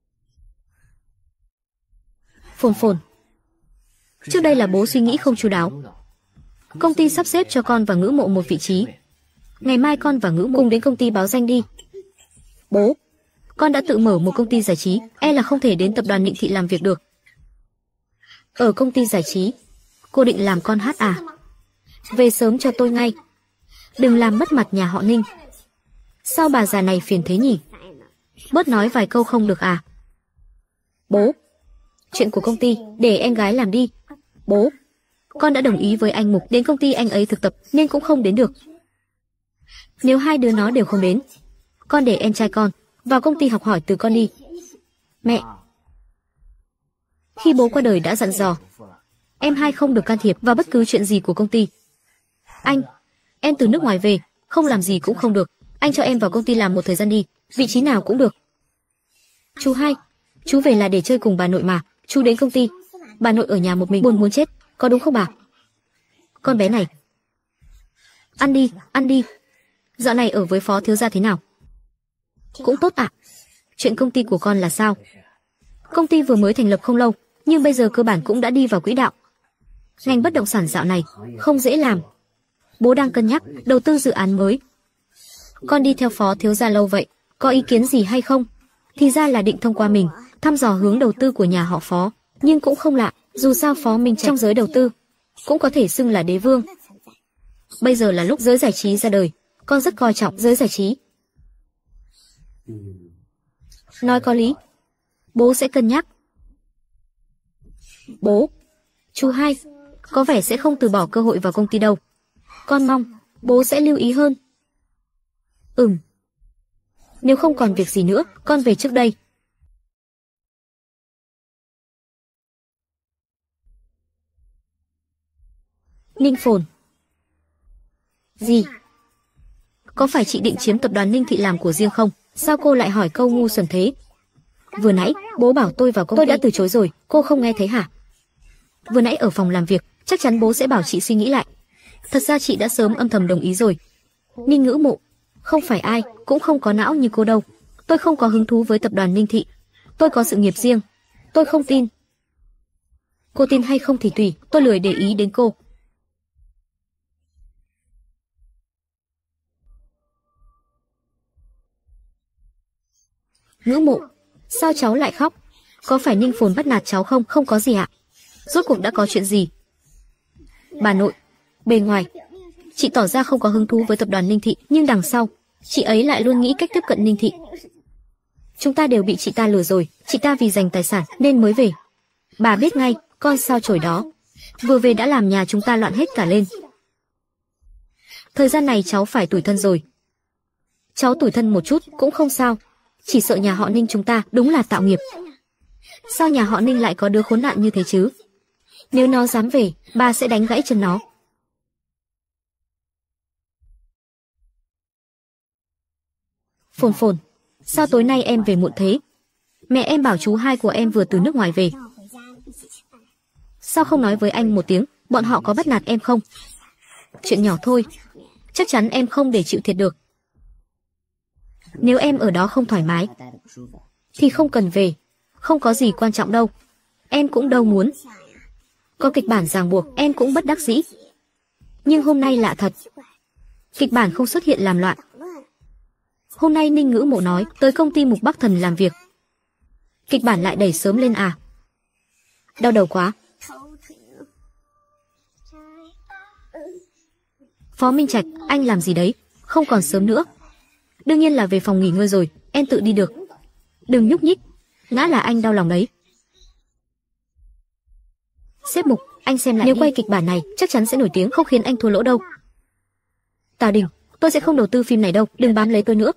Phồn Phồn, trước đây là bố suy nghĩ không chu đáo. Công ty sắp xếp cho con và Ngữ Mộ một vị trí. Ngày mai con và Ngữ Mộ cùng đến công ty báo danh đi. Bố, con đã tự mở một công ty giải trí, e là không thể đến tập đoàn Ninh Thị làm việc được. Ở công ty giải trí, cô định làm con hát à? Về sớm cho tôi ngay. Đừng làm mất mặt nhà họ Ninh. Sao bà già này phiền thế nhỉ? Bớt nói vài câu không được à? Bố, chuyện của công ty để em gái làm đi. Bố, con đã đồng ý với anh Mục đến công ty anh ấy thực tập nên cũng không đến được. Nếu hai đứa nó đều không đến, con để em trai con vào công ty học hỏi từ con đi. Mẹ, khi bố qua đời đã dặn dò em hai không được can thiệp vào bất cứ chuyện gì của công ty. Anh, em từ nước ngoài về, không làm gì cũng không được. Anh cho em vào công ty làm một thời gian đi, vị trí nào cũng được. Chú hai, chú về là để chơi cùng bà nội mà. Chú đến công ty, bà nội ở nhà một mình buồn muốn chết, có đúng không bà? Con bé này, ăn đi, ăn đi. Dạo này ở với phó thiếu gia thế nào? Cũng tốt ạ. Chuyện công ty của con là sao? Công ty vừa mới thành lập không lâu, nhưng bây giờ cơ bản cũng đã đi vào quỹ đạo. Ngành bất động sản dạo này không dễ làm. Bố đang cân nhắc đầu tư dự án mới. Con đi theo phó thiếu gia lâu vậy, có ý kiến gì hay không? Thì ra là định thông qua mình thăm dò hướng đầu tư của nhà họ Phó, nhưng cũng không lạ, dù sao Phó Minh trong giới đầu tư cũng có thể xưng là đế vương. Bây giờ là lúc giới giải trí ra đời, con rất coi trọng giới giải trí. Nói có lý, bố sẽ cân nhắc. Bố, chú hai, có vẻ sẽ không từ bỏ cơ hội vào công ty đâu. Con mong, bố sẽ lưu ý hơn. Ừm. Nếu không còn việc gì nữa, con về trước đây. Ninh Phồn. Gì? Có phải chị định chiếm tập đoàn Ninh Thị làm của riêng không? Sao cô lại hỏi câu ngu xuẩn thế? Vừa nãy, bố bảo tôi vào công ty. Tôi đã từ chối rồi, cô không nghe thấy hả? Vừa nãy ở phòng làm việc, chắc chắn bố sẽ bảo chị suy nghĩ lại. Thật ra chị đã sớm âm thầm đồng ý rồi. Ninh Ngữ Mộ, không phải ai, cũng không có não như cô đâu. Tôi không có hứng thú với tập đoàn Ninh Thị. Tôi có sự nghiệp riêng. Tôi không tin. Cô tin hay không thì tùy, tôi lười để ý đến cô. Ngữ Mộ, sao cháu lại khóc? Có phải Ninh Phồn bắt nạt cháu không? Không có gì ạ. Rốt cuộc đã có chuyện gì? Bà nội, bề ngoài, chị tỏ ra không có hứng thú với tập đoàn Ninh Thị, nhưng đằng sau, chị ấy lại luôn nghĩ cách tiếp cận Ninh Thị. Chúng ta đều bị chị ta lừa rồi, chị ta vì giành tài sản nên mới về. Bà biết ngay, con sao chổi đó. Vừa về đã làm nhà chúng ta loạn hết cả lên. Thời gian này cháu phải tủi thân rồi. Cháu tủi thân một chút cũng không sao. Chỉ sợ nhà họ Ninh chúng ta đúng là tạo nghiệp. Sao nhà họ Ninh lại có đứa khốn nạn như thế chứ? Nếu nó dám về, ba sẽ đánh gãy chân nó. Phồn Phồn, sao tối nay em về muộn thế? Mẹ em bảo chú hai của em vừa từ nước ngoài về. Sao không nói với anh một tiếng, bọn họ có bắt nạt em không? Chuyện nhỏ thôi, chắc chắn em không để chịu thiệt được. Nếu em ở đó không thoải mái, thì không cần về, không có gì quan trọng đâu. Em cũng đâu muốn. Có kịch bản ràng buộc, em cũng bất đắc dĩ. Nhưng hôm nay lạ thật. Kịch bản không xuất hiện làm loạn. Hôm nay Ninh Ngữ Mộ nói tới công ty Mục Bắc Thần làm việc. Kịch bản lại đẩy sớm lên à? Đau đầu quá. Phó Minh Trạch, anh làm gì đấy? Không còn sớm nữa. Đương nhiên là về phòng nghỉ ngơi rồi, em tự đi được. Đừng nhúc nhích, ngã là anh đau lòng đấy. Sếp Mục, anh xem lại nếu đi. Quay kịch bản này, chắc chắn sẽ nổi tiếng, không khiến anh thua lỗ đâu. Tào Đình, tôi sẽ không đầu tư phim này đâu, đừng bám lấy tôi nữa.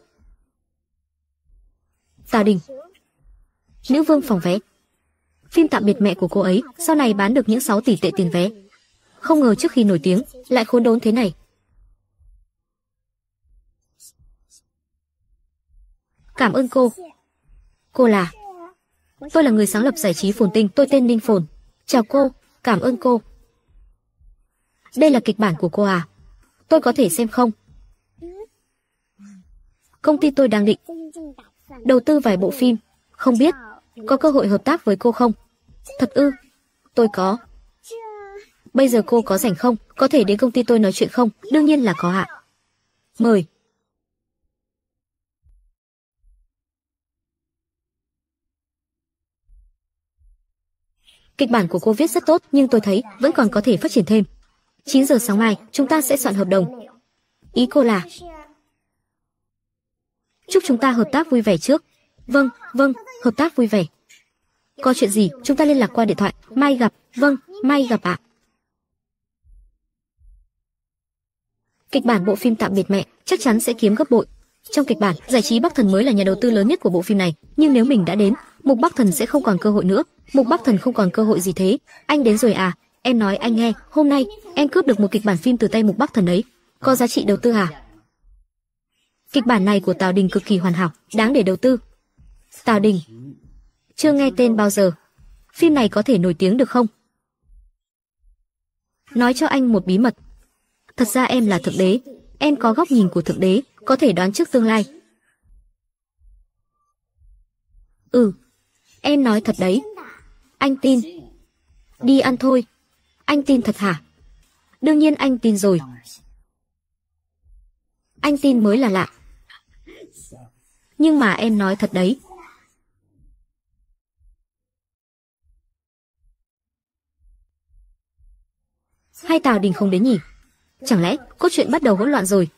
Tào Đình, Nữ Vương phòng vé. Phim tạm biệt mẹ của cô ấy, sau này bán được những sáu tỷ tệ tiền vé. Không ngờ trước khi nổi tiếng, lại khốn đốn thế này. Cảm ơn cô. Cô là... Tôi là người sáng lập giải trí Phồn Tinh, tôi tên Ninh Phồn. Chào cô, cảm ơn cô. Đây là kịch bản của cô à? Tôi có thể xem không? Công ty tôi đang định đầu tư vài bộ phim, không biết có cơ hội hợp tác với cô không? Thật ư? Tôi có. Bây giờ cô có rảnh không? Có thể đến công ty tôi nói chuyện không? Đương nhiên là có ạ. Mời. Kịch bản của cô viết rất tốt, nhưng tôi thấy vẫn còn có thể phát triển thêm. chín giờ sáng mai, chúng ta sẽ soạn hợp đồng. Ý cô là... Chúc chúng ta hợp tác vui vẻ trước. Vâng, vâng, hợp tác vui vẻ. Có chuyện gì, chúng ta liên lạc qua điện thoại. Mai gặp, vâng, mai gặp ạ. Kịch bản bộ phim Tạm biệt mẹ chắc chắn sẽ kiếm gấp bội. Trong kịch bản, giải trí Bắc Thần mới là nhà đầu tư lớn nhất của bộ phim này. Nhưng nếu mình đã đến, Mục Bắc Thần sẽ không còn cơ hội nữa. Mục Bắc Thần không còn cơ hội gì thế? Anh đến rồi à? Em nói anh nghe, hôm nay em cướp được một kịch bản phim từ tay Mục Bắc Thần ấy. Có giá trị đầu tư à? Kịch bản này của Tào Đình cực kỳ hoàn hảo, đáng để đầu tư. Tào Đình, chưa nghe tên bao giờ. Phim này có thể nổi tiếng được không? Nói cho anh một bí mật. Thật ra em là thượng đế. Em có góc nhìn của thượng đế, có thể đoán trước tương lai. Ừ, em nói thật đấy. Anh tin. Đi ăn thôi. Anh tin thật hả? Đương nhiên anh tin rồi. Anh tin mới là lạ. Nhưng mà em nói thật đấy. Hay Tào Đình không đến nhỉ? Chẳng lẽ cốt truyện bắt đầu hỗn loạn rồi?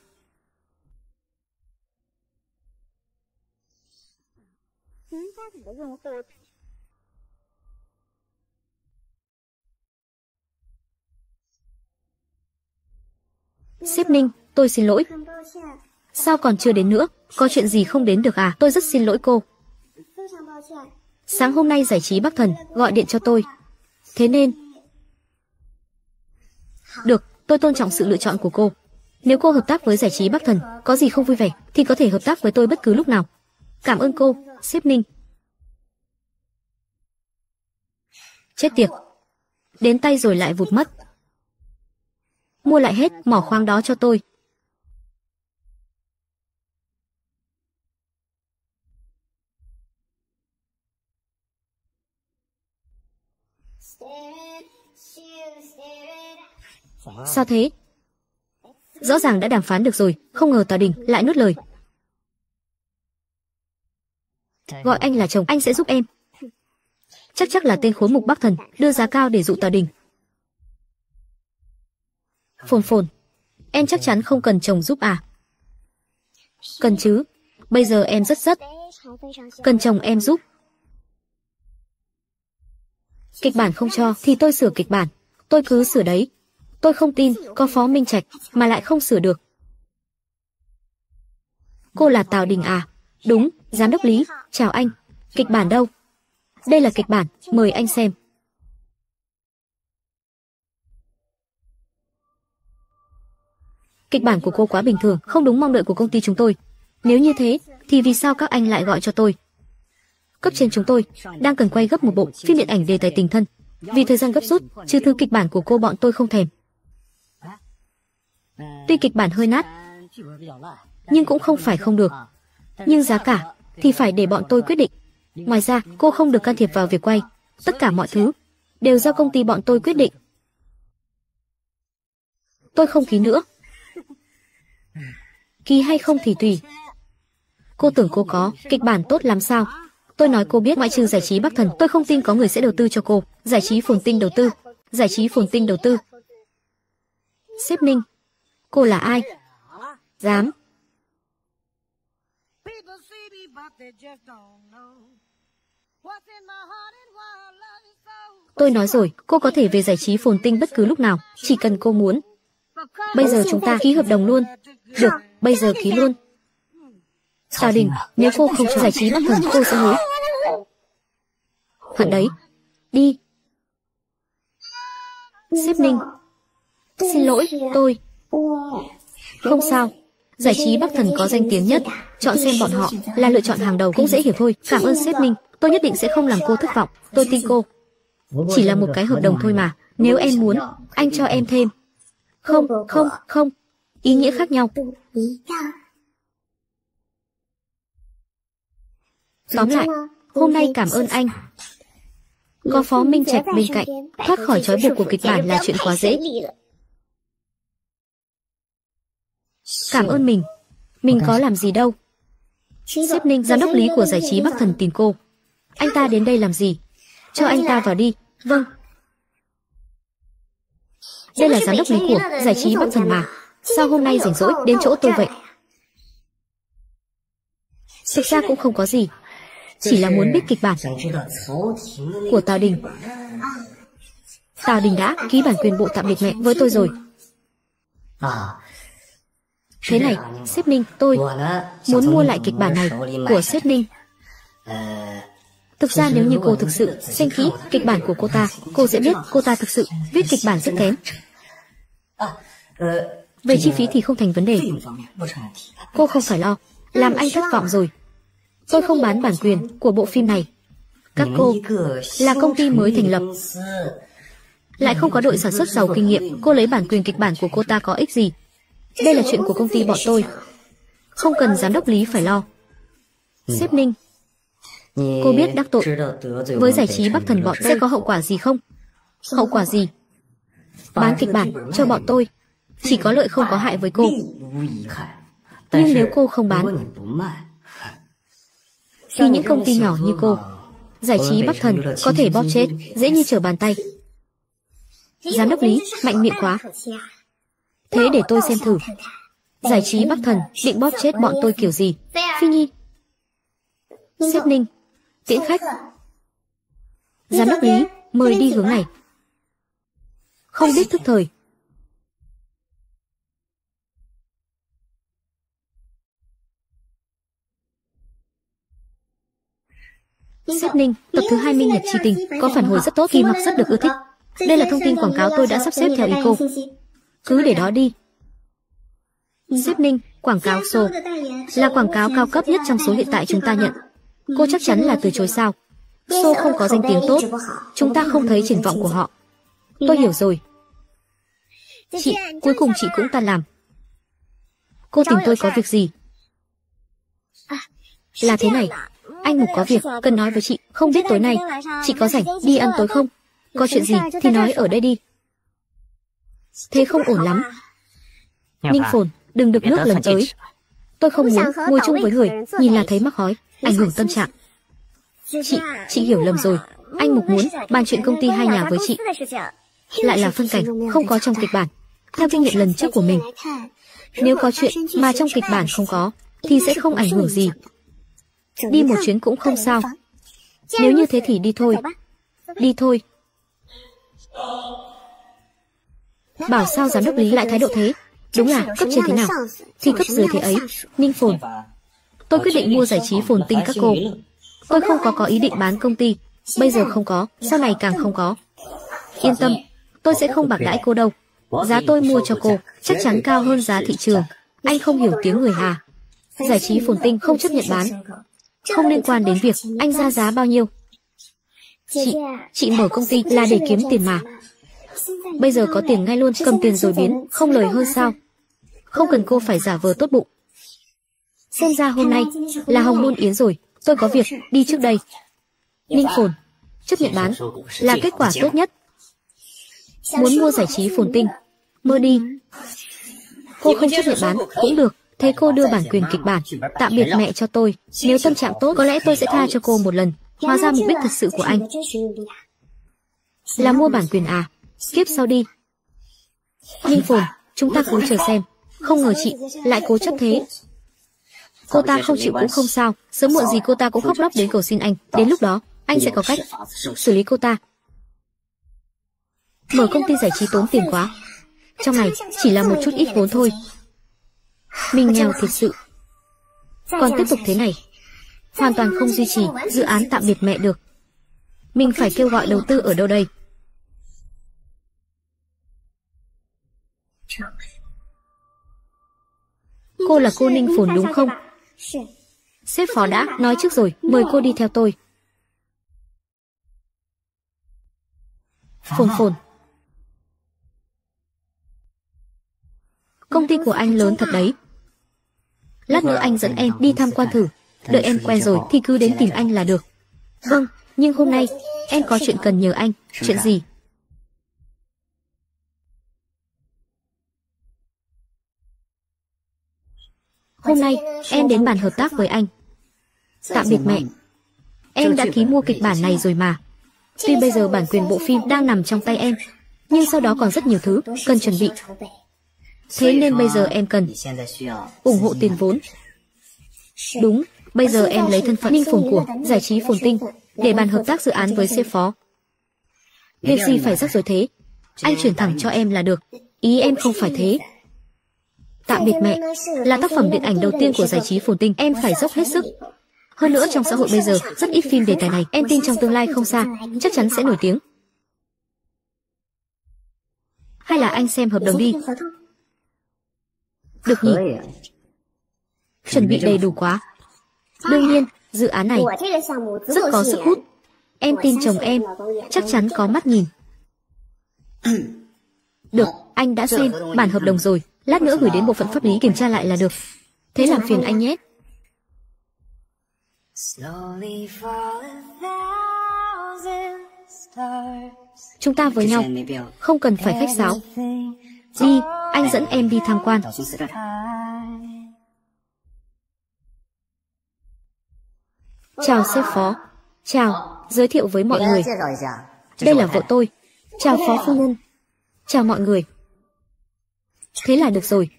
Sếp Ninh, tôi xin lỗi. Sao còn chưa đến nữa? Có chuyện gì không đến được à? Tôi rất xin lỗi cô. Sáng hôm nay giải trí Bắc Thần gọi điện cho tôi. Thế nên... Được, tôi tôn trọng sự lựa chọn của cô. Nếu cô hợp tác với giải trí Bắc Thần, có gì không vui vẻ, thì có thể hợp tác với tôi bất cứ lúc nào. Cảm ơn cô, sếp Ninh. Chết tiệt. Đến tay rồi lại vụt mất. Mua lại hết mỏ khoáng đó cho tôi. Sao thế? Rõ ràng đã đàm phán được rồi, không ngờ Tào Đình lại nuốt lời. Gọi anh là chồng, anh sẽ giúp em. Chắc chắc là tên khốn mục Bắc Thần đưa giá cao để dụ Tào Đình. Phồn phồn, em chắc chắn không cần chồng giúp à? Cần chứ, bây giờ em rất rất cần chồng em giúp. Kịch bản không cho thì tôi sửa kịch bản, tôi cứ sửa đấy. Tôi không tin có Phó Minh Trạch mà lại không sửa được. Cô là Tào Đình à? Đúng, giám đốc Lý, chào anh. Kịch bản đâu? Đây là kịch bản, mời anh xem. Kịch bản của cô quá bình thường, không đúng mong đợi của công ty chúng tôi. Nếu như thế, thì vì sao các anh lại gọi cho tôi? Cấp trên chúng tôi đang cần quay gấp một bộ phim điện ảnh đề tài tình thân. Vì thời gian gấp rút, trừ thư kịch bản của cô bọn tôi không thèm. Tuy kịch bản hơi nát, nhưng cũng không phải không được. Nhưng giá cả thì phải để bọn tôi quyết định. Ngoài ra, cô không được can thiệp vào việc quay. Tất cả mọi thứ đều do công ty bọn tôi quyết định. Tôi không ký nữa. Ký hay không thì tùy. Cô tưởng cô có kịch bản tốt lắm sao? Tôi nói cô biết, ngoại trừ giải trí Bắc Thần, tôi không tin có người sẽ đầu tư cho cô. Giải trí Phồn Tinh đầu tư. Giải trí Phồn Tinh đầu tư. Sếp Ninh, cô là ai? Dám. Tôi nói rồi, cô có thể về giải trí Phồn Tinh bất cứ lúc nào, chỉ cần cô muốn. Bây giờ chúng ta ký hợp đồng luôn. Được, bây giờ ký luôn. Tào Đình, nếu cô không cho giải trí Bắc Thần, cô sẽ hối hận đấy. Đi. Sếp Ninh, xin lỗi, tôi... Không sao. Giải trí Bắc Thần có danh tiếng nhất, chọn xem bọn họ là lựa chọn hàng đầu cũng dễ hiểu thôi. Cảm ơn sếp Ninh, tôi nhất định sẽ không làm cô thất vọng. Tôi tin cô. Chỉ là một cái hợp đồng thôi mà. Nếu em muốn, anh cho em thêm. Không, không, không. Ý nghĩa khác nhau. Tóm lại, hôm nay cảm ơn anh. Có Phó Minh Trạch bên cạnh, thoát khỏi trói buộc của kịch bản là chuyện quá dễ. Cảm ơn mình. Mình có làm gì đâu. Sếp Ninh, giám đốc Lý của giải trí Bắc Thần tìm cô. Anh ta đến đây làm gì? Cho anh ta vào đi. Vâng. Đây là giám đốc Lý của giải trí Bắc Thần mà. Sao hôm nay rảnh rỗi đến chỗ tôi vậy? Thực ra cũng không có gì. Chỉ là muốn biết kịch bản của Tào Đình. Tào Đình đã ký bản quyền bộ Tạm biệt mẹ với tôi rồi. Thế này, sếp Ninh, tôi muốn mua lại kịch bản này của sếp Ninh. Thực ra nếu như cô thực sự xem kỹ kịch bản của cô ta, cô sẽ biết cô ta thực sự viết kịch bản rất kém. Về chi phí thì không thành vấn đề. Cô không phải lo. Làm anh thất vọng rồi. Tôi không bán bản quyền của bộ phim này. Các cô là công ty mới thành lập, lại không có đội sản xuất giàu kinh nghiệm. Cô lấy bản quyền kịch bản của cô ta có ích gì? Đây là chuyện của công ty bọn tôi, không cần giám đốc Lý phải lo. Sếp Ninh, cô biết đắc tội với giải trí Bắc Thần bọn sẽ có hậu quả gì không? Hậu quả gì? Bán kịch bản cho bọn tôi chỉ có lợi không có hại với cô. Nhưng nếu cô không bán thì những công ty nhỏ như cô, giải trí Bắc Thần có thể bóp chết dễ như trở bàn tay. Giám đốc Lý, mạnh miệng quá. Thế để tôi xem thử. Giải trí Bắc Thần, định bóp chết bọn tôi kiểu gì? Phi Nhi. Sếp Ninh, tiễn khách. Giám đốc Lý, mời đi hướng này. Không biết thức thời. Sếp Ninh, tập thứ hai Minh Nhật Chi Tình có phản hồi rất tốt, Kỳ Mặc rất được ưa thích. Đây là thông tin quảng cáo tôi đã sắp xếp theo ý cô. Cứ để đó đi. Sếp Ninh, quảng cáo Sô là quảng cáo cao cấp nhất trong số hiện tại chúng ta nhận. Cô chắc chắn là từ chối sao? Sô không có danh tiếng tốt, chúng ta không thấy triển vọng của họ. Tôi hiểu rồi. Chị, cuối cùng chị cũng tan làm. Cô tìm tôi có việc gì? Là thế này, anh Mục có việc cần nói với chị. Không biết tối nay chị có rảnh đi ăn tối không? Có chuyện gì thì nói ở đây đi. Thế không ổn lắm. Ninh Phồn, đừng được nước lần tới. Tôi không muốn ngồi chung với người nhìn là thấy mắc hói, ảnh hưởng tâm trạng. Chị, chị hiểu lầm rồi. Anh Mục muốn bàn chuyện công ty hai nhà với chị. Lại là phân cảnh không có trong kịch bản. Theo kinh nghiệm lần trước của mình, nếu có chuyện mà trong kịch bản không có thì sẽ không ảnh hưởng gì. Đi một chuyến cũng không sao. Nếu như thế thì đi thôi. Đi thôi. Bảo sao giám đốc Lý lại thái độ thế? Đúng là cấp trên thế nào thì cấp dưới thế ấy. Ninh Phồn, tôi quyết định mua giải trí Phồn Tinh các cô. Tôi không có có ý định bán công ty. Bây giờ không có, sau này càng không có. Yên tâm, tôi sẽ không bạc đãi cô đâu. Giá tôi mua cho cô chắc chắn cao hơn giá thị trường. Anh không hiểu tiếng người Hà. Giải trí Phồn Tinh không chấp nhận bán. Không liên quan đến việc anh ra giá bao nhiêu. Chị, chị mở công ty là để kiếm tiền mà. Bây giờ có tiền ngay luôn, cầm tiền rồi biến, không lời hơn sao? Không cần cô phải giả vờ tốt bụng. Xem ra hôm nay là hồng môn yến rồi, tôi có việc, đi trước đây. Ninh Phồn, chấp nhận bán là kết quả tốt nhất. Muốn mua giải trí Phồn Tinh, mơ đi. Cô không chấp nhận bán, cũng được. Thế cô đưa bản quyền kịch bản, tạm biệt mẹ cho tôi. Nếu tâm trạng tốt, có lẽ tôi sẽ tha cho cô một lần. Hóa ra mục đích thật sự của anh là mua bản quyền à? Kiếp sau đi. Ninh Phồn, chúng ta cứ chờ xem. Không ngờ chị lại cố chấp thế. Cô ta không chịu cũng không sao, sớm muộn gì cô ta cũng khóc lóc đến cầu xin anh. Đến lúc đó, anh sẽ có cách xử lý cô ta. Mở công ty giải trí tốn tiền quá. Trong này chỉ là một chút ít vốn thôi. Mình nghèo thiệt sự. Còn tiếp tục thế này, hoàn toàn không duy trì dự án tạm biệt mẹ được. Mình phải kêu gọi đầu tư ở đâu đây? Cô là cô Ninh Phồn đúng không? Sếp phó đã nói trước rồi, mời cô đi theo tôi. Phồn Phồn, công ty của anh lớn thật đấy. Lát nữa anh dẫn em đi tham quan thử. Đợi em quen rồi thì cứ đến tìm anh là được. Vâng, nhưng hôm nay em có chuyện cần nhờ anh. Chuyện gì? Hôm nay em đến bàn hợp tác với anh. Tạm biệt mẹ. Em đã ký mua kịch bản này rồi mà. Tuy bây giờ bản quyền bộ phim đang nằm trong tay em, nhưng sau đó còn rất nhiều thứ cần chuẩn bị. Thế nên bây giờ em cần ủng hộ tiền vốn. Đúng, bây giờ em lấy thân phận Ninh Phồn của giải trí Phồn Tinh để bàn hợp tác dự án với sếp phó. Việc gì phải rắc rối thế? Anh chuyển thẳng cho em là được. Ý em không phải thế. Tạm biệt mẹ là tác phẩm điện ảnh đầu tiên của giải trí Phồn Tinh. Em phải dốc hết sức. Hơn nữa trong xã hội bây giờ rất ít phim đề tài này. Em tin trong tương lai không xa chắc chắn sẽ nổi tiếng. Hay là anh xem hợp đồng đi. Được nhỉ? Chuẩn bị đầy đủ quá. Đương nhiên, dự án này rất có sức hút. Em tin chồng em chắc chắn có mắt nhìn. Được, anh đã xem bản hợp đồng rồi. Lát nữa gửi đến bộ phận pháp lý kiểm tra lại là được. Thế làm phiền anh nhé. Chúng ta với nhau, không cần phải khách sáo. Đi, anh dẫn em đi tham quan. Chào sếp phó. Chào, giới thiệu với mọi người. Đây là vợ tôi. Chào phó phu nhân. Chào mọi người. Thế là được rồi.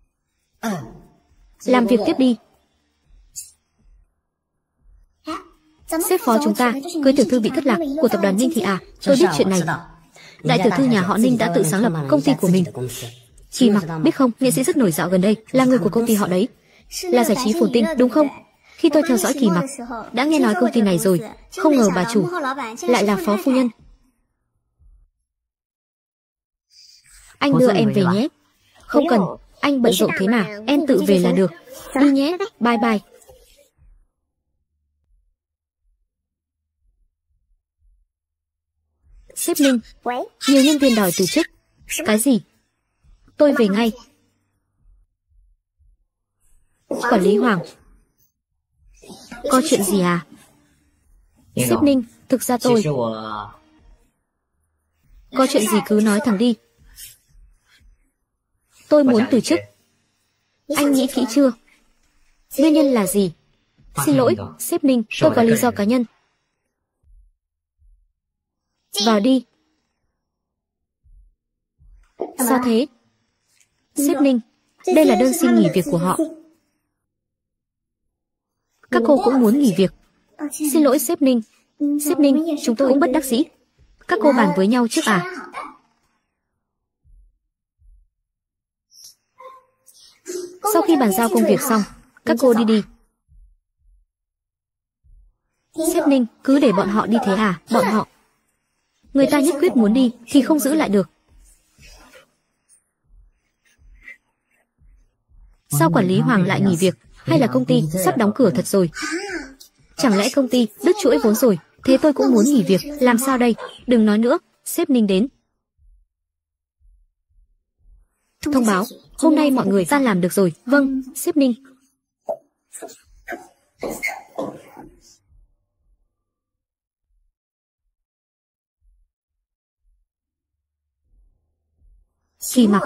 Làm việc tiếp đi. Sếp phó chúng ta, cưới tiểu thư bị thất lạc của tập đoàn Ninh Thị à? Tôi biết chuyện này. Đại tiểu thư nhà họ Ninh đã tự sáng lập công ty của mình. Kỳ Mặc, biết không, nghệ sĩ rất nổi dạo gần đây, là người của công ty họ đấy. Là giải trí phồn tinh, đúng không? Khi tôi theo dõi Kỳ Mặc, đã nghe nói công ty này rồi. Không ngờ bà chủ lại là phó phu nhân. Anh đưa em về nhé. Không cần, anh bận rộn thế mà, em tự về là được. Đi nhé, bye bye. Sếp Ninh, nhiều nhân viên đòi từ chức. Cái gì? Tôi về ngay. Quản lý Hoàng, có chuyện gì à? Sếp Ninh, thực ra tôi... Có chuyện gì cứ nói thẳng đi. Tôi muốn từ chức. Anh nghĩ kỹ chưa? Nguyên nhân là gì? Xin lỗi, sếp Ninh, tôi có lý do cá nhân. Vào đi. Sao thế? Sếp Ninh, đây là đơn xin nghỉ việc của họ. Các cô cũng muốn nghỉ việc. Xin lỗi sếp Ninh. Sếp Ninh, chúng tôi cũng bất đắc dĩ. Các cô bàn với nhau trước à? Sau khi bàn giao công việc xong, các cô đi đi. Sếp Ninh, cứ để bọn họ đi thế à? Bọn họ. Người ta nhất quyết muốn đi thì không giữ lại được. Sao quản lý Hoàng lại nghỉ việc? Hay là công ty sắp đóng cửa thật rồi? Chẳng lẽ công ty đứt chuỗi vốn rồi? Thế tôi cũng muốn nghỉ việc, làm sao đây? Đừng nói nữa, sếp Ninh đến. Thông báo, hôm nay mọi người tan làm được rồi. Vâng, sếp Ninh. Kỳ Mặc,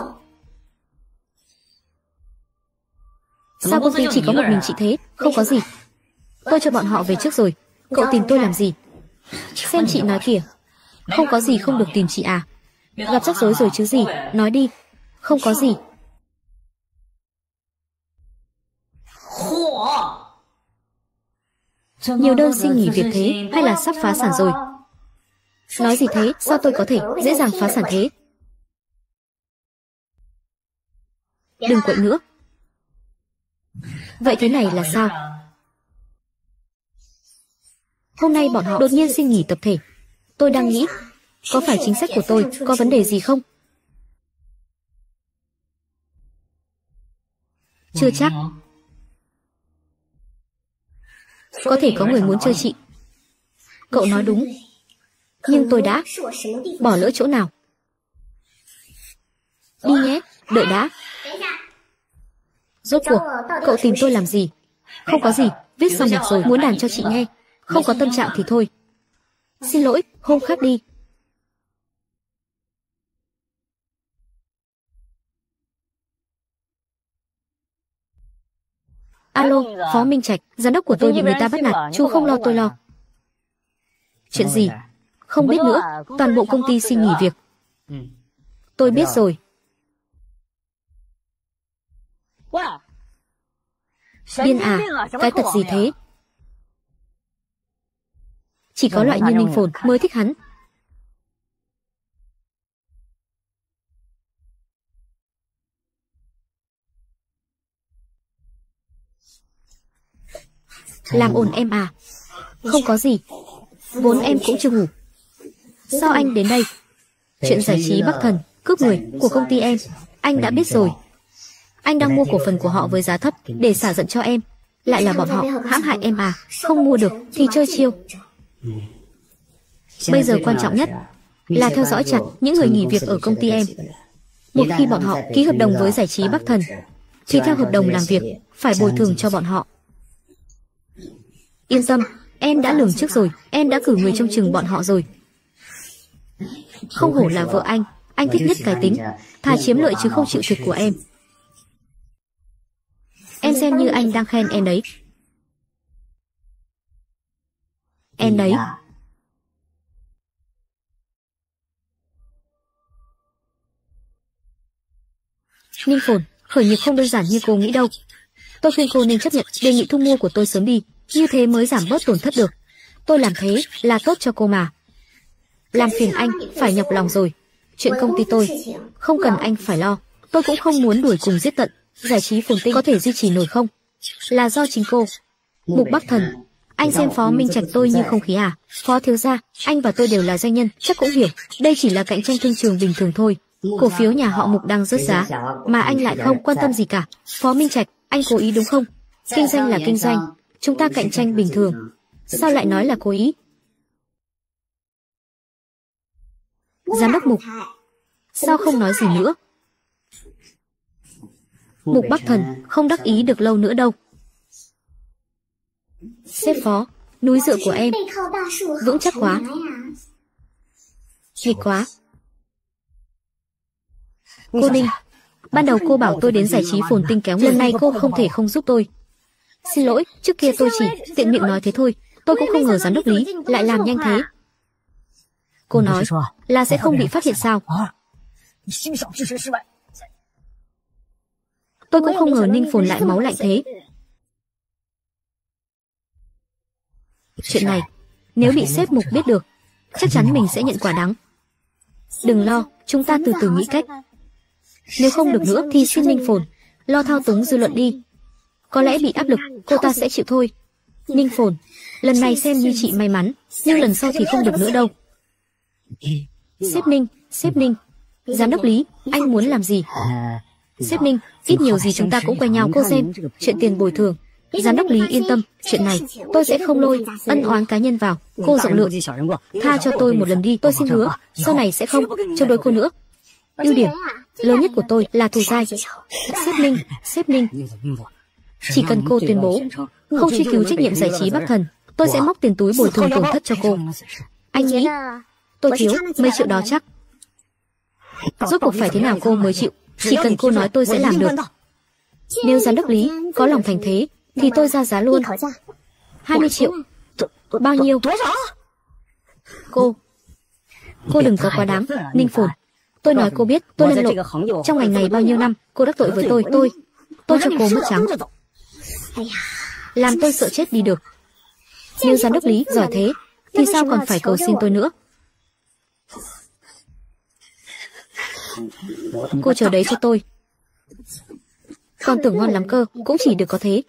sao công ty chỉ có một mình chị thế? Không có gì. Tôi cho bọn họ về trước rồi. Cậu tìm tôi làm gì? Xem chị nói kìa. Không có gì không được tìm chị à? Gặp rắc rối rồi chứ gì? Nói đi. Không có gì. Nhiều đơn xin nghỉ việc thế, hay là sắp phá sản rồi? Nói gì thế? Sao tôi có thể dễ dàng phá sản thế? Đừng quậy nữa. Vậy thế này là sao? Hôm nay bọn họ đột nhiên xin nghỉ tập thể. Tôi đang nghĩ, có phải chính sách của tôi có vấn đề gì không? Chưa chắc. Có thể có người muốn chơi chị. Cậu nói đúng. Nhưng tôi đã bỏ lỡ chỗ nào? Đi nhé, đợi đã. Rốt cuộc, cậu tìm tôi làm gì? Không có gì, viết xong nhạc rồi, muốn đàn cho chị nghe. Không có tâm trạng thì thôi. Xin lỗi, hôm khác đi. Alo, Phó Minh Trạch, giám đốc của tôi bị người ta bắt nạt, chú không lo tôi lo. Chuyện gì? Không biết nữa, toàn bộ công ty xin nghỉ việc. Tôi biết rồi. Điên à, cái tật gì thế? Chỉ có loại như Ninh Phồn mới thích hắn. Làm ồn em à? Không có gì. Vốn em cũng chưa ngủ. Sao anh đến đây? Chuyện giải trí Bắc Thần, cướp người của công ty em, anh đã biết rồi. Anh đang mua cổ phần của họ với giá thấp để xả giận cho em. Lại là bọn họ hãm hại em à? Không mua được thì chơi chiêu. Bây giờ quan trọng nhất là theo dõi chặt những người nghỉ việc ở công ty em. Một khi bọn họ ký hợp đồng với giải trí Bắc Thần thì theo hợp đồng làm việc phải bồi thường cho bọn họ. Yên tâm, em đã lường trước rồi. Em đã cử người trông chừng bọn họ rồi. Không hổ là vợ anh. Anh thích nhất cái tính thà chiếm lợi chứ không chịu thiệt của em. Em xem như anh đang khen em đấy. Em đấy. Ninh Phồn, khởi nghiệp không đơn giản như cô nghĩ đâu. Tôi khuyên cô nên chấp nhận đề nghị thu mua của tôi sớm đi, như thế mới giảm bớt tổn thất được. Tôi làm thế là tốt cho cô mà. Làm phiền anh phải nhọc lòng rồi. Chuyện công ty tôi không cần anh phải lo. Tôi cũng không muốn đuổi cùng giết tận. Giải trí Phồn Tinh có thể duy trì nổi không? Là do chính cô. Mục Bắc Thần, anh xem Phó Minh Trạch tôi như không khí à? Phó thiếu gia, anh và tôi đều là doanh nhân, chắc cũng hiểu. Đây chỉ là cạnh tranh thương trường bình thường thôi. Cổ phiếu nhà họ Mục đang rớt giá, mà anh lại không quan tâm gì cả. Phó Minh Trạch, anh cố ý đúng không? Kinh doanh là kinh doanh, chúng ta cạnh tranh bình thường. Sao lại nói là cố ý? Giám đốc Mục, sao không nói gì nữa? Mục Bắc Thần không đắc ý được lâu nữa đâu. Sếp Phó, núi dựa của em vững chắc quá. Nghịch quá. Cô Ninh, ban đầu cô bảo tôi đến giải trí Phồn Tinh kéo người, lần này cô không thể không giúp tôi. Xin lỗi, trước kia tôi chỉ tiện miệng nói thế thôi. Tôi cũng không ngờ giám đốc Lý lại làm nhanh thế. Cô nói là sẽ không bị phát hiện sao? Tôi cũng không ngờ Ninh Phồn lại máu lạnh thế. Chuyện này, nếu bị sếp Mục biết được, chắc chắn mình sẽ nhận quả đắng. Đừng lo, chúng ta từ từ nghĩ cách. Nếu không được nữa thì xin Ninh Phồn lo thao túng dư luận đi. Có lẽ bị áp lực, cô ta sẽ chịu thôi. Ninh Phồn, lần này xem như chị may mắn, nhưng lần sau thì không được nữa đâu. Sếp Ninh, sếp Ninh, giám đốc Lý, anh muốn làm gì? Sếp Ninh, ít nhiều gì chúng ta cũng quen nhau. Cô xem, chuyện tiền bồi thường. Giám đốc Lý yên tâm, chuyện này tôi sẽ không lôi ân oán cá nhân vào. Cô rộng lượng, tha cho tôi một lần đi. Tôi xin hứa, sau này sẽ không chống đối cô nữa. Ưu điểm lớn nhất của tôi là thù dai. Sếp Ninh, sếp Ninh, chỉ cần cô tuyên bố không truy cứu trách nhiệm giải trí Bắc Thần, tôi sẽ móc tiền túi bồi thường tổn thất cho cô. Anh nghĩ tôi thiếu mấy triệu đó chắc. Rốt cuộc phải thế nào cô mới chịu? Chỉ cần cô nói tôi sẽ làm được. Nếu giám đốc Lý có lòng thành thế thì tôi ra giá luôn. Hai mươi triệu. Bao nhiêu? Cô Cô đừng có quá đáng, Ninh Phồn. Tôi nói cô biết, tôi lăn lộn trong ngành này bao nhiêu năm. Cô đắc tội với tôi, tôi Tôi cho cô mất trắng. Làm tôi sợ chết đi được. Nếu giám đốc Lý giỏi thế thì sao còn phải cầu xin tôi nữa? Cô chờ đấy cho tôi. Còn tưởng ngon lắm cơ, cũng chỉ được có thế.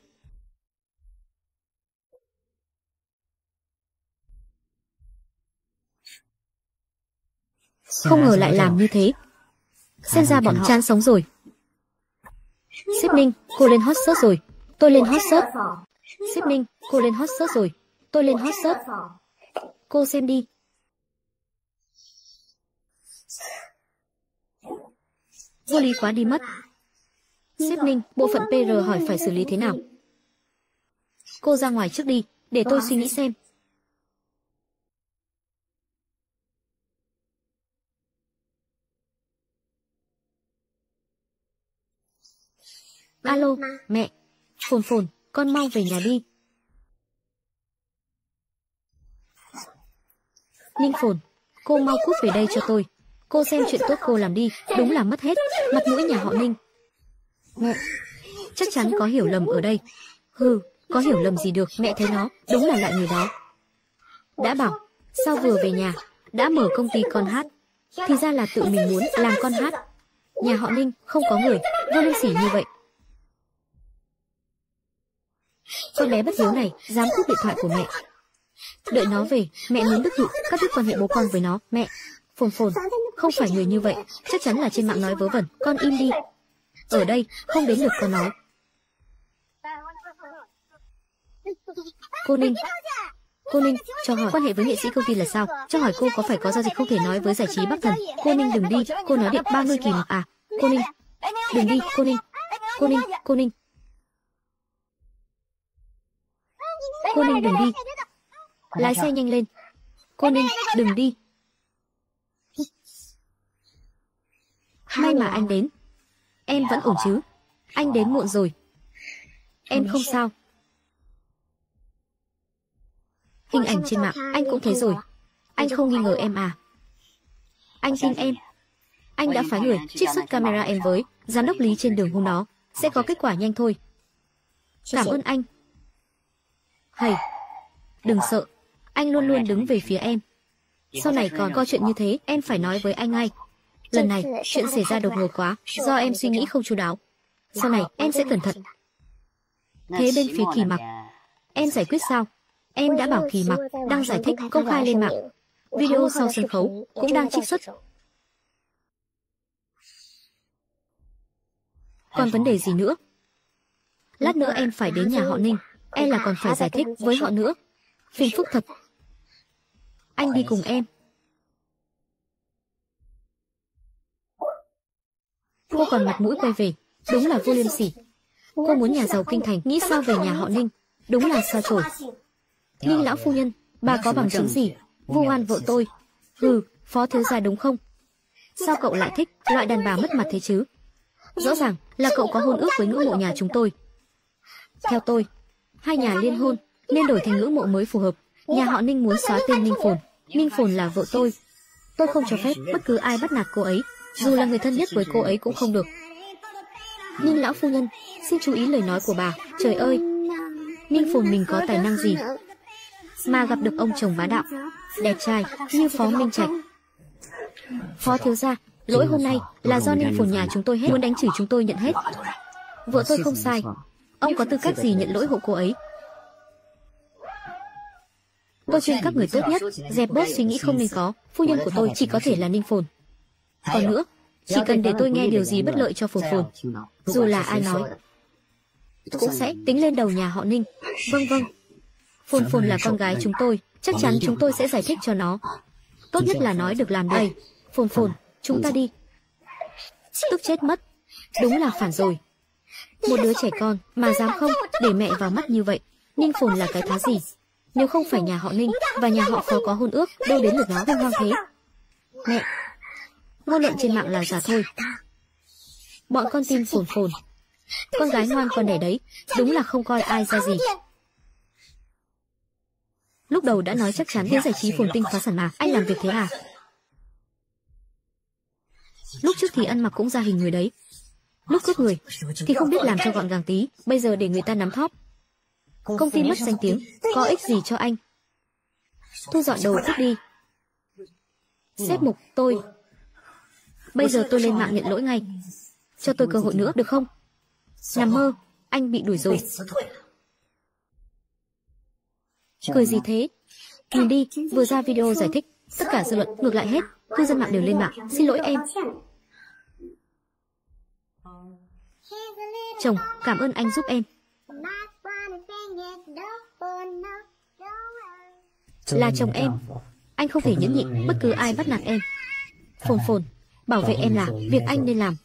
Không ngờ lại làm như thế. Xem ra bọn họ chán sống rồi. Sếp Ninh, cô lên hot search rồi. Tôi lên hot search. Sếp Ninh, cô lên hot search rồi. Tôi lên hot search. Cô xem đi. Vô lý quá đi mất. Sếp Ninh, bộ phận pê rờ hỏi phải xử lý thế nào? Cô ra ngoài trước đi, để tôi suy nghĩ xem. Alo, mẹ. Phồn Phồn, con mau về nhà đi. Ninh Phồn, cô mau cút về đây cho tôi. Cô xem chuyện tốt cô làm đi, đúng là mất hết mặt mũi nhà họ Ninh. Mẹ, chắc chắn có hiểu lầm ở đây. Hừ, có hiểu lầm gì được, mẹ thấy nó đúng là loại người đó. Đã bảo, sao vừa về nhà đã mở công ty con hát, thì ra là tự mình muốn làm con hát. Nhà họ Ninh không có người vô liêm sỉ như vậy. Con bé bất hiếu này dám cướp điện thoại của mẹ. Đợi nó về, mẹ muốn đức thụ cắt đứt quan hệ bố con với nó. Mẹ, Phồn Phồn không phải người như vậy, chắc chắn là trên mạng nói vớ vẩn. Con im đi. Ở đây không đến lượt con nói. Cô Ninh, cô Ninh, cho hỏi quan hệ với nghệ sĩ công ty là sao? Cho hỏi cô có phải có giao dịch không thể nói với giải trí Bắc Thần? Cô Ninh đừng đi, cô nói điện ba mươi kỳ một à? Cô Ninh, đừng đi, cô Ninh, cô Ninh, cô Ninh. Cô Ninh đừng đi. Lái xe nhanh lên. Cô Ninh, đừng đi. May mà anh đến. Em vẫn ổn chứ? Anh đến muộn rồi. Em không sao. Hình ảnh trên mạng anh cũng thấy rồi. Anh không nghi ngờ em à? Anh tin em. Anh đã phái người trích xuất camera em với giám đốc Lý trên đường hôm đó. Sẽ có kết quả nhanh thôi. Cảm ơn anh. Hầy, đừng sợ. Anh luôn luôn đứng về phía em. Sau này còn có chuyện như thế, em phải nói với anh ngay. Lần này, chuyện xảy ra đột ngột quá, do em suy nghĩ không chu đáo. Sau này, em sẽ cẩn thận. Thế bên phía Kỳ Mặc, em giải quyết sao? Em đã bảo Kỳ Mặc đang giải thích công khai lên mạng. Video sau sân khấu cũng đang trích xuất. Còn vấn đề gì nữa? Lát nữa em phải đến nhà họ Ninh. Em là còn phải giải thích với họ nữa. Phiền phức thật. Anh đi cùng em. Cô còn mặt mũi quay về. Đúng là vô liêm sỉ. Cô muốn nhà giàu kinh thành, nghĩ sao về nhà họ Ninh? Đúng là xa chổi. Ninh lão phu nhân, bà có bằng chứng gì? Vu oan vợ tôi. Hừ, phó thiếu gia đúng không? Sao cậu lại thích loại đàn bà mất mặt thế chứ? Rõ ràng là cậu có hôn ước với ngưỡng mộ nhà chúng tôi. Theo tôi, hai nhà liên hôn nên đổi thành ngưỡng mộ mới phù hợp. Nhà họ Ninh muốn xóa tên Ninh Phồn. Ninh Phồn là vợ tôi. Tôi không cho phép bất cứ ai bắt nạt cô ấy, dù là người thân nhất với cô ấy cũng không được. Ninh lão phu nhân, xin chú ý lời nói của bà. Trời ơi, Ninh Phồn mình có tài năng gì mà gặp được ông chồng bá đạo, đẹp trai như Phó Minh Trạch. Phó thiếu gia, lỗi hôm nay là do Ninh Phồn nhà chúng tôi hết, muốn đánh chửi chúng tôi nhận hết. Vợ tôi không sai. Ông có tư cách gì nhận lỗi hộ cô ấy? Tôi khuyên các người tốt nhất dẹp bớt suy nghĩ không nên có. Phu nhân của tôi chỉ có thể là Ninh Phồn. Còn nữa, chỉ cần để tôi nghe điều gì bất lợi cho Phồn Phồn, dù là ai nói, cũng sẽ tính lên đầu nhà họ Ninh. Vâng vâng. Phồn Phồn là con gái chúng tôi, chắc chắn chúng tôi sẽ giải thích cho nó. Tốt nhất là nói được làm được. Phồn Phồn, chúng ta đi. Tức chết mất. Đúng là phản rồi. Một đứa trẻ con mà dám không để mẹ vào mắt như vậy. Ninh Phồn là cái thá gì? Nếu không phải nhà họ Ninh và nhà họ Phó có hôn ước, đâu đến lượt nó hoang hoang thế. Mẹ, ngôn luận trên mạng là giả thôi. Bọn con tin Phồn Phồn. Con gái ngoan con đẻ đấy, đúng là không coi ai ra gì. Lúc đầu đã nói chắc chắn đến giải trí Phồn Tinh phá sản mà. Anh làm việc thế à? Lúc trước thì ăn mặc cũng ra hình người đấy. Lúc cướp người thì không biết làm cho gọn gàng tí. Bây giờ để người ta nắm thóp. Công ty mất danh tiếng, có ích gì cho anh? Thu dọn đồ cút đi. Sếp Mục, tôi bây giờ tôi lên mạng nhận lỗi ngay. Cho tôi cơ hội nữa được không? Nằm mơ, anh bị đuổi rồi. Cười gì thế? Nhìn đi, vừa ra video giải thích, tất cả dư luận ngược lại hết. Cư dân mạng đều lên mạng, xin lỗi em. Chồng, cảm ơn anh giúp em. Là chồng em, anh không thể nhẫn nhịn bất cứ ai bắt nạt em. Phồn Phồn, bảo vệ em là việc anh nên làm.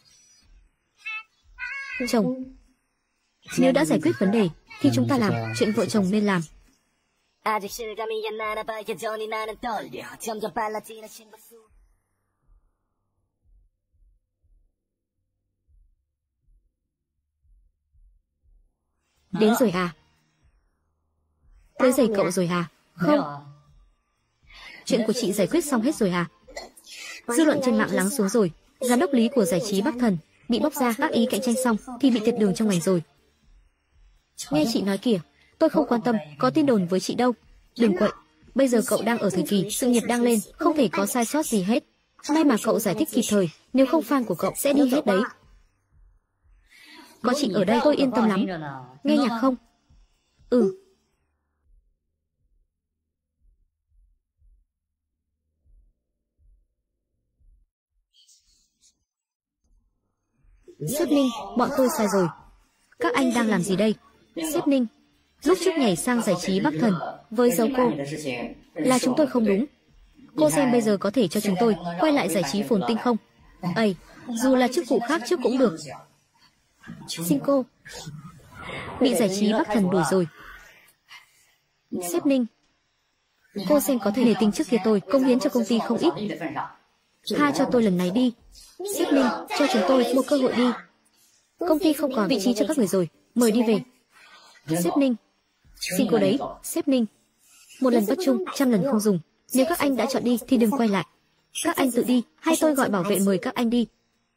Chồng, nếu đã giải quyết vấn đề thì chúng ta làm chuyện vợ chồng nên làm. Đến rồi à? Tới giày cậu rồi à? Không. Chuyện của chị giải quyết xong hết rồi à? Dư luận trên mạng lắng xuống rồi. Giám đốc Lý của giải trí Bắc Thần bị bóc ra, ác ý cạnh tranh xong thì bị tiệt đường trong ngành rồi. Nghe chị nói kìa, tôi không quan tâm, có tin đồn với chị đâu. Đừng quậy, bây giờ cậu đang ở thời kỳ sự nghiệp đang lên, không thể có sai sót gì hết. May mà cậu giải thích kịp thời, nếu không fan của cậu sẽ đi hết đấy. Có chị ở đây tôi yên tâm lắm. Nghe nhạc không? Ừ. Sếp Ninh, bọn tôi sai rồi. Các anh đang làm gì đây? Sếp Ninh, lúc trước nhảy sang giải trí Bắc Thần với dấu cô là chúng tôi không đúng. Cô xem bây giờ có thể cho chúng tôi quay lại giải trí Phồn Tinh không? Ây, dù là chức vụ khác trước cũng được. Xin cô. Bị giải trí Bắc Thần đuổi rồi. Sếp Ninh, cô xem có thể nể tình trước kia tôi cống hiến cho công ty không ít. Tha cho tôi lần này đi. Sếp Ninh, cho chúng tôi một cơ hội đi. Công ty không còn vị trí cho các người rồi, mời đi về. Sếp Ninh, xin cô đấy. Sếp Ninh, một lần bất trung, trăm lần không dùng. Nếu các anh đã chọn đi thì đừng quay lại. Các anh tự đi, hay tôi gọi bảo vệ mời các anh đi.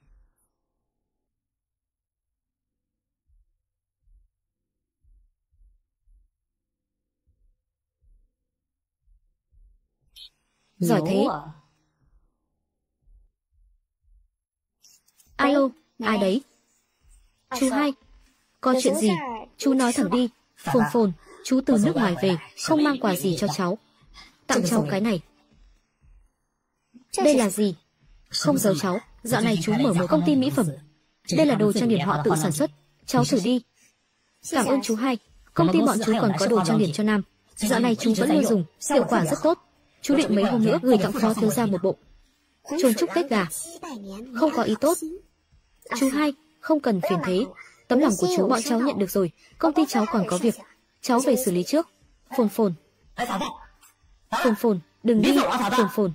Giỏi thế. Alo, ai đấy? Chú Hai, có chuyện gì? Chú nói thẳng đi. Phồn Phồn, chú từ nước ngoài về, không mang quà gì cho cháu. Tặng cháu cái này. Đây là gì? Không giấu cháu, dạo này chú mở một công ty mỹ phẩm. Đây là đồ trang điểm họ tự sản xuất. Cháu thử đi. Cảm ơn chú Hai. Công ty bọn chú còn có đồ trang điểm cho nam. Dạo này chú vẫn luôn dùng, hiệu quả rất tốt. Chú định mấy hôm nữa gửi tặng phó thiếu gia một bộ. Chôn chúc Tết gà. Không có ý tốt. Chú Hai, không cần phiền thế. Tấm lòng của chú bọn cháu nhận được rồi. Công ty cháu còn có việc. Cháu về xử lý trước. Phồn Phồn. Phồn Phồn, đừng đi. Phồn Phồn.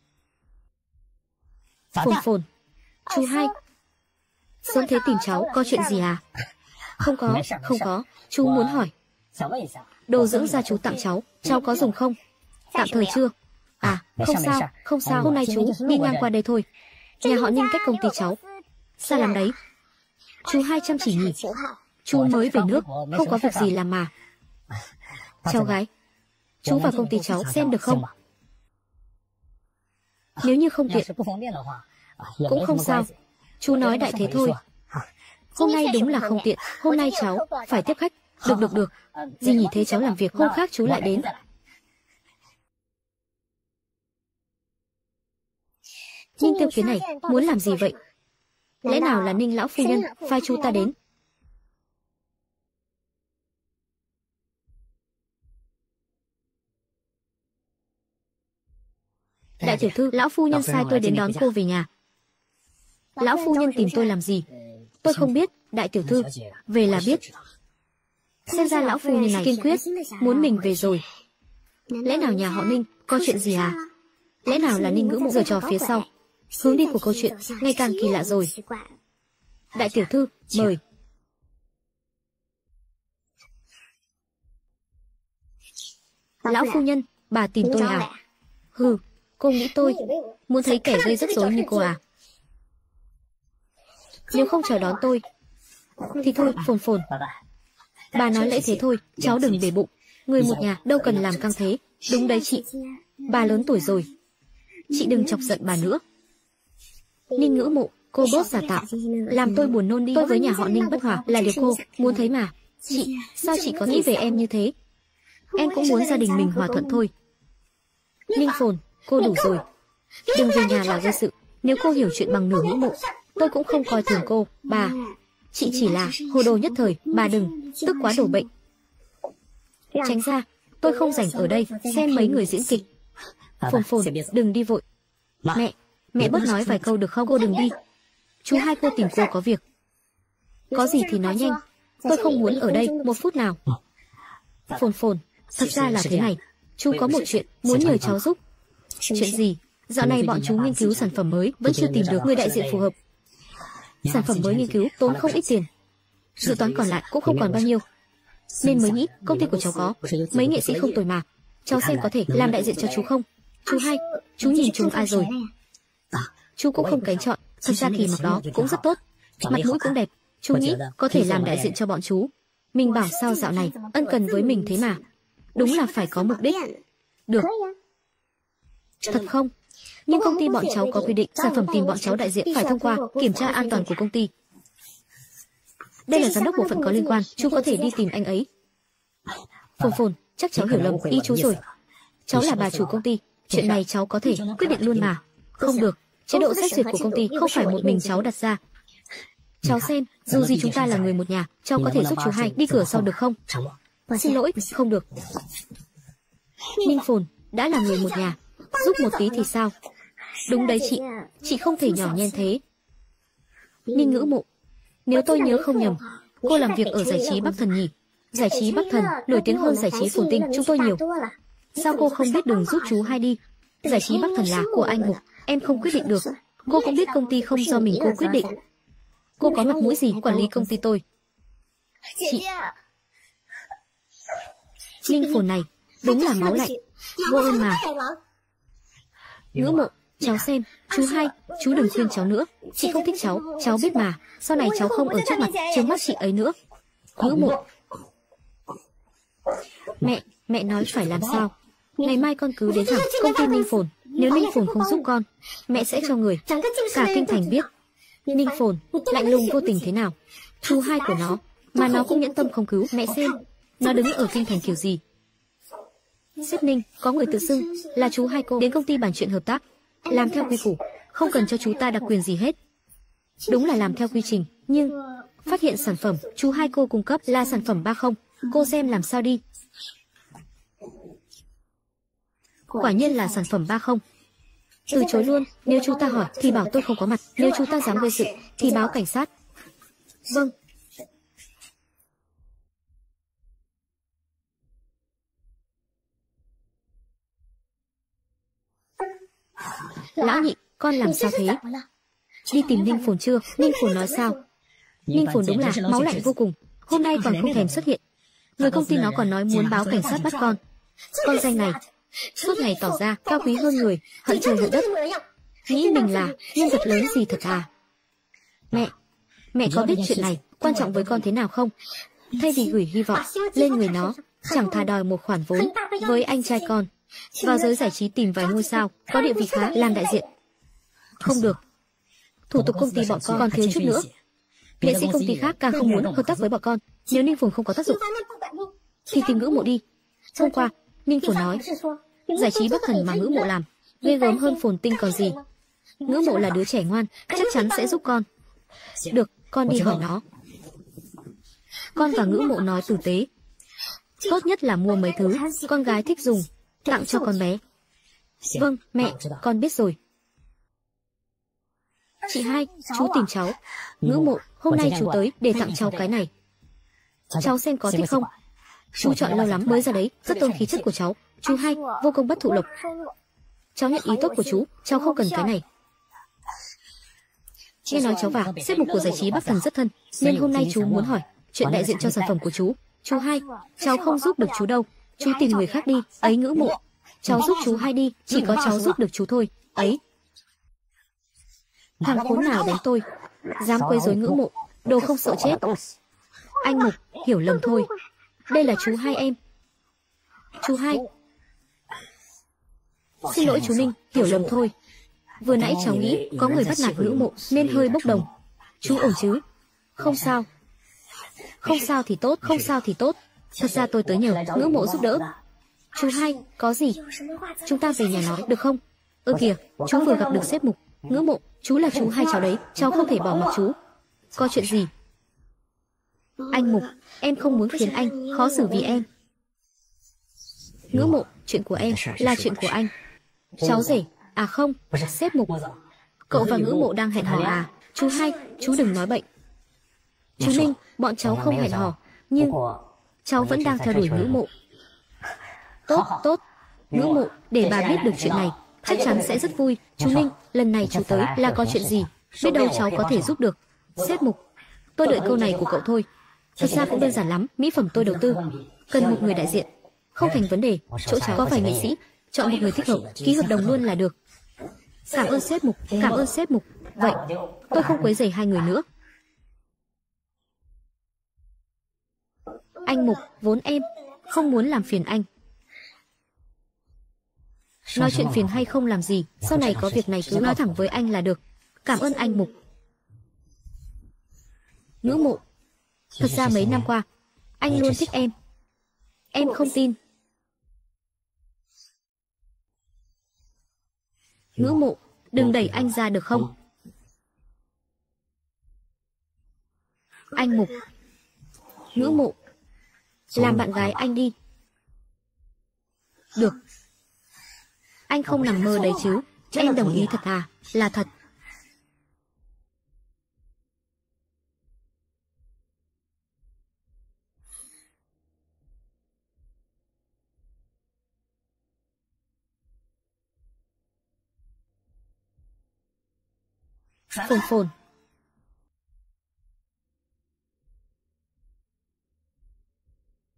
Phồn Phồn. Chú Hai. Sớm thế tìm cháu, có chuyện gì à? Không có, không có. Chú muốn hỏi. Đồ dưỡng da chú tặng cháu, cháu có dùng không? Tạm thời chưa. À, không sao, không sao. Hôm nay chú đi ngang qua đây thôi. Nhà họ Ninh cách công ty cháu xa lắm đấy. Chú Hai chăm chỉ nhỉ. Chú mới về nước, không có việc gì làm mà. Cháu gái, chú vào công ty cháu xem được không? Nếu như không tiện cũng không sao. Chú nói đại thế thôi. Hôm nay đúng là không tiện. Hôm nay cháu phải tiếp khách. Được được được. Gì nhỉ, thế cháu làm việc, hôm khác chú lại đến. Ninh Tiêu Kiến này muốn làm gì vậy? Lẽ nào là Ninh lão phu nhân phái chú ta đến? Đại tiểu thư, lão phu nhân sai tôi đến đón cô về nhà. Lão phu nhân tìm tôi làm gì? Tôi không biết. Đại tiểu thư, về là biết. Xem ra lão phu nhân này kiên quyết muốn mình về rồi. Lẽ nào nhà họ Ninh có chuyện gì à? Lẽ nào là Ninh Ngữ Mộ giở trò phía sau? Hướng đi của câu chuyện ngày càng kỳ lạ rồi. Đại tiểu thư, mời. Lão phu nhân, bà tìm tôi à? Hừ, cô nghĩ tôi muốn thấy kẻ gây rắc rối như cô à? Nếu không chờ đón tôi thì thôi. Phồn Phồn, bà nói lẽ thế thôi, cháu đừng để bụng. Người một nhà đâu cần làm căng thế. Đúng đấy chị, bà lớn tuổi rồi, chị đừng chọc giận bà nữa. Ninh Ngữ Mộ, cô bớt giả tạo, làm tôi buồn nôn đi. Tôi với nhà họ Ninh bất hòa là điều cô muốn thấy mà. Chị, sao chị có nghĩ về em như thế? Em cũng muốn gia đình mình hòa thuận thôi. Ninh Phồn, cô đủ rồi. Đừng về nhà là gây sự. Nếu cô hiểu chuyện bằng nửa Ngữ Mộ, tôi cũng không coi thường cô. Bà, chị chỉ là hồ đồ nhất thời. Bà đừng tức quá đổ bệnh. Tránh ra, tôi không rảnh ở đây xem mấy người diễn kịch. Phồn Phồn, đừng đi vội. Mẹ, mẹ bớt nói vài câu được không? Cô đừng đi. Chú Hai, cô tìm cô có việc. Có gì thì nói nhanh. Tôi không muốn ở đây một phút nào. Phồn Phồn, thật ra là thế này. Chú có một chuyện muốn nhờ cháu giúp. Chuyện gì? Dạo này bọn chú nghiên cứu sản phẩm mới, vẫn chưa tìm được người đại diện phù hợp. Sản phẩm mới nghiên cứu tốn không ít tiền. Dự toán còn lại cũng không còn bao nhiêu. Nên mới nghĩ công ty của cháu có mấy nghệ sĩ không tồi mà. Cháu xem có thể làm đại diện cho chú không? Chú Hai, chú nhìn chúng ai rồi? Chú cũng không kén chọn. Thật ra thì mặc đó cũng rất tốt, mặt mũi cũng đẹp. Chú nghĩ có thể làm đại diện cho bọn chú. Mình bảo sao dạo này ân cần với mình thế mà. Đúng là phải có mục đích. Được. Thật không? Nhưng công ty bọn cháu có quy định sản phẩm tìm bọn cháu đại diện phải thông qua kiểm tra an toàn của công ty. Đây là giám đốc bộ phận có liên quan, chú có thể đi tìm anh ấy. Phồn Phồn, chắc cháu hiểu lầm ý chú rồi. Cháu là bà chủ công ty, chuyện này cháu có thể quyết định luôn mà. Không được, chế độ xét duyệt của công ty không phải một mình cháu đặt ra. Cháu xem, dù gì chúng ta là người một nhà, cháu có thể giúp chú Hai đi cửa sau được không? Xin lỗi, không được. Ninh Phồn, đã là người một nhà, giúp một tí thì sao? Đúng đấy chị, chị không thể nhỏ nhen thế. Ninh Ngữ Mộ, nếu tôi nhớ không nhầm, cô làm việc ở giải trí Bắc Thần nhỉ? Giải trí Bắc Thần nổi tiếng hơn giải trí Phồn Tinh chúng tôi nhiều. Sao cô không biết đường giúp chú Hai đi? Giải trí Bắc Thần là của anh Mục, em không quyết định được. Cô cũng biết công ty không do mình cô quyết định. Cô có mặt mũi gì quản lý công ty tôi? Chị Ninh Phồn này đúng là máu lạnh, vô ơn mà. Ngữ Mộ, Cháu xem, chú hai, chú đừng khuyên cháu nữa. Chị không thích cháu, cháu biết mà. Sau này cháu không ở trước mặt, trước mắt chị ấy nữa. Ngưỡng mộ. Mẹ, mẹ nói phải làm sao? Ngày mai con cứ đến thẳng công ty Ninh Phồn. Nếu Ninh Phồn không giúp con, mẹ sẽ cho người cả kinh thành biết. Ninh Phồn, lạnh lùng vô tình thế nào? Chú hai của nó, mà nó cũng nhẫn tâm không cứu. Mẹ xem, nó đứng ở kinh thành kiểu gì? Sếp Ninh, có người tự xưng là chú hai cô đến công ty bàn chuyện hợp tác, làm theo quy củ, không cần cho chú ta đặc quyền gì hết. Đúng là làm theo quy trình, nhưng phát hiện sản phẩm chú hai cô cung cấp là sản phẩm ba không, cô xem làm sao đi. Quả nhiên là sản phẩm ba không. Từ chối luôn, nếu chú ta hỏi thì bảo tôi không có mặt, nếu chú ta dám gây sự thì báo cảnh sát. Vâng. Lão nhị, con làm sao thế? Đi tìm Ninh Phồn chưa? Ninh Phồn nói sao? Ninh Phồn đúng là máu lạnh vô cùng, hôm nay còn không thèm xuất hiện. Người công ty nó còn nói muốn báo cảnh sát bắt con. Con danh này suốt ngày tỏ ra cao quý hơn người, hận trời hận đất, nghĩ mình là nhân vật lớn gì thật à? Mẹ, mẹ có biết chuyện này quan trọng với con thế nào không? Thay vì gửi hy vọng lên người nó, chẳng thà đòi một khoản vốn với anh trai con, vào giới giải trí tìm vài ngôi sao có địa vị khá làm đại diện. Không được, thủ tục công ty bọn con còn thiếu chút nữa. Nghệ sĩ công ty khác càng không muốn hợp tác với bọn con. Nếu Ninh Phồn không có tác dụng thì tìm Ngưỡng Mộ đi. Hôm qua Ninh Phồn nói giải trí bất thần mà Ngưỡng Mộ làm ghê gớm hơn Phồn Tinh còn gì. Ngưỡng Mộ là đứa trẻ ngoan, chắc chắn sẽ giúp con. Được, con đi hỏi nó. Con và Ngưỡng Mộ nói tử tế, tốt nhất là mua mấy thứ con gái thích dùng tặng cho con bé. Vâng mẹ, con biết rồi. Chị hai, chú tìm cháu. Ngưỡng Mộ, hôm nay chú tới để tặng cháu cái này. Cháu xem có thích không? Chú chọn lâu lắm mới ra đấy, rất tôn khí chất của cháu. Chú hai, vô công bất thụ lộc. Cháu nhận ý tốt của chú, cháu không cần cái này. Nghe nói cháu và sếp mục của giải trí Bắc Thần rất thân, nên hôm nay chú muốn hỏi chuyện đại diện cho sản phẩm của chú. Chú hai, cháu không giúp được chú đâu, chú tìm người khác đi. Ấy Ngưỡng Mộ, cháu giúp chú hai đi, chỉ có cháu giúp được chú thôi. Ấy, thằng khốn nào đến tôi, dám quấy rối Ngưỡng Mộ, đồ không sợ chết. Anh Mục, hiểu lầm thôi, đây là chú hai em. Chú hai, xin lỗi chú Ninh, hiểu lầm thôi. Vừa nãy cháu nghĩ có người bắt nạt Ngưỡng Mộ nên hơi bốc đồng. Chú ổn chứ? Không sao. Không sao thì tốt, không sao thì tốt. Thật ra tôi tới nhờ Ngưỡng Mộ giúp đỡ. Chú hai, có gì? Chúng ta về nhà nói được không? Ơ kìa, chú vừa gặp được sếp Mục. Ngưỡng Mộ, chú là chú hai cháu đấy, cháu không thể bỏ mặc chú. Có chuyện gì? Anh Mục, em không muốn khiến anh khó xử vì em. Ngưỡng Mộ, chuyện của em là chuyện của anh. Cháu rể, à không, sếp Mục. Cậu và Ngưỡng Mộ đang hẹn hò à? Chú hai, chú đừng nói bậy. Chú Ninh, bọn cháu không hẹn hò, nhưng cháu vẫn đang theo đuổi Ngưỡng Mộ. Tốt, tốt. Ngưỡng Mộ, để bà biết được chuyện này, chắc chắn sẽ rất vui. Chú Ninh, lần này chú tới là có chuyện gì? Biết đâu cháu có thể giúp được. Sếp Mục, tôi đợi câu này của cậu thôi. Thật ra cũng đơn giản lắm, mỹ phẩm tôi đầu tư, cần một người đại diện, không thành vấn đề. Chỗ cháu có vài nghệ sĩ, chọn một người thích hợp, ký hợp đồng luôn là được. Cảm ơn sếp Mục, cảm ơn sếp Mục. Vậy, tôi không quấy rầy hai người nữa. Anh Mục, vốn em không muốn làm phiền anh. Nói chuyện phiền hay không làm gì, sau này có việc này cứ nói thẳng với anh là được. Cảm ơn anh Mục. Ngưỡng Mộ, thật ra mấy năm qua anh luôn thích em. Em không tin. Ngưỡng Mộ, đừng đẩy anh ra được không? Anh Mục. Ngưỡng Mộ, làm bạn gái anh đi. Được. Anh không nằm mơ đấy chứ? Em đồng ý thật à? Là thật. Phồn Phồn.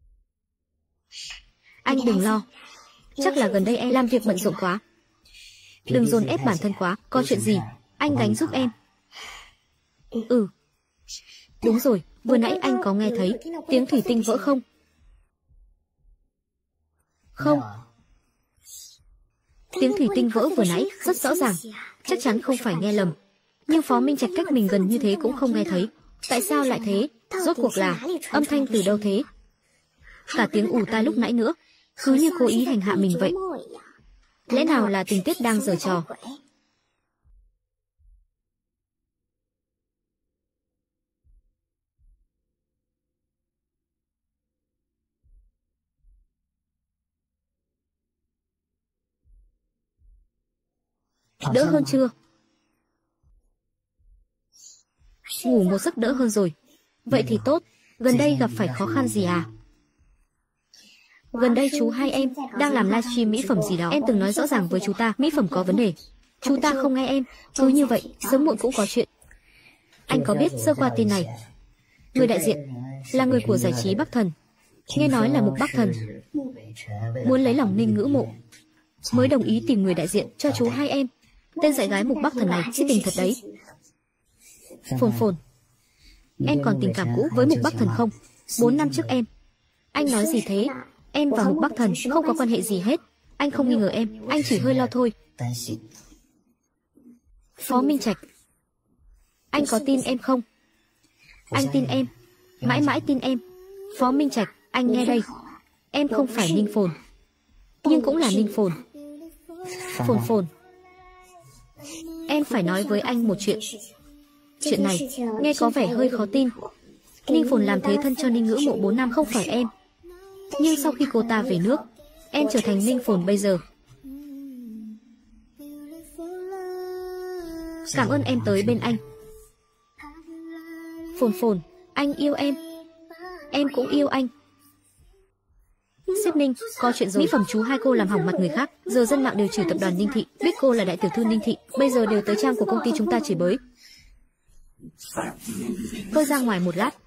Anh đừng lo, chắc là gần đây em làm việc bận rộn quá. Đừng dồn ép bản thân quá, có chuyện gì, anh gánh giúp em. Ừ. Đúng rồi, vừa nãy anh có nghe thấy tiếng thủy tinh vỡ không? Không. Tiếng thủy tinh vỡ vừa nãy rất rõ ràng, chắc chắn không phải nghe lầm. Nhưng Phó Minh Trạch cách mình gần như thế cũng không nghe thấy. Tại sao lại thế? Rốt cuộc là âm thanh từ đâu thế? Cả tiếng ù tai lúc nãy nữa, cứ như cố ý hành hạ mình vậy. Lẽ nào là tình tiết đang giở trò? Đỡ hơn chưa? Ngủ một giấc đỡ hơn rồi. Vậy thì tốt. Gần đây gặp phải khó khăn gì à? Gần đây chú hai em đang làm livestream mỹ phẩm gì đó. Em từng nói rõ ràng với chú ta mỹ phẩm có vấn đề. Chú ta không nghe em. Cứ như vậy, sớm muộn cũng có chuyện. Anh có biết sơ qua tin này? Người đại diện là người của giải trí Bắc Thần. Nghe nói là Mục Bắc Thần muốn lấy lòng Ninh Ngữ Mộ, mới đồng ý tìm người đại diện cho chú hai em. Tên dạy gái Mục Bắc Thần này si tình thật đấy. Phồn phồn, em còn tình cảm cũ với Mục Bắc Thần không? Bốn năm trước em. Anh nói gì thế? Em và Mục Bắc Thần không có quan hệ gì hết. Anh không nghi ngờ em, anh chỉ hơi lo thôi. Phó Minh Trạch, anh có tin em không? Anh tin em, mãi mãi tin em. Phó Minh Trạch, anh nghe đây. Em không phải Ninh Phồn, nhưng cũng là Ninh Phồn. Phồn phồn, em phải nói với anh một chuyện. Chuyện này nghe có vẻ hơi khó tin. Ninh Phồn làm thế thân cho Ninh Ngữ Mộ bốn năm không phải em. Nhưng sau khi cô ta về nước, em trở thành Ninh Phồn bây giờ. Cảm ơn em tới bên anh. Phồn phồn, anh yêu em. Em cũng yêu anh. Sếp Ninh, có chuyện rồi. Mỹ phẩm chú hai cô làm hỏng mặt người khác. Giờ dân mạng đều chửi tập đoàn Ninh Thị. Biết cô là đại tiểu thư Ninh Thị. Bây giờ đều tới trang của công ty chúng ta chửi bới. Tôi ra ngoài một lát.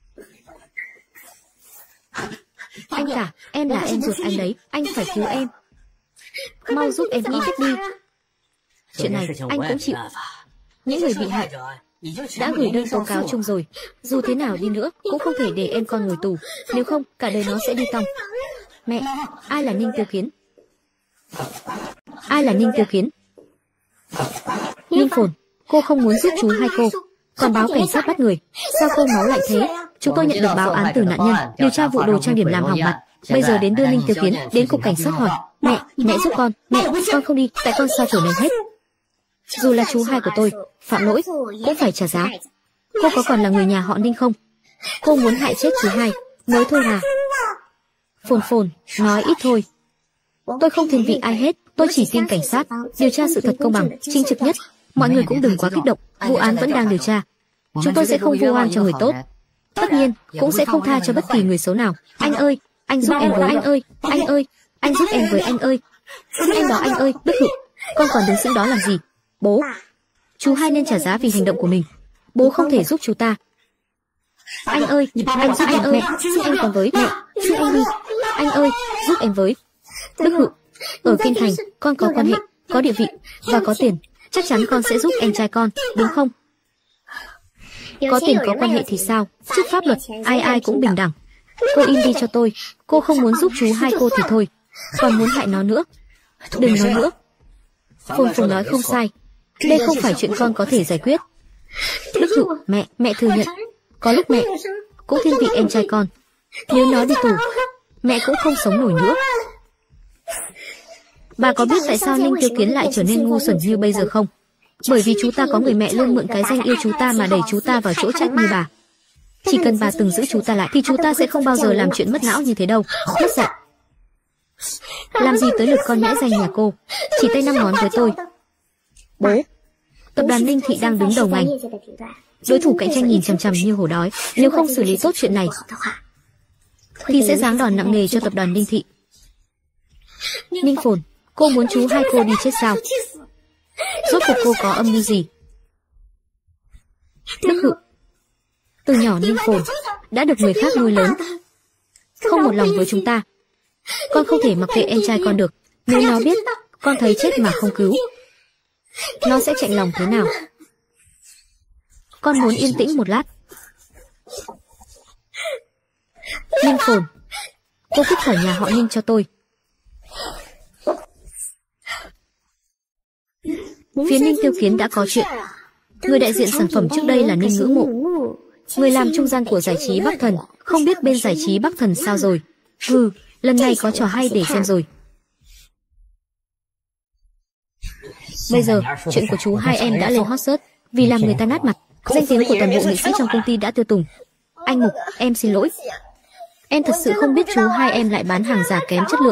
Anh cả, em là em ruột anh đấy. Anh phải cứu em. Mau giúp em nghĩ cách đi. Chuyện này anh cũng chịu. Những người bị hại đã gửi đơn tố cáo chung rồi. Dù thế nào đi nữa cũng không thể để em con ngồi tù. Nếu không cả đời nó sẽ đi tòng. Mẹ, ai là Ninh Tiêu Kiến? Ai là Ninh Tiêu Kiến? Ninh Phồn, cô không muốn giúp chú hai cô, còn báo cảnh sát bắt người. Sao cô máu lại thế? Chúng tôi nhận được báo án từ nạn nhân, điều tra vụ đồ trang điểm làm hỏng mặt. Bây giờ đến đưa Ninh Tiêu Kiến đến cục cảnh sát hỏi. Mẹ, mẹ giúp con. Mẹ, con không đi, tại con sao chỗ này hết. Dù là chú hai của tôi phạm lỗi cũng phải trả giá. Cô có còn là người nhà họ Ninh không? Cô muốn hại chết chú hai mới thôi à? Phồn phồn, nói ít thôi. Tôi không thiên vị ai hết. Tôi chỉ tin cảnh sát điều tra sự thật công bằng, chính trực nhất. Mọi người cũng đừng quá kích động. Vụ án vẫn đang điều tra. Chúng tôi sẽ không vu oan cho người tốt. Tất nhiên cũng sẽ không tha cho bất kỳ người xấu nào. Anh ơi, anh giúp em với anh ơi. Anh ơi, anh giúp em với anh ơi. Anh đó anh ơi, Đức Hự, con còn đứng sững đó làm gì? Bố, chú hai nên trả giá vì hành động của mình. Bố không thể giúp chú ta. Anh ơi, anh giúp em ơi, giúp em còn với mẹ, giúp em đi. Anh ơi, giúp em với. Đức Hự, ở Kinh Thành, con có quan hệ, có địa vị và có tiền. Chắc chắn con sẽ giúp em trai con, đúng không? Có tiền có quan hệ thì sao? Trước pháp luật, ai ai cũng bình đẳng. Cô im đi cho tôi. Cô không muốn giúp chú hai cô thì thôi, còn muốn hại nó nữa. Đừng nói nữa. Phồn phồn nói không sai. Đây không phải chuyện con có thể giải quyết. Đức Hự, mẹ, mẹ thừa nhận. Có lúc mẹ cũng thiên vị em trai con. Nếu nó đi tù, mẹ cũng không sống nổi nữa. Bà có biết tại sao Ninh Tiêu Kiến lại trở nên ngu xuẩn như bây giờ không? Bởi vì chú ta có người mẹ luôn mượn cái danh yêu chú ta mà đẩy chú ta vào chỗ trách như bà. Chỉ cần bà từng giữ chú ta lại thì chú ta sẽ không bao giờ làm chuyện mất não như thế đâu. Mất dạy. Làm gì tới lượt con nhãi danh nhà cô, chỉ tay năm ngón với tôi. Bố, tập đoàn Ninh Thị đang đứng đầu ngành. Đối thủ cạnh tranh nhìn chằm chằm như hổ đói. Nếu không xử lý tốt chuyện này thì sẽ giáng đòn nặng nề cho tập đoàn Ninh Thị. Ninh Phồn, cô muốn chú hai cô đi chết sao? Rốt cuộc cô có âm mưu gì? Đức Hự, từ nhỏ Ninh Phồn đã được người khác nuôi lớn, không một lòng với chúng ta. Con không thể mặc kệ em trai con được. Nếu nó biết Con thấy chết mà không cứu, nó sẽ chạnh lòng thế nào? Con muốn yên tĩnh một lát. Ninh Phồn, cô cút khỏi nhà họ Ninh cho tôi. Phía Ninh Tiêu Kiến đã có chuyện. Người đại diện sản phẩm trước đây là Ninh Ngữ Mộ, người làm trung gian của giải trí Bắc Thần. Không biết bên giải trí Bắc Thần sao rồi? Hừ, lần này có trò hay để xem rồi. Bây giờ, chuyện của chú hai em đã lên hot search vì làm người ta nát mặt. Danh tiếng của toàn bộ nghệ sĩ trong công ty đã tiêu tùng. Anh Mục, em xin lỗi. Em thật sự không biết chú hai em lại bán hàng giả kém chất lượng.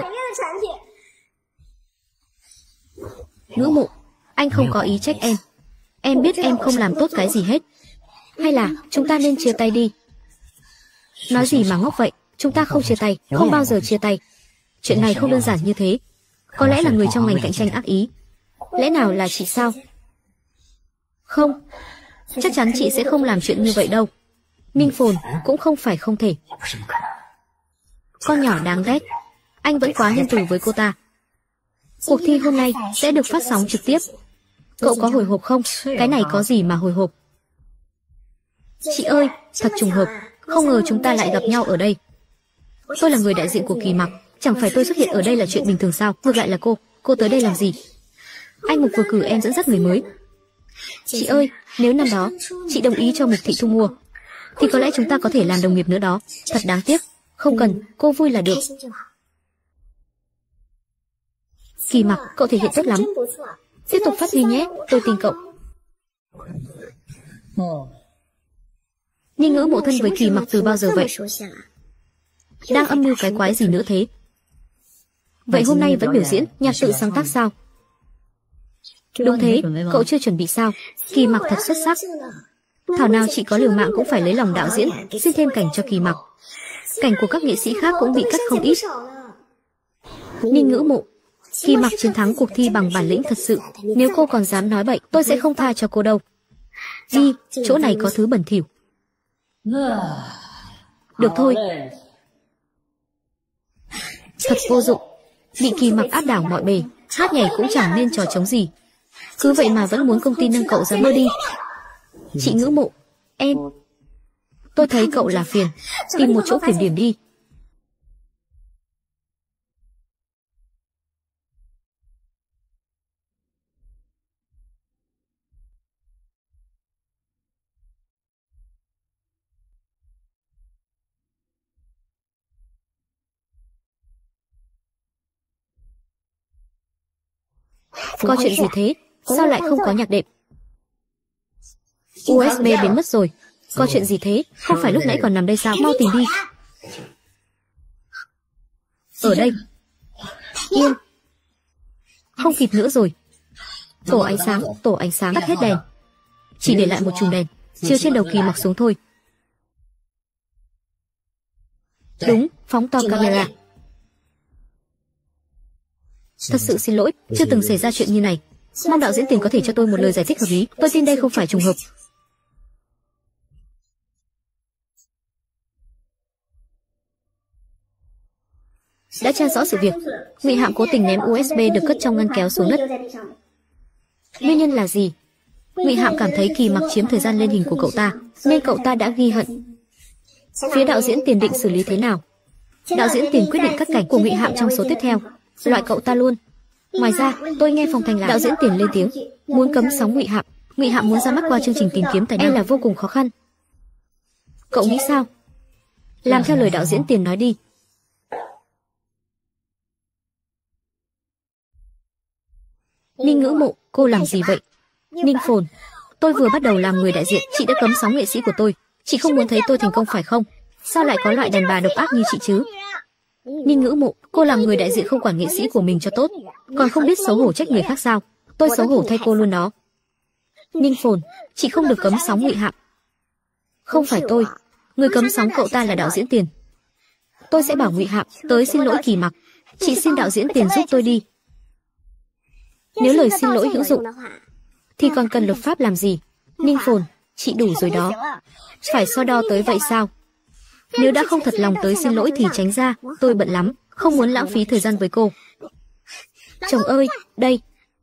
Ngữ Mộ, anh không có ý trách em. Em biết em không làm tốt cái gì hết. Hay là chúng ta nên chia tay đi? Nói gì mà ngốc vậy? Chúng ta không chia tay, không bao giờ chia tay. Chuyện này không đơn giản như thế. Có lẽ là người trong ngành cạnh tranh ác ý. Lẽ nào là chị sao? Không, chắc chắn chị sẽ không làm chuyện như vậy đâu. Ninh Phồn cũng không phải không thể. Con nhỏ đáng ghét. Anh vẫn quá nhân từ với cô ta. Cuộc thi hôm nay sẽ được phát sóng trực tiếp. Cậu có hồi hộp không? Cái này có gì mà hồi hộp? Chị ơi, thật trùng hợp. Không ngờ chúng ta lại gặp nhau ở đây. Tôi là người đại diện của Kỳ Mặc. Chẳng phải tôi xuất hiện ở đây là chuyện bình thường sao? Ngược lại là cô. Cô tới đây làm gì? Anh Mục vừa cử em dẫn dắt người mới. Chị ơi, nếu năm đó chị đồng ý cho Mục Thị thu mua thì có lẽ chúng ta có thể làm đồng nghiệp nữa đó. Thật đáng tiếc. Không cần, cô vui là được. Kỳ Mặc, cậu thể hiện tốt lắm. Tiếp tục phát huy nhé, tôi tin cậu. Ninh Ngữ Mộ thân với Kỳ Mặc từ bao giờ vậy? Đang âm mưu cái quái gì nữa thế? Vậy hôm nay vẫn biểu diễn, nhạc tự sáng tác sao? Đúng thế, cậu chưa chuẩn bị sao? Kỳ Mặc thật xuất sắc. Thảo nào chị có liều mạng cũng phải lấy lòng đạo diễn, xin thêm cảnh cho Kỳ Mặc. Cảnh của các nghệ sĩ khác cũng bị cắt không ít. Ninh Ngữ Mộ, Kỳ Mặc chiến thắng cuộc thi bằng bản lĩnh thật sự. Nếu cô còn dám nói bậy, tôi sẽ không tha cho cô đâu. Đi, chỗ này có thứ bẩn thỉu. Được thôi. Thật vô dụng. Bị Kỳ Mặc áp đảo mọi bề. Hát nhảy cũng chẳng nên trò trống gì. Cứ vậy mà vẫn muốn công ty nâng cậu ra mơ đi. Chị Ngữ Mộ, em, tôi thấy cậu là phiền. Tìm một chỗ kiểm điểm đi. Có chuyện gì thế? Sao lại không có nhạc đệm? u ét bê biến mất rồi. Có chuyện gì thế? Không phải lúc nãy còn nằm đây sao? Mau tìm đi. Ở đây. Yên. Không kịp nữa rồi. Tổ ánh sáng, tổ ánh sáng tắt hết đèn. Chỉ để lại một chùm đèn chiếu trên đầu Kỳ Mặc xuống thôi. Đúng, phóng to camera. Thật sự xin lỗi, chưa từng xảy ra chuyện như này. Mong đạo diễn Tiền có thể cho tôi một lời giải thích hợp lý. Tôi tin đây không phải trùng hợp. Đã tra rõ sự việc. Ngụy Hạm cố tình ném u ét bê được cất trong ngăn kéo xuống đất. Nguyên nhân là gì? Ngụy Hạm cảm thấy Kỳ Mặc chiếm thời gian lên hình của cậu ta, nên cậu ta đã ghi hận. Phía đạo diễn Tiền định xử lý thế nào? Đạo diễn Tiền quyết định cắt cảnh của Ngụy Hạm trong số tiếp theo, loại cậu ta luôn. Ngoài ra, tôi nghe Phong Thành là đạo diễn Tiền lên tiếng muốn cấm sóng Ngụy Hạm. Ngụy Hạm muốn ra mắt qua chương trình tìm kiếm tài năng là vô cùng khó khăn. Cậu nghĩ sao? Làm theo lời đạo diễn Tiền nói đi. Ninh Ngữ Mộ, cô làm gì vậy? Ninh Phồn, tôi vừa bắt đầu làm người đại diện, chị đã cấm sóng nghệ sĩ của tôi. Chị không muốn thấy tôi thành công phải không? Sao lại có loại đàn bà độc ác như chị chứ? Ninh Ngữ Mộ, cô làm người đại diện không quản nghệ sĩ của mình cho tốt, còn không biết xấu hổ trách người khác sao? Tôi xấu hổ thay cô luôn đó. Ninh Phồn, chị không được cấm sóng Ngụy Hạm. Không phải tôi, người cấm sóng cậu ta là đạo diễn Tiền. Tôi sẽ bảo Ngụy Hạm tới xin lỗi Kỳ Mặc. Chị xin đạo diễn Tiền giúp tôi đi. Nếu lời xin lỗi hữu dụng thì còn cần luật pháp làm gì? Ninh Phồn, chị đủ rồi đó. Phải so đo tới vậy sao? Nếu đã không thật lòng tới xin lỗi thì tránh ra, tôi bận lắm, không muốn lãng phí thời gian với cô. Chồng ơi, đây.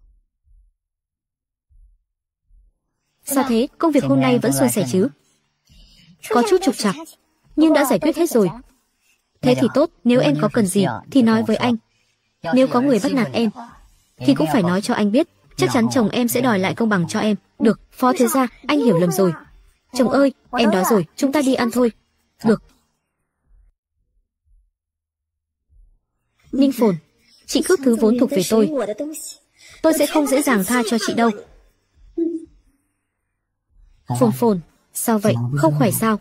Sao thế, công việc hôm nay vẫn suôn sẻ chứ? Có chút trục trặc, nhưng đã giải quyết hết rồi. Thế thì tốt, nếu em có cần gì thì nói với anh. Nếu có người bắt nạt em thì cũng phải nói cho anh biết. Chắc chắn chồng em sẽ đòi lại công bằng cho em. Được, phó thiếu gia, anh hiểu lầm rồi. Chồng ơi, em đói rồi, chúng ta đi ăn thôi. Được. Ninh Phồn, chị cướp thứ vốn thuộc về tôi. Tôi sẽ không dễ dàng tha cho chị đâu. Phồn Phồn, sao vậy, không khỏe sao?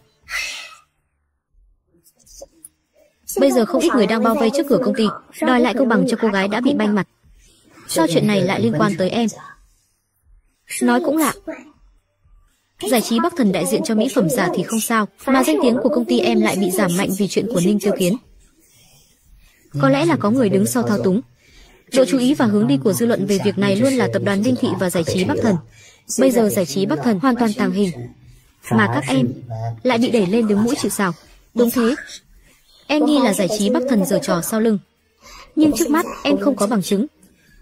Bây giờ không ít người đang bao vây trước cửa công ty, đòi lại công bằng cho cô gái đã bị banh mặt. Sao chuyện này lại liên quan tới em? Nói cũng lạ. Giải trí Bắc Thần đại diện cho mỹ phẩm giả thì không sao, mà danh tiếng của công ty em lại bị giảm mạnh vì chuyện của Ninh Tiêu Kiến. Có lẽ là có người đứng sau thao túng. Độ chú ý và hướng đi của dư luận về việc này luôn là tập đoàn Ninh Thị và giải trí Bắc Thần. Bây giờ giải trí Bắc Thần hoàn toàn tàng hình, mà các em lại bị đẩy lên đứng mũi chịu sào. Đúng thế, em nghi là giải trí Bắc Thần giở trò sau lưng, nhưng trước mắt em không có bằng chứng.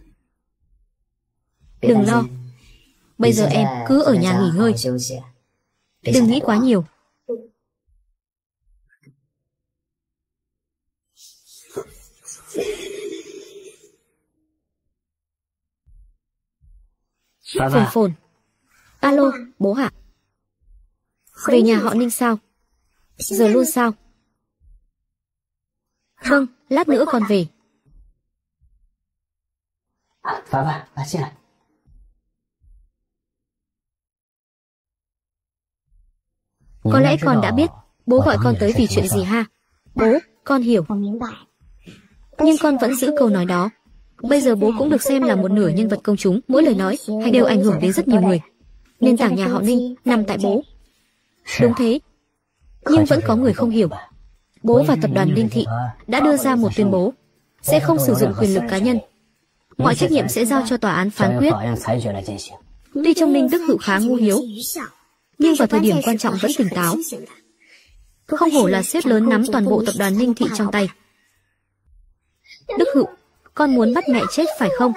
Đừng lo, bây giờ em cứ ở nhà nghỉ ngơi, đừng nghĩ quá nhiều. Phồn Phồn, alo, bố hả? Về nhà họ Ninh sao? Giờ luôn sao? Vâng, lát nữa con về. Có lẽ con đã biết bố gọi con tới vì chuyện gì ha? Bố, con hiểu. Nhưng con vẫn giữ câu nói đó. Bây giờ bố cũng được xem là một nửa nhân vật công chúng, mỗi lời nói hay đều ảnh hưởng đến rất nhiều người. Nền tảng nhà họ Ninh nằm tại bố. Đúng thế, nhưng vẫn có người không hiểu. Bố và tập đoàn Ninh Thị đã đưa ra một tuyên bố sẽ không sử dụng quyền lực cá nhân, mọi trách nhiệm sẽ giao cho tòa án phán quyết. Tuy trong Ninh Đức Hữu khá ngu hiếu, nhưng vào thời điểm quan trọng vẫn tỉnh táo. Không hổ là sếp lớn nắm toàn bộ tập đoàn Ninh Thị trong tay. Đức Hữu, con muốn bắt mẹ chết phải không?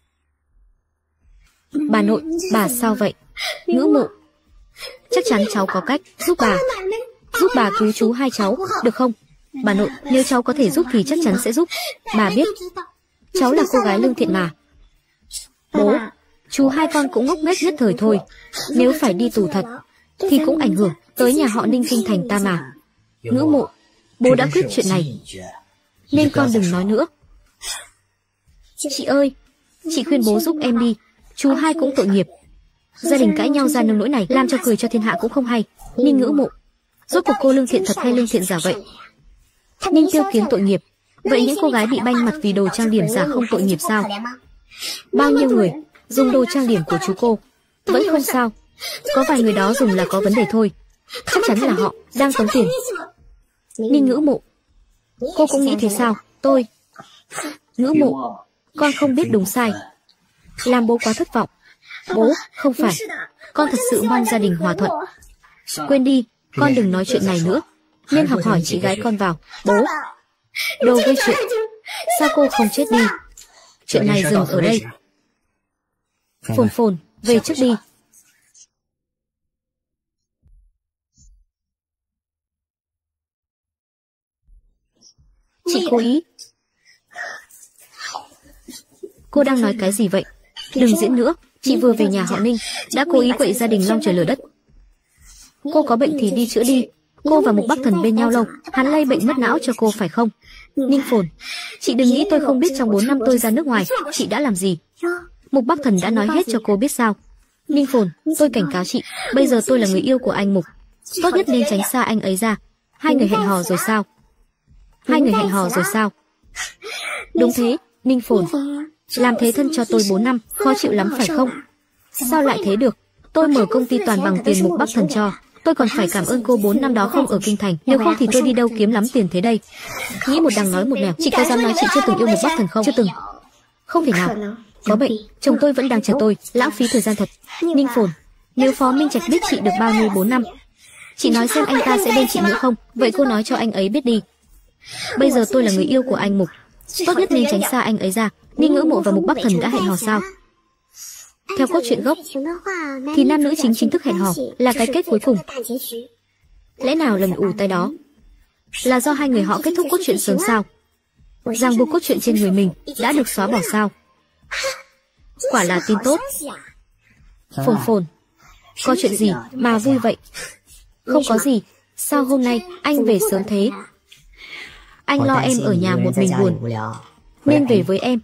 Bà nội, bà sao vậy? Ngưỡng mộ. Chắc chắn cháu có cách giúp bà. Giúp bà cứu chú hai cháu, được không? Bà nội, nếu cháu có thể giúp thì chắc chắn sẽ giúp. Bà biết, cháu là cô gái lương thiện mà. Bố, chú hai con cũng ngốc nghếch nhất thời thôi. Nếu phải đi tù thật, thì cũng ảnh hưởng tới nhà họ Ninh kinh thành ta mà. Ngưỡng mộ, bố đã quyết chuyện này, nên con đừng nói nữa. Chị ơi, chị khuyên bố giúp em đi. Chú hai cũng tội nghiệp. Gia đình cãi nhau ra nông nỗi này, làm cho cười cho thiên hạ cũng không hay. Ninh ngưỡng mộ, rốt cuộc cô lương thiện thật hay lương thiện giả vậy? Ninh Tiêu Kiến tội nghiệp. Vậy những cô gái bị banh mặt vì đồ trang điểm giả không tội nghiệp sao? Bao nhiêu người dùng đồ trang điểm của chú cô vẫn không sao. Có vài người đó dùng là có vấn đề thôi. Chắc chắn là họ đang tống tiền. Ninh ngưỡng mộ, cô cũng nghĩ thế sao? Tôi ngưỡng mộ, con không biết đúng sai, làm bố quá thất vọng. Bố, không phải, con thật sự mong gia đình hòa thuận. Quên đi, con đừng nói chuyện này nữa, nên học hỏi chị gái con vào. Bố, đồ gây chuyện, sao cô không chết đi? Chuyện này dừng ở đây. Phồn Phồn, về trước đi. Chị cố ý. Cô đang nói cái gì vậy? Đừng diễn nữa. Chị vừa về nhà họ Ninh đã cố ý quậy gia đình long trời lở đất. Cô có bệnh thì đi chữa đi. Cô và Mục Bắc Thần bên nhau lâu, hắn lây bệnh mất não cho cô phải không? Ninh Phồn, chị đừng nghĩ tôi không biết trong bốn năm tôi ra nước ngoài chị đã làm gì. Mục Bắc Thần đã nói hết cho cô biết sao. Ninh Phồn, tôi cảnh cáo chị, bây giờ tôi là người yêu của anh Mục, tốt nhất nên tránh xa anh ấy ra. Hai người hẹn hò rồi sao? Hai người hẹn hò rồi sao? Đúng thế, Ninh Phồn, làm thế thân cho tôi bốn năm, khó chịu lắm phải không? Sao lại thế được? Tôi mở công ty toàn bằng tiền Mục Bắc Thần cho. Tôi còn phải cảm ơn cô bốn năm đó không ở kinh thành, nếu không thì tôi đi đâu kiếm lắm tiền thế đây. Nghĩ một đằng nói một nẻo. Chị có dám nói chị chưa từng yêu Mục Bắc Thần không? Chưa từng. Không thể nào. Có bệnh, chồng tôi vẫn đang chờ tôi, lãng phí thời gian thật. Ninh Phồn, nếu Phó Minh Trạch biết chị được bao nhiêu bốn năm, chị nói xem anh ta sẽ bên chị nữa không? Vậy cô nói cho anh ấy biết đi. Bây giờ tôi là người yêu của anh Mục, tốt nhất nên tránh xa anh ấy ra. Ninh Ngữ Mộ và Mục Bắc Thần đã hẹn hò sao? Theo cốt truyện gốc thì nam nữ chính chính thức hẹn hò là cái kết cuối cùng. Lẽ nào lần ù tai đó là do hai người họ kết thúc cốt truyện sớm sao? Ràng buộc cốt truyện trên người mình đã được xóa bỏ sao? Quả là tin tốt. Phồn Phồn, có chuyện gì mà vui vậy? Không có gì. Sao hôm nay anh về sớm thế? Anh lo em ở nhà một mình buồn nên về với em.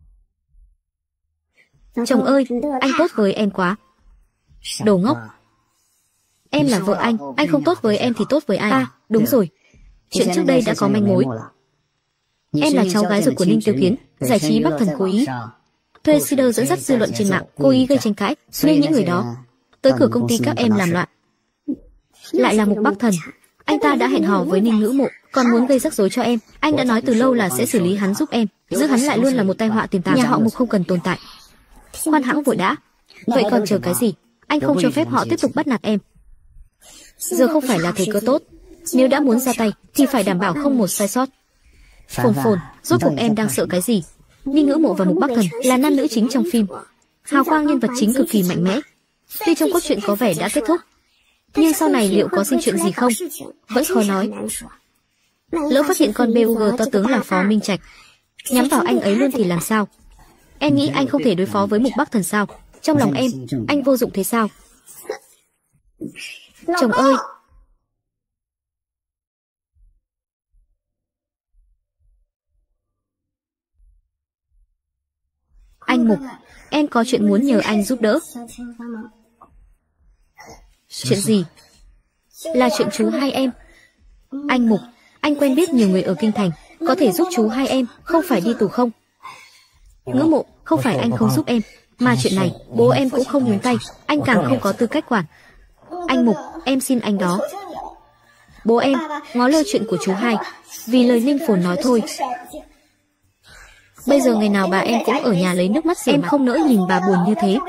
Chồng ơi, anh tốt với em quá. Đồ ngốc. Em là vợ anh, anh không tốt với em thì tốt với ai? À, đúng rồi. Chuyện trước đây đã có manh mối. Em là cháu gái ruột của Ninh Tiêu Kiến, giải trí Bắc Thần cố ý thuê Cider dẫn dắt dư luận trên mạng, cố ý gây tranh cãi, nên những người đó tới cửa công ty các em làm loạn. Lại là Mục Bắc Thần, anh ta đã hẹn hò với Ninh Ngữ Mộ, còn muốn gây rắc rối cho em. Anh đã nói từ lâu là sẽ xử lý hắn giúp em, giữ hắn lại luôn là một tai họa tiềm tàng. Nhà họ Mục không cần tồn tại. Khoan hãng vội đã. Vậy còn chờ cái gì? Anh không cho phép họ tiếp tục bắt nạt em. Giờ không phải là thời cơ tốt. Nếu đã muốn ra tay thì phải đảm bảo không một sai sót. Phồn Phồn, rốt cuộc em đang sợ cái gì? Ninh Ngữ Mộ và Mục Bắc Thần là nam nữ chính trong phim, hào quang nhân vật chính cực kỳ mạnh mẽ. Tuy trong cốt truyện có vẻ đã kết thúc, nhưng sau này liệu có sinh chuyện gì không, vẫn khó nói. Lỡ phát hiện con bê u giê to tướng là Phó Minh Trạch nhắm vào anh ấy luôn thì làm sao? Em nghĩ anh không thể đối phó với Mục Bắc Thần sao? Trong lòng em, anh vô dụng thế sao? Chồng ơi! Anh Mục, em có chuyện muốn nhờ anh giúp đỡ. Chuyện gì? Là chuyện chú hai em. Anh Mục, anh quen biết nhiều người ở Kinh Thành, có thể giúp chú hai em, không phải đi tù không? Ngữ Mộ, không phải anh không giúp em, mà chuyện này bố em cũng không nhúng tay, anh càng không có tư cách quản. Anh Mục, em xin anh đó. Bố em, ngó lơ chuyện của chú hai, vì lời Ninh Phồn nói thôi. Bây giờ ngày nào bà em cũng ở nhà lấy nước mắt rửa mặt. Em không nỡ nhìn bà buồn như thế.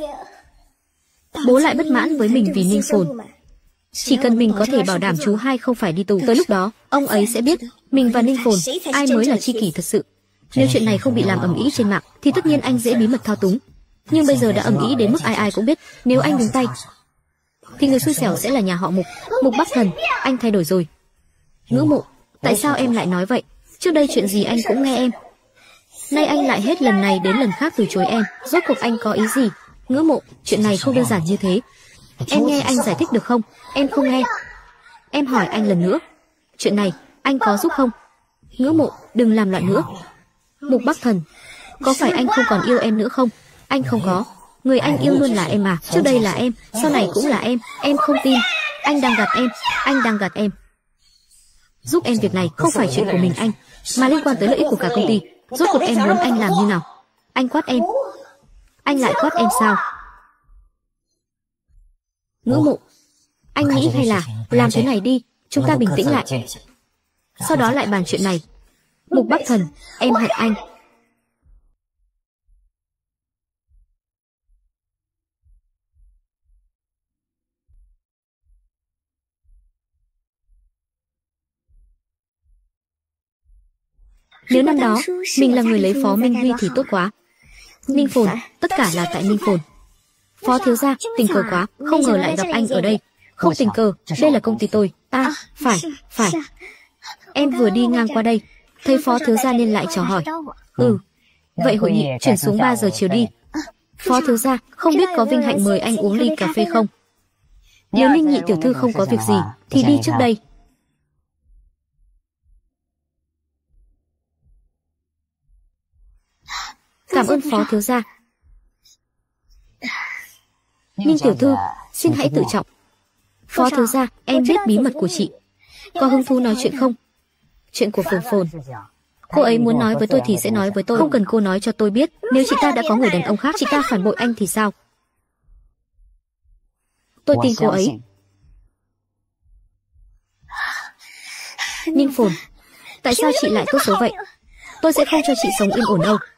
Bố lại bất mãn với mình vì Ninh Phồn. Chỉ cần mình có thể bảo đảm chú hai không phải đi tù, tới lúc đó ông ấy sẽ biết mình và Ninh Phồn ai mới là tri kỷ thật sự. Nếu chuyện này không bị làm ầm ĩ trên mạng thì tất nhiên anh dễ bí mật thao túng. Nhưng bây giờ đã ầm ĩ đến mức ai ai cũng biết, nếu anh nhúng tay thì người xui xẻo sẽ là nhà họ Mục. Mục Bắc Thần, anh thay đổi rồi. Ngữ Mộ, tại sao em lại nói vậy? Trước đây chuyện gì anh cũng nghe em. Nay anh lại hết lần này đến lần khác từ chối em. Rốt cuộc anh có ý gì? Ngữ Mộ, chuyện này không đơn giản như thế. Em nghe anh giải thích được không? Em không nghe. Em hỏi anh lần nữa, chuyện này anh có giúp không? Ngữ Mộ, đừng làm loạn nữa. Mục Bắc Thần, có phải anh không còn yêu em nữa không? Anh không có. Người anh yêu luôn là em mà. Trước đây là em, sau này cũng là em. Em không tin. Anh đang gạt em. Anh đang gạt em. Giúp em việc này không phải chuyện của mình anh, mà liên quan tới lợi ích của cả công ty. Rốt cuộc em muốn anh làm như nào? Anh quát em. Anh lại quát em sao? Ngữ Mộ, anh nghĩ hay là làm thế này đi, chúng ta bình tĩnh lại, sau đó lại bàn chuyện này. Mục Bắc Thần, em hận anh. Nếu năm đó mình là người lấy Phó Minh Huy thì tốt quá. Ninh Phồn, tất cả là tại Ninh Phồn. Phó thiếu gia, tình cờ quá, không ngờ lại gặp anh ở đây. Không tình cờ, đây là công ty tôi. À, phải, phải. Em vừa đi ngang qua đây, thấy Phó thiếu gia nên lại chào hỏi. Ừ, vậy hội nghị chuyển xuống ba giờ chiều đi. Phó thiếu gia, không biết có vinh hạnh mời anh uống ly cà phê không? Nếu Ninh nhị tiểu thư không có việc gì, thì đi trước đây. Cảm ơn Phó thiếu gia. Ninh tiểu thư, xin hãy tự trọng. Phó thiếu gia, em biết bí mật của chị. Có hứng thú nói chuyện không? Chuyện của Phồn Phồn. Cô ấy muốn nói với tôi thì sẽ nói với tôi, không cần cô nói cho tôi biết. Nếu chị ta đã có người đàn ông khác, chị ta phản bội anh thì sao? Tôi tin cô ấy. Ninh Phồn, tại sao chị lại tốt số vậy? Tôi sẽ không cho chị sống yên ổn đâu.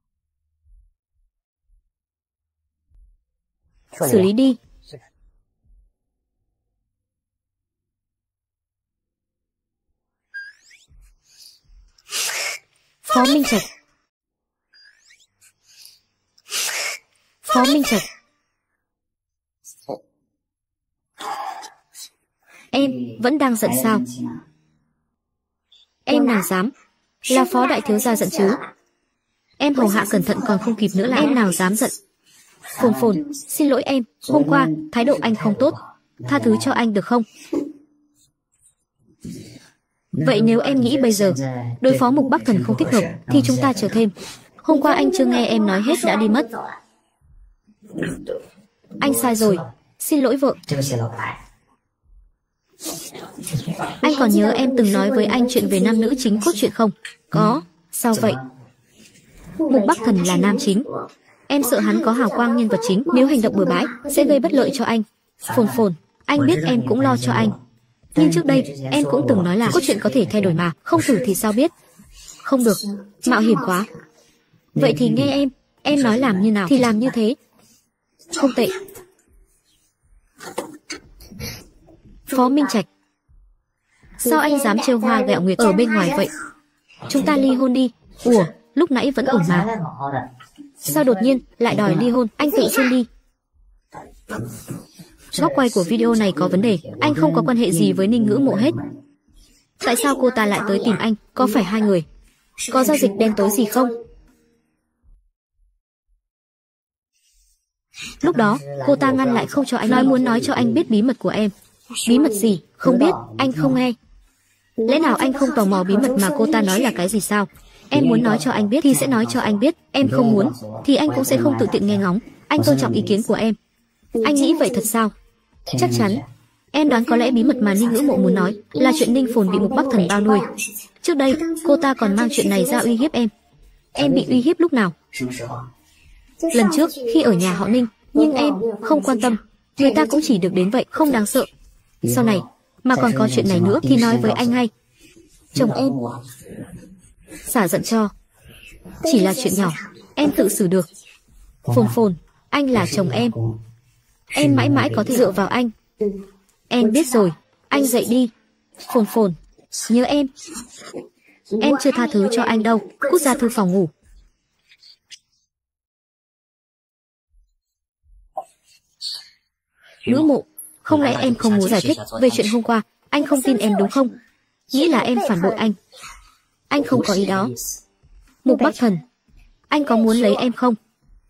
Xử lý đi. Phó Minh Trạch, Phó Minh Trạch. Em vẫn đang giận sao? Em nào dám? Là Phó đại thiếu gia giận chứ? Em hầu hạ cẩn thận còn không kịp nữa là em nào dám giận? Phồn Phồn, xin lỗi em, hôm qua thái độ anh không tốt, tha thứ cho anh được không? Vậy nếu em nghĩ bây giờ đối phó Mục Bắc Thần không thích hợp thì chúng ta chờ thêm. Hôm qua anh chưa nghe em nói hết đã đi mất. Anh sai rồi, xin lỗi vợ. Anh còn nhớ em từng nói với anh chuyện về nam nữ chính cốt truyện không? Có, sao vậy? Mục Bắc Thần là nam chính. Em sợ hắn có hào quang nhân vật chính, nếu hành động bừa bãi sẽ gây bất lợi cho anh. Phồn Phồn, anh biết em cũng lo cho anh. Nhưng trước đây em cũng từng nói là cốt truyện có thể thay đổi mà, không thử thì sao biết. Không được, mạo hiểm quá. Vậy thì nghe em, em nói làm như nào thì làm như thế. Không tệ. Phó Minh Trạch, sao anh dám trêu Hoa Gẹo Nguyệt ở bên ngoài vậy? Chúng ta ly hôn đi. Ủa, lúc nãy vẫn ổn mà. Sao đột nhiên lại đòi ly hôn? Anh tự xin đi. Góc quay của video này có vấn đề. Anh không có quan hệ gì với Ninh Ngữ Mộ hết. Tại sao cô ta lại tới tìm anh? Có phải hai người có giao dịch đen tối gì không? Lúc đó cô ta ngăn lại không cho anh, nói muốn nói cho anh biết bí mật của em. Bí mật gì? Không biết, anh không nghe. Lẽ nào anh không tò mò bí mật mà cô ta nói là cái gì sao? Em muốn nói cho anh biết thì sẽ nói cho anh biết. Em không muốn thì anh cũng sẽ không tự tiện nghe ngóng. Anh tôn trọng ý kiến của em. Anh nghĩ vậy thật sao? Chắc chắn. Em đoán có lẽ bí mật mà Ninh Ngữ Mộ muốn nói là chuyện Ninh Phồn bị Mục Bắc Thần bao nuôi. Trước đây cô ta còn mang chuyện này ra uy hiếp em. Em bị uy hiếp lúc nào? Lần trước khi ở nhà họ Ninh. Nhưng em không quan tâm. Người ta cũng chỉ được đến vậy, không đáng sợ. Sau này mà còn có chuyện này nữa thì nói với anh ngay. Chồng em xả giận cho. Chỉ là chuyện nhỏ, em tự xử được. Phồn Phồn, anh là chồng em. Em mãi mãi có thể dựa vào anh. Em biết rồi, anh dậy đi. Phồn Phồn, nhớ em. Em chưa tha thứ cho anh đâu. Cút ra thư phòng ngủ. Ngữ Mộ, không lẽ em không muốn giải thích về chuyện hôm qua? Anh không tin em đúng không? Nghĩ là em phản bội anh. Anh không có ý đó. Mục Bắc Thần, anh có muốn lấy em không?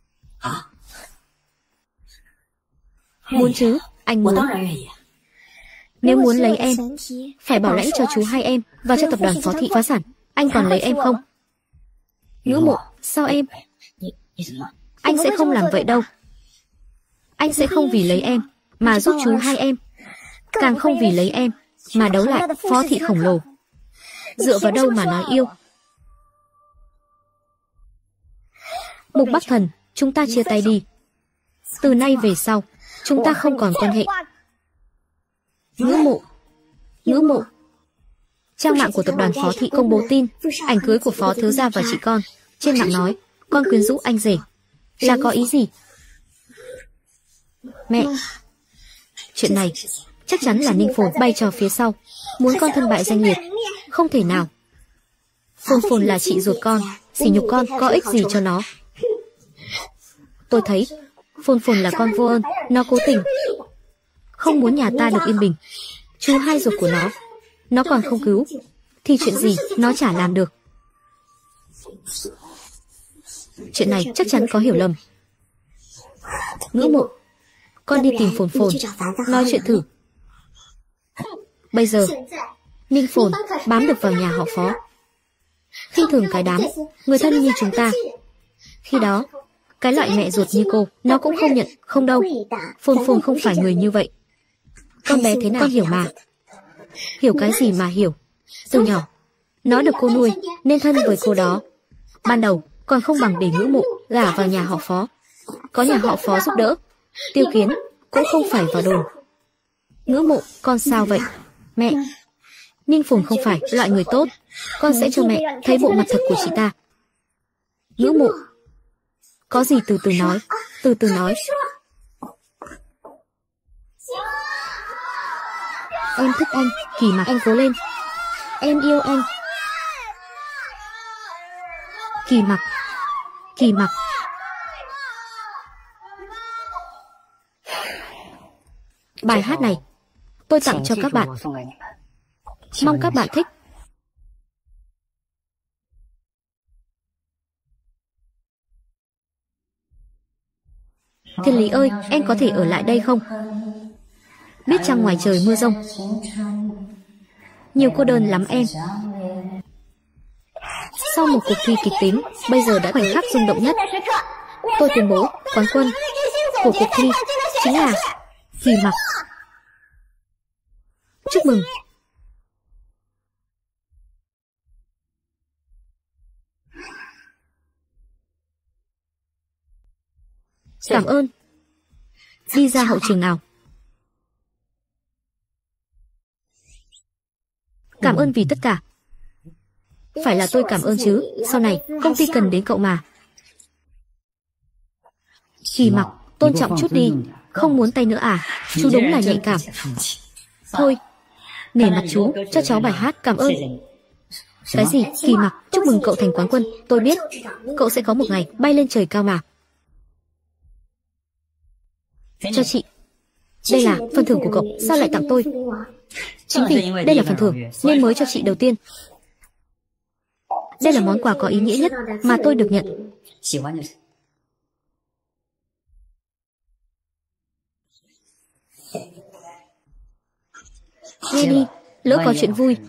Muốn chứ, anh muốn. Nếu muốn lấy em, phải bảo lãnh cho chú hai em và cho tập đoàn Phó Thị phá sản. Anh còn lấy em không? Ngữ Mộ, sao em? Anh sẽ không làm vậy đâu. Anh sẽ không vì lấy em mà giúp chú hai em, càng không vì lấy em mà đấu lại Phó Thị khổng lồ. Dựa vào đâu mà nói yêu? Mục Bắc Thần, chúng ta chia tay đi. Từ nay về sau, chúng ta không còn quan hệ. Ngữ Mộ, Ngữ Mộ. Trang mạng của tập đoàn Phó Thị công bố tin ảnh cưới của Phó thiếu gia và chị con. Trên mạng nói con quyến rũ anh rể. Là có ý gì? Mẹ, chuyện này chắc chắn là Ninh Phồn bay trò phía sau, muốn con thân bại danh liệt. Không thể nào. Phồn Phồn là chị ruột con, sỉ nhục con có ích gì cho nó. Tôi thấy Phồn Phồn là con vô ơn. Nó cố tình không muốn nhà ta được yên bình. Chú hai ruột của nó nó còn không cứu thì chuyện gì nó chả làm được. Chuyện này chắc chắn có hiểu lầm. Ngữ Mộ, con đi tìm Phồn Phồn nói chuyện thử. Bây giờ Ninh Phồn bám được vào nhà họ Phó, khinh thường cái đám người thân như chúng ta. Khi đó cái loại mẹ ruột như cô nó cũng không nhận. Không đâu, Phồn Phồn không phải người như vậy. Con bé thế nào con hiểu mà. Hiểu cái gì mà hiểu. Từ nhỏ nó được cô nuôi nên thân với cô đó. Ban đầu còn không bằng để Ngữ Mộ gả vào nhà họ Phó. Có nhà họ Phó giúp đỡ, Tiêu Kiến cũng không phải vào đồn. Ngữ Mộ, con sao vậy? Mẹ, Ninh Phồn không phải loại người tốt. Con sẽ cho mẹ thấy bộ mặt thật của chị ta. Ngữ Mộ, có gì từ từ nói. Từ từ nói. Em thích anh. Kỳ Mặc, anh cố lên. Em yêu anh. Kỳ Mặc, Kỳ Mặc. Bài hát này tôi tặng cho các bạn. Mong các bạn thích. Thiên Lý ơi, em có thể ở lại đây không? Biết chăng ngoài trời mưa rông, nhiều cô đơn lắm em. Sau một cuộc thi kịch tính, bây giờ đã khoảnh khắc rung động nhất. Tôi tuyên bố quán quân của cuộc thi chính là Kỳ Mặc. Chúc mừng. Cảm ơn. Đi ra hậu trường nào. Cảm ơn vì tất cả. Phải là tôi cảm ơn chứ, sau này công ty cần đến cậu mà. Kỳ Mặc, tôn trọng chút đi. Không muốn tay nữa à? Chú đúng là nhạy cảm. Thôi, nể mặt chú, cho cháu bài hát cảm ơn. Cái gì? Kỳ Mặc, chúc mừng cậu thành quán quân. Tôi biết, cậu sẽ có một ngày bay lên trời cao mà. Cho chị. Đây là phần thưởng của cậu, sao lại tặng tôi? Chính vì đây là phần thưởng nên mới cho chị đầu tiên. Đây là món quà có ý nghĩa nhất mà tôi được nhận. Nghe đi, lỡ có chuyện vui.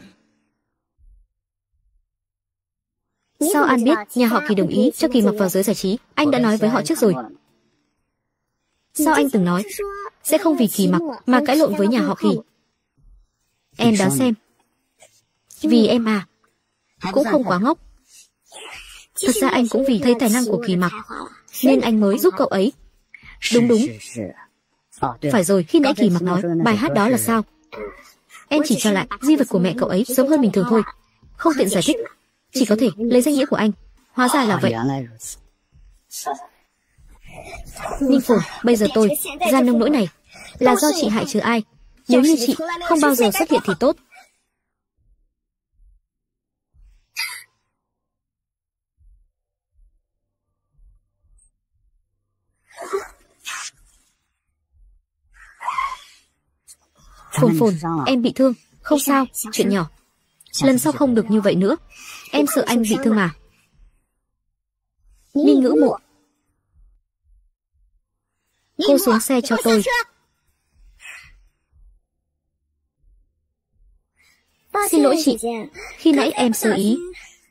Sao anh biết nhà họ Kỳ đồng ý cho Kỳ Mặc vào giới giải trí? Anh đã nói với họ trước rồi. Sao anh từng nói sẽ không vì Kỳ Mặc mà cãi lộn với nhà họ Kỳ? Em đoán xem. Vì em à? Cũng không quá ngốc. Thật ra anh cũng vì thấy tài năng của Kỳ Mặc nên anh mới giúp cậu ấy. Đúng đúng. Phải rồi, khi nãy Kỳ Mặc nói bài hát đó là sao? Em chỉ cho lại di vật của mẹ cậu ấy giống hơn bình thường thôi. Không tiện giải thích, chỉ có thể lấy danh nghĩa của anh. Hóa ra là vậy. Ninh Phồn, bây giờ tôi ra nông nỗi này là do chị hại chứ ai. Nếu như chị không bao giờ xuất hiện thì tốt. Phồn Phồn, em bị thương. Không sao, chuyện nhỏ. Lần sau không được như vậy nữa. Em sợ anh bị thương mà. Ninh Ngữ Mộ, cô xuống xe cho tôi. Xin lỗi chị, khi nãy em sơ ý.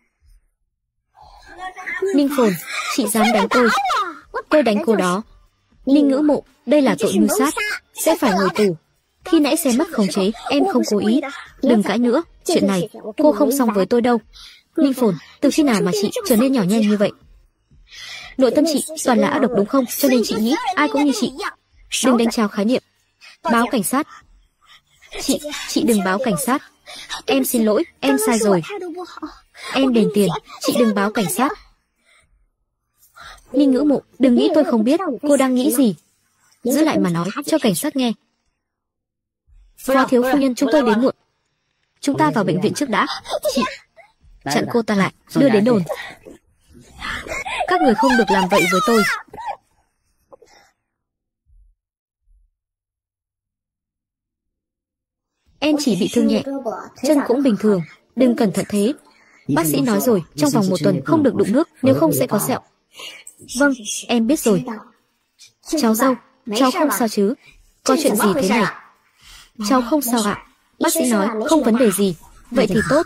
Ninh Phồn, chị dám đánh tôi. Tôi đánh cô đó. Ninh Ngữ Mộ, đây là tội mưu sát, sẽ phải ngồi tù. Khi nãy xe mất khống chế, em không cố ý. Đừng cãi nữa, chuyện này cô không xong với tôi đâu. Ninh Phồn, từ khi nào mà chị trở nên nhỏ nhen như vậy? Nội tâm chị toàn là ác độc đúng không? Cho nên chị nghĩ ai cũng như chị. Đừng đánh trao khái niệm. Báo cảnh sát. Chị, chị đừng báo cảnh sát. Em xin lỗi, em sai rồi. Em đền tiền, chị đừng báo cảnh sát. Ninh Ngữ Mộ, đừng nghĩ tôi không biết cô đang nghĩ gì. Giữ lại mà nói cho cảnh sát nghe. Phó thiếu phu nhân, chúng tôi đến muộn. Chúng ta vào bệnh viện trước đã. Chị, chặn cô ta lại, đưa đến đồn. Các người không được làm vậy với tôi. Em chỉ bị thương nhẹ, chân cũng bình thường. Đừng cẩn thận thế. Bác sĩ nói rồi, trong vòng một tuần không được đụng nước, nếu không sẽ có sẹo. Vâng, em biết rồi. Cháu dâu, cháu không sao chứ? Có chuyện gì thế này? Cháu không sao ạ. Bác sĩ nói không vấn đề gì. Vậy thì tốt.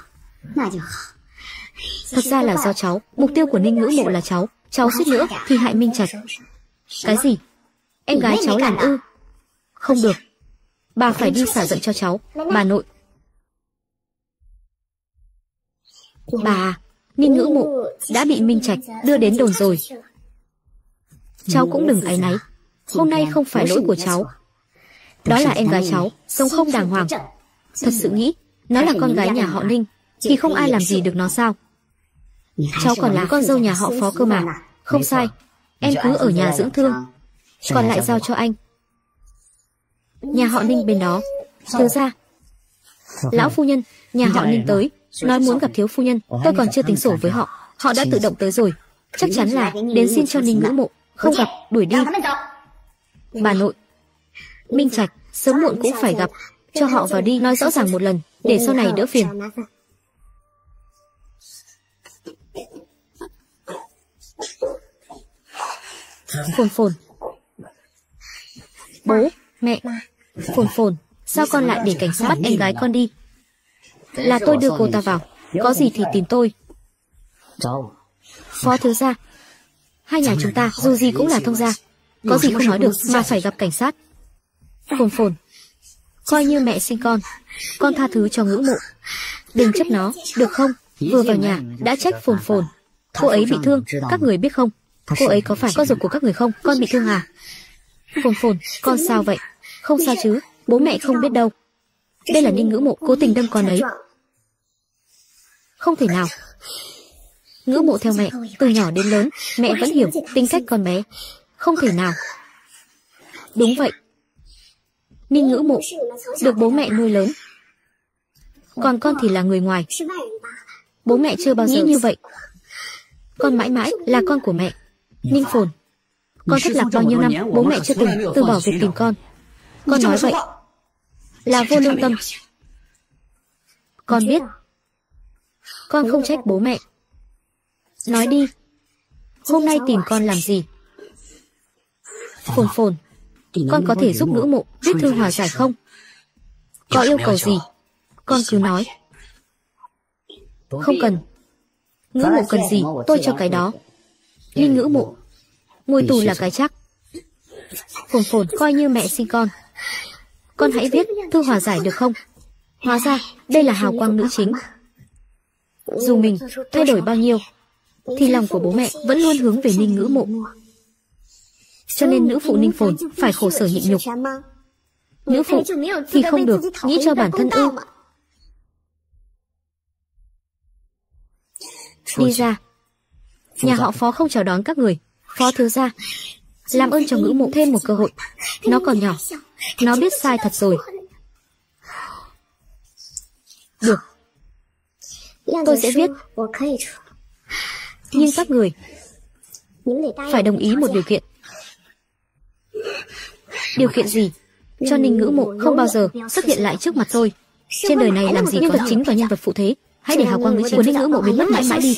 Thật ra là do cháu. Mục tiêu của Ninh Ngữ Mộ là cháu. Cháu suýt nữa thì hại Minh Trạch. Cái gì? Em gái cháu làm ư? Không được. Bà phải đi xả giận cho cháu. Bà nội. Bà, Ninh Ngữ Mộ đã bị Minh Trạch đưa đến đồn rồi. Cháu cũng đừng áy náy. Hôm nay không phải lỗi của cháu. Đó là em gái cháu, sống không đàng hoàng. Thật sự nghĩ nó là con gái nhà họ Ninh thì không ai làm gì được nó sao? Cháu còn là con dâu nhà họ Phó cơ mà. Không sai, em cứ ở nhà dưỡng thương, còn lại giao cho anh. Nhà họ Ninh bên đó. Thiếu gia, lão phu nhân, nhà họ Ninh tới, nói muốn gặp thiếu phu nhân. Tôi còn chưa tính sổ với họ. Họ đã tự động tới rồi. Chắc chắn là đến xin cho Ninh Ngữ Mộ. Không gặp, đuổi đi. Bà nội, Minh Trạch, Sớm muộn cũng phải gặp. Cho họ vào đi, nói rõ ràng một lần, để sau này đỡ phiền. Phồn phồn. Bố, mẹ. Phồn phồn, sao con lại để cảnh sát bắt em gái con đi? Là tôi đưa cô ta vào. Có gì thì tìm tôi. Phó thiếu gia, hai nhà chúng ta dù gì cũng là thông gia. Có gì không nói được mà phải gặp cảnh sát. Phồn phồn, coi như mẹ sinh con, con tha thứ cho Ngưỡng Mộ. Đừng trách nó, được không? Vừa vào nhà đã trách phồn phồn. Cô ấy bị thương, các người biết không? Cô ấy có phải con ruột của các người không? Con bị thương à? Phồn phồn, con sao vậy? Không sao chứ, bố mẹ không biết đâu. Đây là Ninh Ngưỡng Mộ cố tình đâm con ấy. Không thể nào. Ngưỡng Mộ theo mẹ, từ nhỏ đến lớn, mẹ vẫn hiểu tính cách con bé. Không thể nào. Đúng vậy. Ninh Ngưỡng Mộ được bố mẹ nuôi lớn, còn con thì là người ngoài. Bố mẹ chưa bao giờ nghĩ như vậy. Con mãi mãi là con của mẹ. Ninh Phồn, con thất lạc bao nhiêu năm, bố mẹ chưa từng từ bỏ việc tìm con. Con nói vậy là vô lương tâm. Con biết. Con không trách bố mẹ. Nói đi, hôm nay tìm con làm gì? Phồn phồn, con có thể giúp Ngưỡng Mộ vết thương hòa giải không? Có yêu cầu gì, con cứ nói. Không cần. Ngưỡng Mộ cần gì, tôi cho cái đó. Ninh Ngưỡng Mộ, ngồi tù là cái chắc. Phồn phồn, coi như mẹ sinh con. Con hãy viết thư hòa giải được không? Hóa ra, đây là hào quang nữ chính. Dù mình thay đổi bao nhiêu, thì lòng của bố mẹ vẫn luôn hướng về Ninh Ngưỡng Mộ. Cho nên nữ phụ Ninh Phồn phải khổ sở nhịn nhục. Nữ phụ thì không được nghĩ cho bản thân ư? Đi ra. Nhà họ Phó không chào đón các người. Phó thiếu gia, làm ơn cho Ngưỡng Mộ thêm một cơ hội. Nó còn nhỏ, nó biết sai thật rồi. Được, tôi sẽ viết. Nhưng các người phải đồng ý một điều kiện. Điều kiện gì? Cho Ninh Ngưỡng Mộ không bao giờ xuất hiện lại trước mặt tôi. Trên đời này làm gì có vật chính và nhân vật phụ thế. Hãy để hào quang nữ chính của Ninh Ngưỡng Mộ biến mất mãi mãi đi.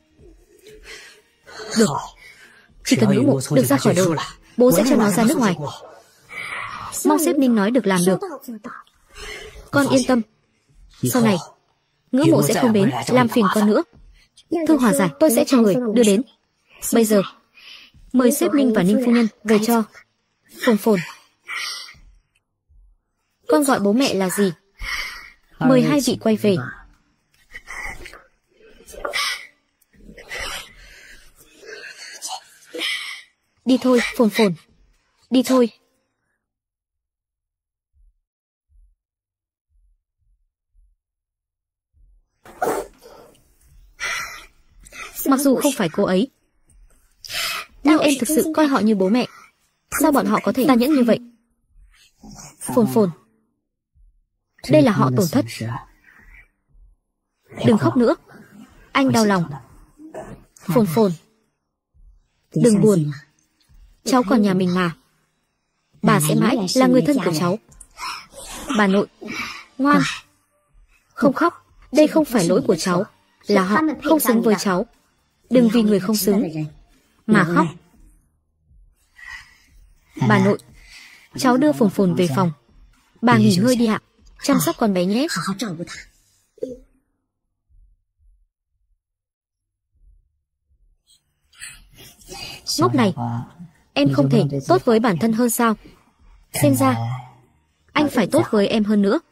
Được, chỉ cần Ngưỡng Mộ được ra khỏi đội, bố sẽ cho nó ra nước ngoài. Mong sếp Ninh nói được làm được. Con yên tâm, sau này Ngưỡng Mộ sẽ không đến làm phiền con nữa. Thư hòa giải tôi sẽ cho người đưa đến. Bây giờ mời sếp Ninh và Ninh phu nhân về cho. Phồn phồn, con gọi bố mẹ là gì? Mời hai vị quay về. Đi thôi, phồn phồn. Đi thôi. Mặc dù không phải cô ấy, nhưng em thực sự coi họ như bố mẹ. Sao bọn họ có thể tàn nhẫn như vậy? Phồn phồn, đây là họ tổn thất. Đừng khóc nữa, anh đau lòng. Phồn phồn, đừng buồn. Cháu còn nhà mình mà. Bà sẽ mãi là người thân của cháu. Bà nội, ngoan. Không khóc, đây không phải lỗi của cháu. Là họ không xứng với cháu. Đừng vì người không xứng mà khóc. Bà nội, cháu đưa Phồn phồn về phòng. Bà nghỉ ngơi đi ạ. Chăm sóc con bé nhé. Ngốc này, em không thể tốt với bản thân hơn sao? Xem ra anh phải tốt với em hơn nữa.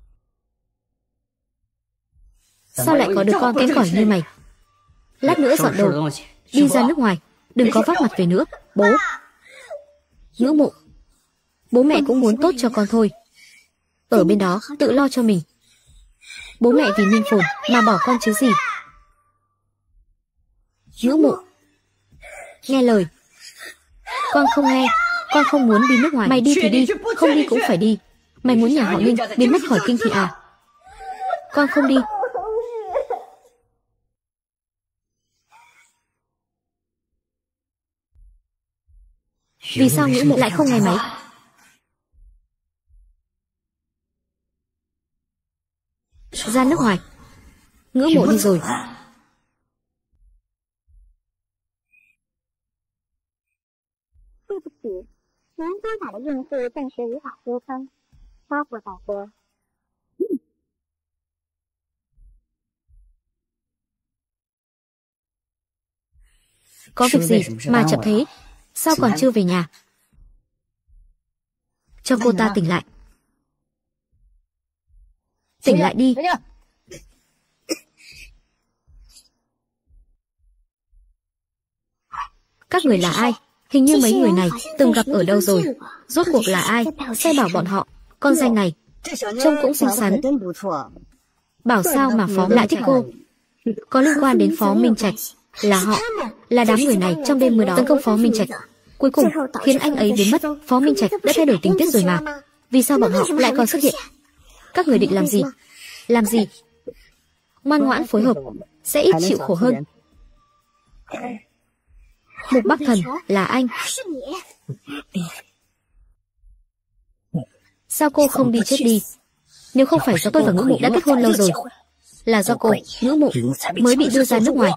Sao lại có được con kém cỏi như mày? Lát nữa dọn đồ, đi ra nước ngoài. Đừng có vác mặt về nữa. Bố, Ngưỡng Mộ, bố mẹ cũng muốn tốt cho con thôi. Ở bên đó tự lo cho mình. Bố mẹ vì Ninh Phồn mà bỏ con chứ gì. Ngưỡng Mộ, nghe lời. Con không nghe. Con không muốn đi nước ngoài. Mày đi thì đi, không đi cũng phải đi. Mày muốn nhà họ Ninh biến mất khỏi kinh thị à? Con không đi. Vì sao Ngưỡng Mộ lại không nghe máy? Ngưỡng mộ đi rồi. Có việc gì mà chậm thế? Sao còn chưa về nhà? Cho cô ta tỉnh lại. Tỉnh lại đi. Các người là ai? Hình như mấy người này từng gặp ở đâu rồi. Rốt cuộc là ai? Sai bảo bọn họ. Con danh này trông cũng xinh xắn. Bảo sao mà Phó lại thích cô? Có liên quan đến Phó Minh Trạch. Là họ, là đám người này trong đêm mưa đó tấn công Phó Minh Trạch, cuối cùng khiến anh ấy biến mất. Phó Minh Trạch đã thay đổi tình tiết rồi mà. Vì sao bọn họ lại còn xuất hiện? Các người định làm gì? Làm gì? Ngoan ngoãn phối hợp, sẽ ít chịu khổ hơn. Mục Bắc Thần là anh. Sao cô không đi chết đi? Nếu không phải do tôi và Ngưỡng Mộ đã kết hôn lâu rồi, là do cô, Ngưỡng Mộ mới bị đưa ra nước ngoài.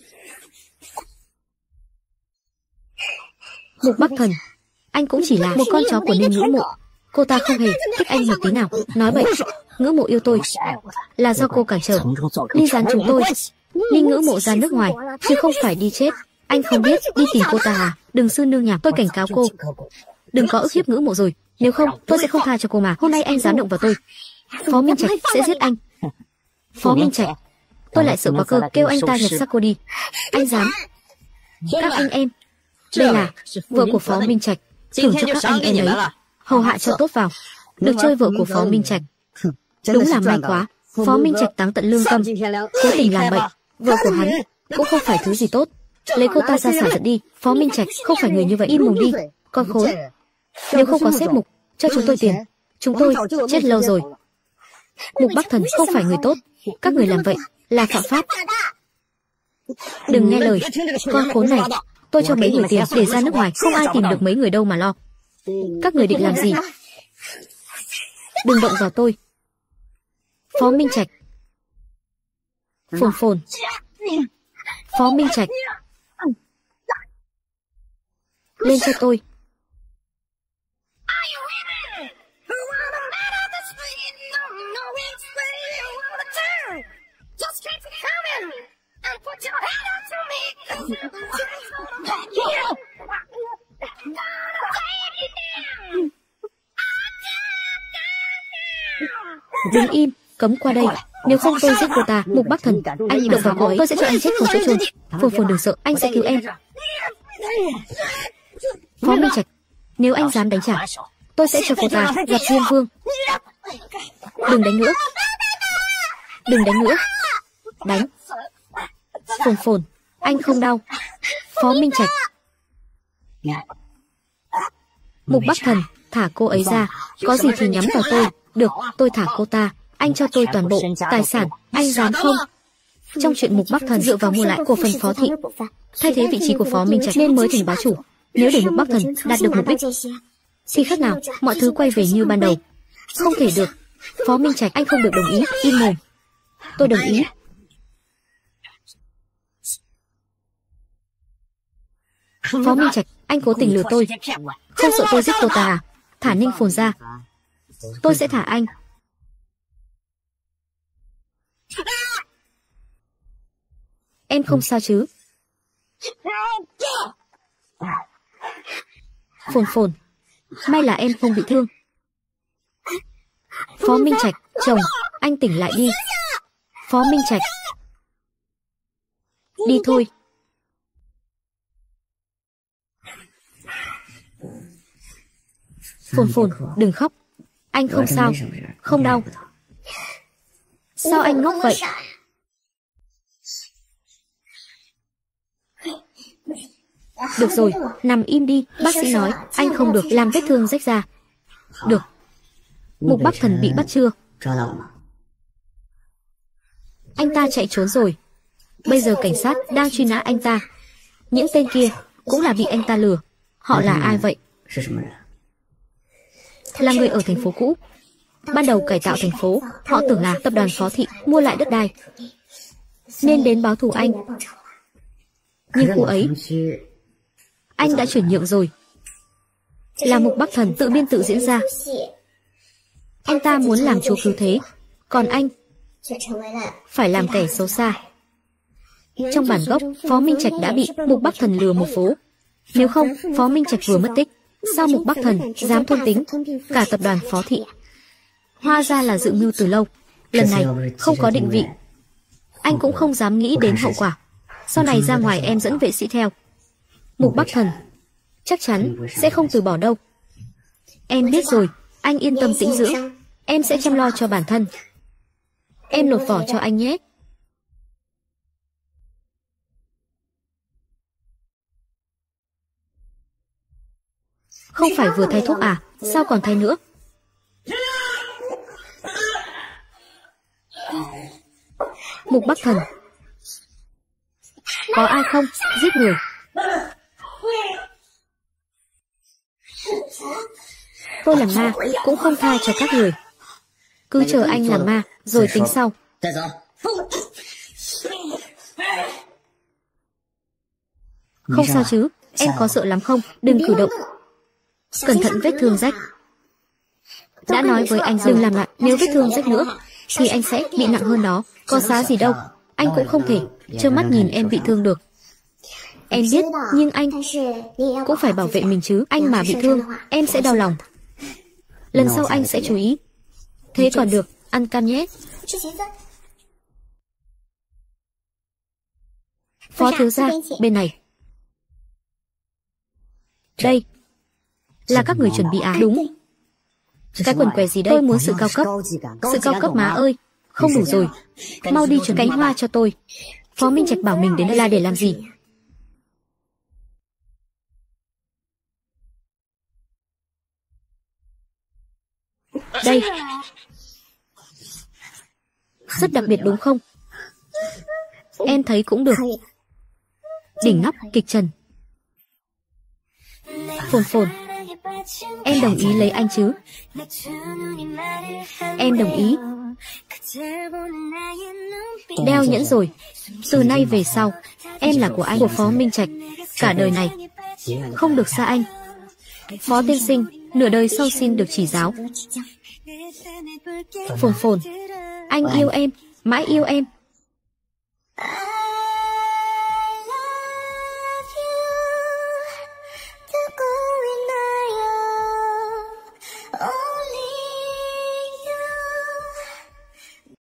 Mục Bắc Thần, anh cũng chỉ là một con chó của Ninh Ngưỡng Mộ. Cô ta không hề thích anh một tí nào. Nói vậy, Ngưỡng Mộ yêu tôi là do cô cản trở. Ninh gián chúng tôi, Ninh Ngưỡng Mộ ra nước ngoài, chứ không phải đi chết. Anh không biết đi tìm cô ta à? Đừng sư nương nhảm, tôi cảnh cáo cô, đừng có ức hiếp Ngưỡng Mộ rồi. Nếu không, tôi sẽ không tha cho cô mà. Hôm nay anh dám động vào tôi, Phó Minh Trạch sẽ giết anh. Phó Minh Trạch, tôi lại sợ quá cơ, kêu anh ta nhập xác cô đi. Anh dám? Các anh em, đây là vợ của Phó Minh Trạch, thưởng cho các anh em ấy, hầu hạ cho tốt vào. Được chơi vợ của Phó Minh Trạch, đúng là may quá. Phó Minh Trạch táng tận lương tâm, cố tình làm bệnh. Vợ của hắn cũng không phải thứ gì tốt, lấy cô ta ra xả giận đi. Phó Minh Trạch không phải người như vậy, im mồm đi, con khốn. Nếu không có sếp Mục cho chúng tôi tiền, chúng tôi chết lâu rồi. Mục Bắc Thần không phải người tốt, các người làm vậy là phạm pháp. Đừng nghe lời con khốn này. Tôi cho mấy người tiền để ra nước ngoài, không ai tìm được mấy người đâu mà lo. Các người định làm gì? Đừng động vào tôi. Phó Minh Trạch. Phồn phồn. Phó Minh Trạch, lên cho tôi. Đứng im, cấm qua đây. Nếu không tôi giết cô ta. Mục Bắc Thần, anh động vào cô ấy, tôi sẽ cho anh chết không chỗ chôn. Phồn phồn đừng sợ, anh sẽ cứu em. Phó Minh Trạch, nếu anh dám đánh trả, tôi sẽ cho cô ta gặp Diêm Vương. Đừng đánh nữa, đừng đánh nữa. Đánh. Phồn phồn, anh không đau. Phó Minh Trạch. Mục Bắc Thần, thả cô ấy ra. Có gì thì nhắm vào tôi. Được, tôi thả cô ta. Anh cho tôi toàn bộ tài sản. Anh dám không? Trong chuyện Mục Bắc Thần dựa vào mua lại cổ phần Phó Thị, thay thế vị trí của Phó Minh Trạch nên mới thành bá chủ. Nếu để Mục Bắc Thần đạt được mục đích thì khác nào mọi thứ quay về như ban đầu. Không thể được. Phó Minh Trạch, anh không được đồng ý. Im mồm. Tôi đồng ý. Phó Minh Trạch, anh cố tình lừa tôi. Không sợ tôi giết cô ta à? Thả Ninh Phồn ra, tôi sẽ thả anh. Em không sao chứ? Phồn phồn, may là em không bị thương. Phó Minh Trạch, chồng, anh tỉnh lại đi. Phó Minh Trạch, đi thôi. Phồn phồn, đừng khóc. Anh không sao, không đau. Sao anh ngốc vậy? Được rồi, nằm im đi. Bác sĩ nói anh không được làm vết thương rách ra. Được. Mục Bắc Thần bị bắt chưa? Anh ta chạy trốn rồi. Bây giờ cảnh sát đang truy nã anh ta. Những tên kia cũng là bị anh ta lừa. Họ là ai vậy? Là người ở thành phố cũ. Ban đầu cải tạo thành phố, họ tưởng là tập đoàn Phó Thị mua lại đất đai. nên đến báo thù anh. Nhưng khu ấy, anh đã chuyển nhượng rồi. Là Mục Bắc Thần tự biên tự diễn ra. Anh ta muốn làm chúa cứu thế, còn anh phải làm kẻ xấu xa. Trong bản gốc, Phó Minh Trạch đã bị Mục Bắc Thần lừa một phố. Nếu không, Phó Minh Trạch vừa mất tích, sao Mục Bắc Thần dám thôn tính cả tập đoàn Phó Thị? Hóa ra là dự mưu từ lâu. Lần này không có định vị, anh cũng không dám nghĩ đến hậu quả. Sau này ra ngoài em dẫn vệ sĩ theo. Mục Bắc Thần chắc chắn sẽ không từ bỏ đâu. Em biết rồi, anh yên tâm tĩnh dưỡng, em sẽ chăm lo cho bản thân. Em lột vỏ cho anh nhé. Không phải vừa thay thuốc à, sao còn thay nữa? Mục Bắc Thần, có ai không? Giết người. Tôi làm ma cũng không tha cho các người. Cứ chờ anh làm ma rồi tính sau. Không sao chứ, em có sợ lắm không? Đừng cử động. Cẩn thận vết thương rách. Đã nói với anh đừng làm lại, nếu vết thương rách nữa thì anh sẽ bị nặng hơn đó. Có xá gì đâu, anh cũng không thể trơ mắt nhìn em bị thương được. Em biết, nhưng anh cũng phải bảo vệ mình chứ. Anh mà bị thương, em sẽ đau lòng. Lần sau anh sẽ chú ý. Thế còn được, ăn cam nhé. Phó thiếu gia, bên này. Đây là các người chuẩn bị à? Đúng. Cái quần què gì đây? Tôi muốn sự cao cấp. Sự cao cấp má ơi, không đủ rồi. Mau đi chuẩn cánh hoa cho tôi. Phó Minh Trạch bảo mình đến đây là để làm gì? Đây. Rất đặc biệt đúng không? Em thấy cũng được. Đỉnh nóc kịch trần. Phồn phồn. Em đồng ý lấy anh chứ? Em đồng ý. Đeo nhẫn rồi. Từ nay về sau, em là của anh, của Phó Minh Trạch. Cả đời này không được xa anh. Phó tiên sinh, nửa đời sau xin được chỉ giáo. Phồn phồn. Anh yêu em, mãi yêu em.